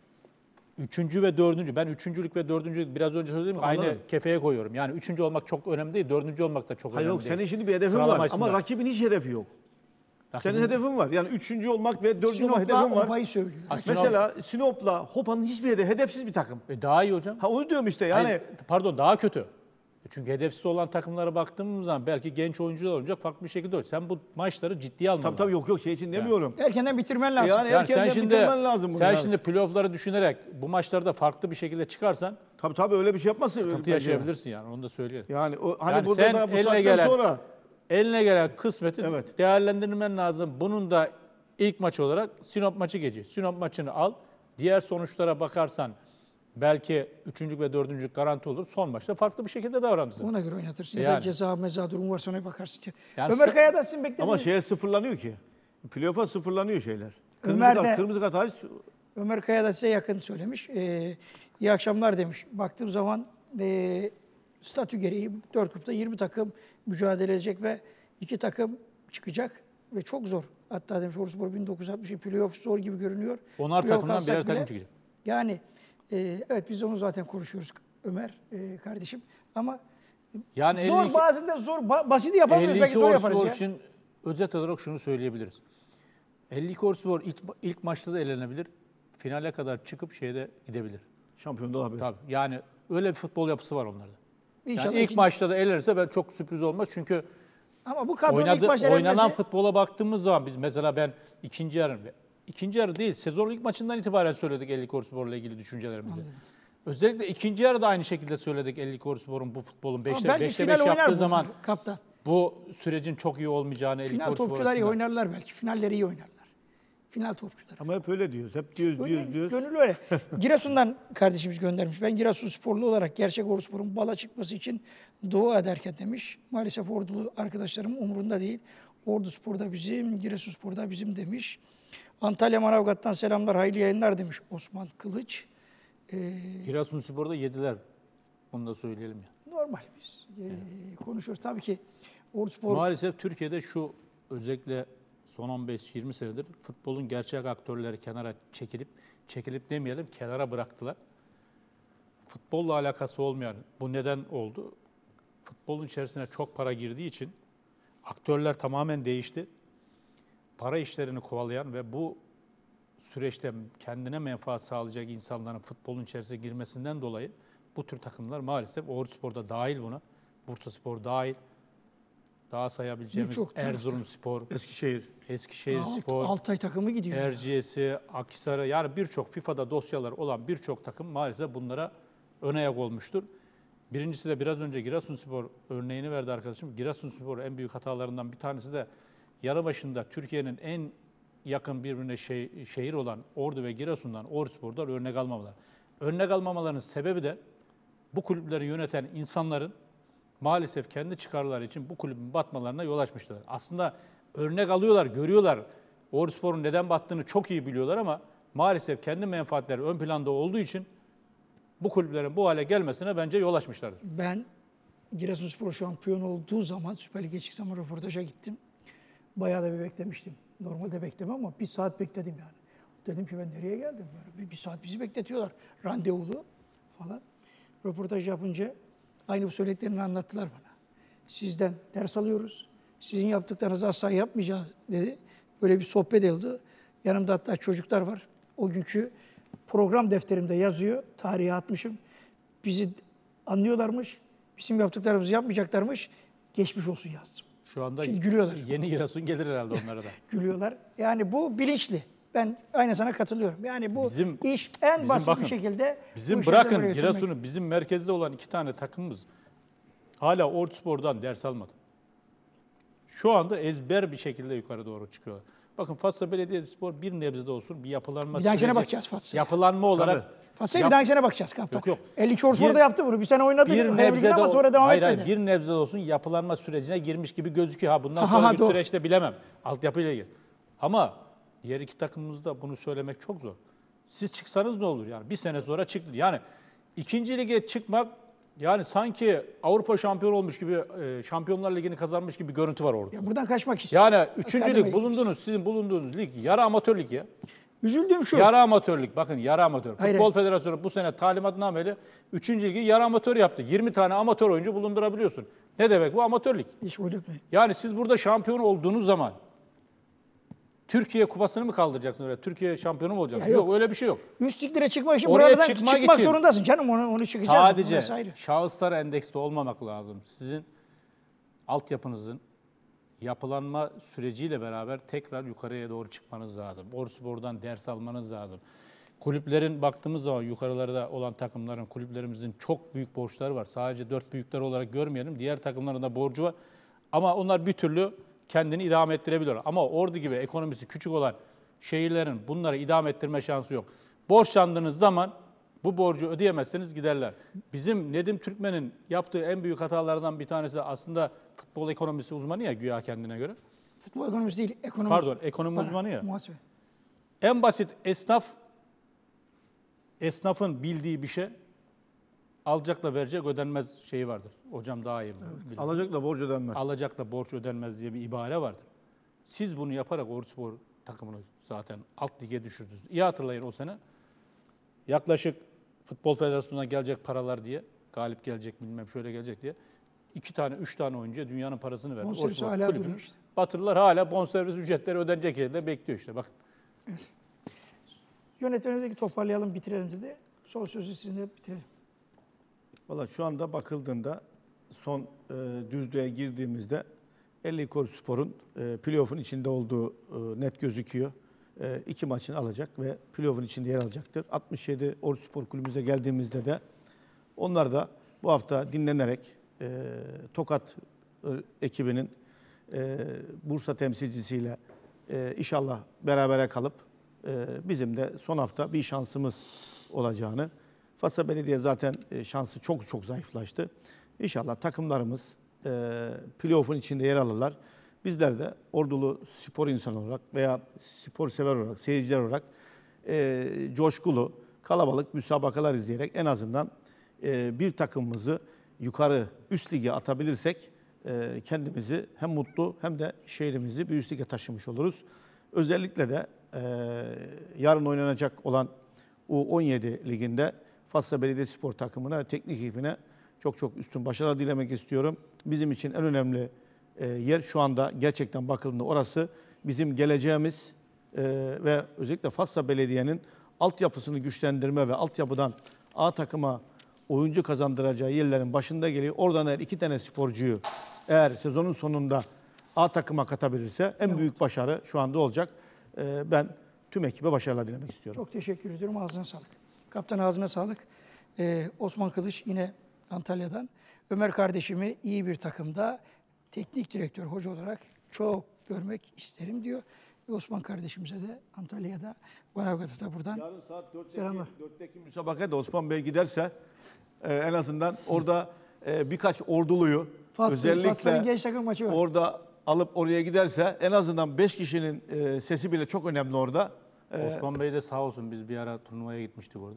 üçüncü ve dördüncü, ben üçüncülük ve dördüncülük biraz önce söylediğim gibi Anladım. aynı kefeye koyuyorum. Yani üçüncü olmak çok önemli değil, dördüncü olmak da çok Hayır önemli yok değil. senin şimdi bir hedefin Sıralama var açısından. ama rakibin hiç hedefi yok. Senin Rakibin- hedefin var. Yani üçüncü olmak ve dördüncü olmak Sinop'la hedefin var. Opa'yı söylüyor. Ha, Sinop- Mesela Sinop'la Hopa'nın hiçbir hedefi, hedefsiz bir takım. E, daha iyi hocam. Ha onu diyorum işte yani. Hayır, pardon daha kötü. Çünkü hedefsiz olan takımlara baktığımız zaman belki genç oyuncular olacak farklı bir şekilde olur. Sen bu maçları ciddiye alman Tabii tabii yok yok şey için demiyorum. Erkenden bitirmen lazım. Yani Yani erkenden sen şimdi, bitirmen lazım bunu. sen evet. şimdi playoff'ları düşünerek bu maçlarda farklı bir şekilde çıkarsan Tabii tabii öyle bir şey yapmasın. sıkıntı bence. yaşayabilirsin yani onu da söyleyelim. Yani o, hani Yani burada sen da bu eline saatten gelen- sonra Eline gelen kısmeti Evet. değerlendirmen lazım. Bunun da ilk maç olarak Sinop maçı geçiyor. Sinop maçını al. Diğer sonuçlara bakarsan belki üçüncü ve dördüncü garanti olur. Son maçta farklı bir şekilde davranırsın. Ona göre oynatırsın. Ya da Yani. ceza meza durumu varsa ona bakarsın. Yani Ömer sen- Kaya'da sizin beklediğiniz... ama şeye sıfırlanıyor ki. Playoff'a sıfırlanıyor şeyler. Kırmızı Ömer kart, de- kırmızı kart hariç Ömer Kaya da size yakın söylemiş. Ee, iyi akşamlar demiş. Baktığım zaman e, statü gereği dört grupta yirmi takım mücadele edecek ve iki takım çıkacak ve çok zor. Hatta demiş Orspor bin dokuz yüz altmış playoff zor gibi görünüyor. Onar Playoff takımdan kalsak birer takım bile- çıkacak. Yani e, evet biz onu zaten konuşuyoruz Ömer e, kardeşim. Ama Yani zor elli iki bazen de zor ba- basit yapamıyoruz elli belki iki zor yaparız Orspor ya. için özet olarak şunu söyleyebiliriz. elli iki Orspor ilk, ilk maçta da elenebilir. Finale kadar çıkıp şeyde gidebilir. şampiyon da olabilir. Tabii. Yani öyle bir futbol yapısı var onlarda. İnşallah Yani ilk ikinci- maçta da elenirse ben çok sürpriz olmaz. Çünkü ama bu kadronun ilk oynadı, maç oynanan elenmesi futbola baktığımız zaman biz mesela ben ikinci yarı, ikinci yarı değil sezonun ilk maçından itibaren söyledik Ellikorspor'la ilgili düşüncelerimizi. Özellikle ikinci yarıda aynı şekilde söyledik Ellikorspor'un bu futbolun ama beşte belki beşte final beş oynar yaptığı bunlar, zaman kaptan. bu sürecin çok iyi olmayacağını Elik Final Orspor topçular iyi açısından- oynarlar belki. Finalleri iyi oynarlar. Final topçuları. Ama hep öyle diyoruz. Hep diyoruz, Öyle, diyoruz, diyoruz. Gönül öyle. Giresun'dan kardeşimiz göndermiş. Ben Giresun sporlu olarak gerçek Orduspor'un bala çıkması için dua ederken demiş. Maalesef Ordulu arkadaşlarım umurunda değil. Orduspor'da bizim, Giresunspor'da bizim demiş. Antalya Manavgat'tan selamlar, hayırlı yayınlar demiş Osman Kılıç. Ee, Giresunspor'da yediler. Onu da söyleyelim ya. normal biz ee, konuşuyoruz. Tabii ki Orduspor... Maalesef Türkiye'de şu özellikle son on beş yirmi senedir futbolun gerçek aktörleri kenara çekilip, çekilip demeyelim kenara bıraktılar. Futbolla alakası olmayan bu neden oldu? Futbolun içerisine çok para girdiği için aktörler tamamen değişti. Para işlerini kovalayan ve bu süreçte kendine menfaat sağlayacak insanların futbolun içerisine girmesinden dolayı bu tür takımlar maalesef Orduspor'da dahil buna, Bursaspor dahil, daha sayabileceğimiz Birçok tarafta. Erzurumspor, Eskişehir. Eskişehirspor, Alt, Altay takımı gidiyor. Erciyes'i, Akhisar'ı yani birçok FIFA'da dosyalar olan birçok takım maalesef bunlara ön ayak olmuştur. Birincisi de biraz önce Giresunspor örneğini verdi arkadaşım. Giresunspor en büyük hatalarından bir tanesi de yarı başında Türkiye'nin en yakın birbirine şey, şehir olan Ordu ve Giresun'dan, Orduspor'dan örnek almamalar. Örnek almamalarının sebebi de bu kulüpleri yöneten insanların maalesef kendi çıkarları için bu kulübün batmalarına yol açmışlar. Aslında örnek alıyorlar, görüyorlar. Orduspor'un neden battığını çok iyi biliyorlar ama maalesef kendi menfaatleri ön planda olduğu için bu kulüplerin bu hale gelmesine bence yol açmışlardır. Ben Giresunspor şampiyon olduğu zaman Süper Lig'e çıksam röportaja gittim. Bayağı da bir beklemiştim. Normalde beklemem ama bir saat bekledim yani. Dedim ki ben nereye geldim? Yani bir, bir saat bizi bekletiyorlar. Randevulu falan. Röportaj yapınca aynı bu söylediklerini anlattılar bana. Sizden ders alıyoruz. Sizin yaptıklarınızı asla yapmayacağız dedi. Böyle bir sohbet oldu. Yanımda hatta çocuklar var. O günkü program defterimde yazıyor. Tarihe atmışım. Bizi anlıyorlarmış. Bizim yaptıklarımızı yapmayacaklarmış. Geçmiş olsun yazdım. Şu anda Şimdi gülüyorlar. yeni Giresun gelir herhalde onlara da. Gülüyorlar. Yani bu bilinçli. Ben aynı sana katılıyorum. Yani bu Bizim- iş en bizim basit bakın, bir şekilde bu Bizim işleri böyle bırakın götürmek. Giresun'u, bizim merkezde olan iki tane takımımız hala Orduspor'dan ders almadı. Şu anda ezber bir şekilde yukarı doğru çıkıyorlar. Bakın Fatsa Belediyespor bir nebze de olsun bir yapılanma Bir dahakine süreci- bakacağız Fatsa'ya. Yapılanma olarak. Tabii. Fatsa'ya Yap- bir dahaki sene bakacağız kaptan. Yok, yok. elli iki Orduspor Bir- da yaptı bunu. Bir sene oynadı. Bir Hayır, nebze de ama o- sonra devam hayır, etmedi. hayır, bir nebze de olsun yapılanma sürecine girmiş gibi gözüküyor. Ha bundan Ha, ha, sonra ha, bir doğru. süreçte bilemem. Altyapıyla ilgili. Ama diğer iki takımımızda bunu söylemek çok zor. Siz çıksanız ne olur yani? Bir sene sonra çıktı. Yani ikinci lige çıkmak yani sanki Avrupa şampiyon olmuş gibi, e, Şampiyonlar Ligi'ni kazanmış gibi bir görüntü var orada. Ya buradan kaçmak istiyor. Yani üçüncü Akademiye lig bulunduğunuz, sizin bulunduğunuz lig yarı amatör lig ya. Üzüldüğüm şu. Yarı amatörlük. Bakın yarı amatör. Hayır, Futbol hayır. Federasyonu bu sene talimatnameyle üçüncü ligi yarı amatör yaptı. yirmi tane amatör oyuncu bulundurabiliyorsun. Ne demek bu? Amatörlük. Hiç oynatmayın. Yani siz burada şampiyon olduğunuz zaman Türkiye kupasını mı kaldıracaksınız? Öyle? Türkiye şampiyonu mu olacaksınız? Ya yok. yok. öyle bir şey yok. Üst liglere çıkmak için Oraya buradan çıkmak çıkmak için zorundasın canım. Onu, onu çıkacağız. Sadece Orası ayrı. şahıslara endeksli olmamak lazım. Sizin altyapınızın yapılanma süreciyle beraber tekrar yukarıya doğru çıkmanız lazım. Orduspor'dan ders almanız lazım. Kulüplerin baktığımız zaman yukarılarda olan takımların, kulüplerimizin çok büyük borçları var. Sadece dört büyükler olarak görmeyelim. Diğer takımların da borcu var. Ama onlar bir türlü kendini idame ettirebiliyor. Ama Ordu gibi ekonomisi küçük olan şehirlerin bunları idame ettirme şansı yok. Borçlandığınız zaman bu borcu ödeyemezseniz giderler. Bizim Nedim Türkmen'in yaptığı en büyük hatalardan bir tanesi aslında futbol ekonomisi uzmanı ya güya kendine göre. Futbol ekonomisi değil. Ekonomisi. Pardon, ekonomi Para, uzmanı ya. Muhasebe. En basit esnaf, esnafın bildiği bir şey alacakla verecek ödenmez şeyi vardır. Hocam daha iyi bilir. Alacakla borç ödenmez. Alacakla borç ödenmez diye bir ibare vardır. Siz bunu yaparak Orduspor takımını zaten alt lige düşürdünüz. İyi hatırlayın o sene. Yaklaşık Futbol Federasyonu'na gelecek paralar diye, galip gelecek bilmem şöyle gelecek diye iki tane, üç tane oyuncuya dünyanın parasını verdi. Bonservisi Orduspor hala kulübü. duruyor işte. Batırılar hala bonservis ücretleri ödenecek yerde bekliyor işte. Bakın. Yönetmenimizdeki toparlayalım, bitirelim dedi. Son sözü sizinle bitirelim. Valla şu anda bakıldığında son e, düzlüğe girdiğimizde elli Orduspor'un e, playoff'un içinde olduğu e, net gözüküyor. E, iki maçını alacak ve playoff'un içinde yer alacaktır. altmış yedi Orduspor kulübümüze geldiğimizde de onlar da bu hafta dinlenerek e, Tokat ekibinin e, Bursa temsilcisiyle e, inşallah berabere kalıp e, bizim de son hafta bir şansımız olacağını. Fatsa Belediye zaten e, şansı çok çok zayıflaştı. İnşallah takımlarımız e, playoff'un içinde yer alırlar. Bizler de ordulu spor insanı olarak veya spor sever olarak, seyirciler olarak e, coşkulu, kalabalık müsabakalar izleyerek en azından e, bir takımımızı yukarı, üst lige atabilirsek e, kendimizi hem mutlu hem de şehrimizi bir üst lige taşımış oluruz. Özellikle de e, yarın oynanacak olan U on yedi liginde Fatsa Belediyespor takımına ve teknik ekibine çok çok üstün başarılar dilemek istiyorum. Bizim için en önemli e, yer şu anda gerçekten bakıldığında orası bizim geleceğimiz e, ve özellikle Fatsa Belediye'nin altyapısını güçlendirme ve altyapıdan A takıma oyuncu kazandıracağı yerlerin başında geliyor. Oradan eğer iki tane sporcuyu eğer sezonun sonunda A takıma katabilirse en büyük başarı şu anda olacak. E, ben tüm ekibe başarılar dilemek istiyorum. Çok teşekkür ediyorum. Ağzına sağlık. Kaptan ağzına sağlık. Ee, Osman Kılıç yine Antalya'dan. Ömer kardeşimi iyi bir takımda teknik direktör, hoca olarak çok görmek isterim diyor. Ve Osman kardeşimize de Antalya'da, Manavgat'ta buradan Yarın saat dörtteki, selamlar. dörtteki müsabakada Osman Bey giderse e, en azından orada e, birkaç orduluyu Fatsa- özellikle Fatsa'nın genç takım maçı var. orada alıp oraya giderse en azından beş kişinin e, sesi bile çok önemli orada. E, Osman Bey de sağ olsun, biz bir ara turnuvaya gitmiştik orada.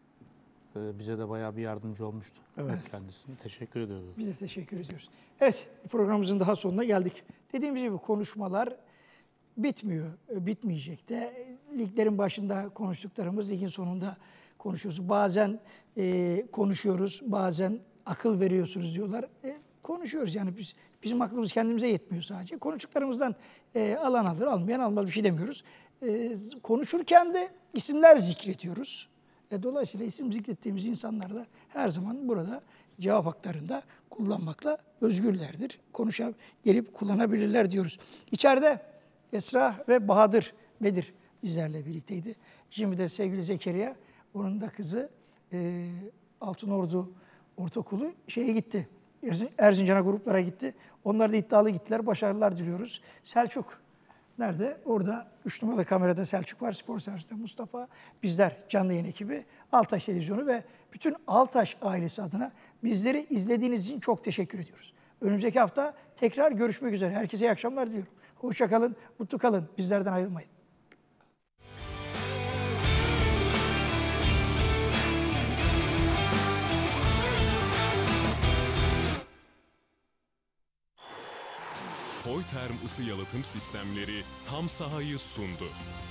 Ee, bize de bayağı bir yardımcı olmuştu. Evet. Kendisine teşekkür ediyoruz. Biz de teşekkür ediyoruz. Evet, programımızın daha sonuna geldik. Dediğimiz gibi konuşmalar bitmiyor, bitmeyecek de. Liglerin başında konuştuklarımız ligin sonunda konuşuyoruz. Bazen e, konuşuyoruz, bazen akıl veriyorsunuz diyorlar. E, konuşuyoruz yani biz bizim aklımız kendimize yetmiyor sadece. Konuştuklarımızdan e, alan alır, almayan almaz, bir şey demiyoruz. E, konuşurken de isimler zikrediyoruz. E, dolayısıyla isim zikrettiğimiz insanlar da her zaman burada cevap haklarında kullanmakla özgürlerdir. Konuşup gelip kullanabilirler diyoruz. İçeride Esra ve Bahadır Bedir bizlerle birlikteydi. Şimdi de sevgili Zekeriya, onun da kızı e, Altınordu Ortaokulu şeye gitti. Erzin- Erzincan'a gruplara gitti. Onlar da iddialı gittiler. Başarılar diliyoruz. Selçuk nerede? Orada üç numaralı kamerada Selçuk var. Spor servisinde Mustafa. Bizler canlı yayın ekibi, Altaş Televizyonu ve bütün Altaş ailesi adına bizleri izlediğiniz için çok teşekkür ediyoruz. Önümüzdeki hafta tekrar görüşmek üzere. Herkese iyi akşamlar diliyorum. Hoşça kalın, mutlu kalın. Bizlerden ayrılmayın. Koyterm ısı yalıtım sistemleri tam sahayı sundu.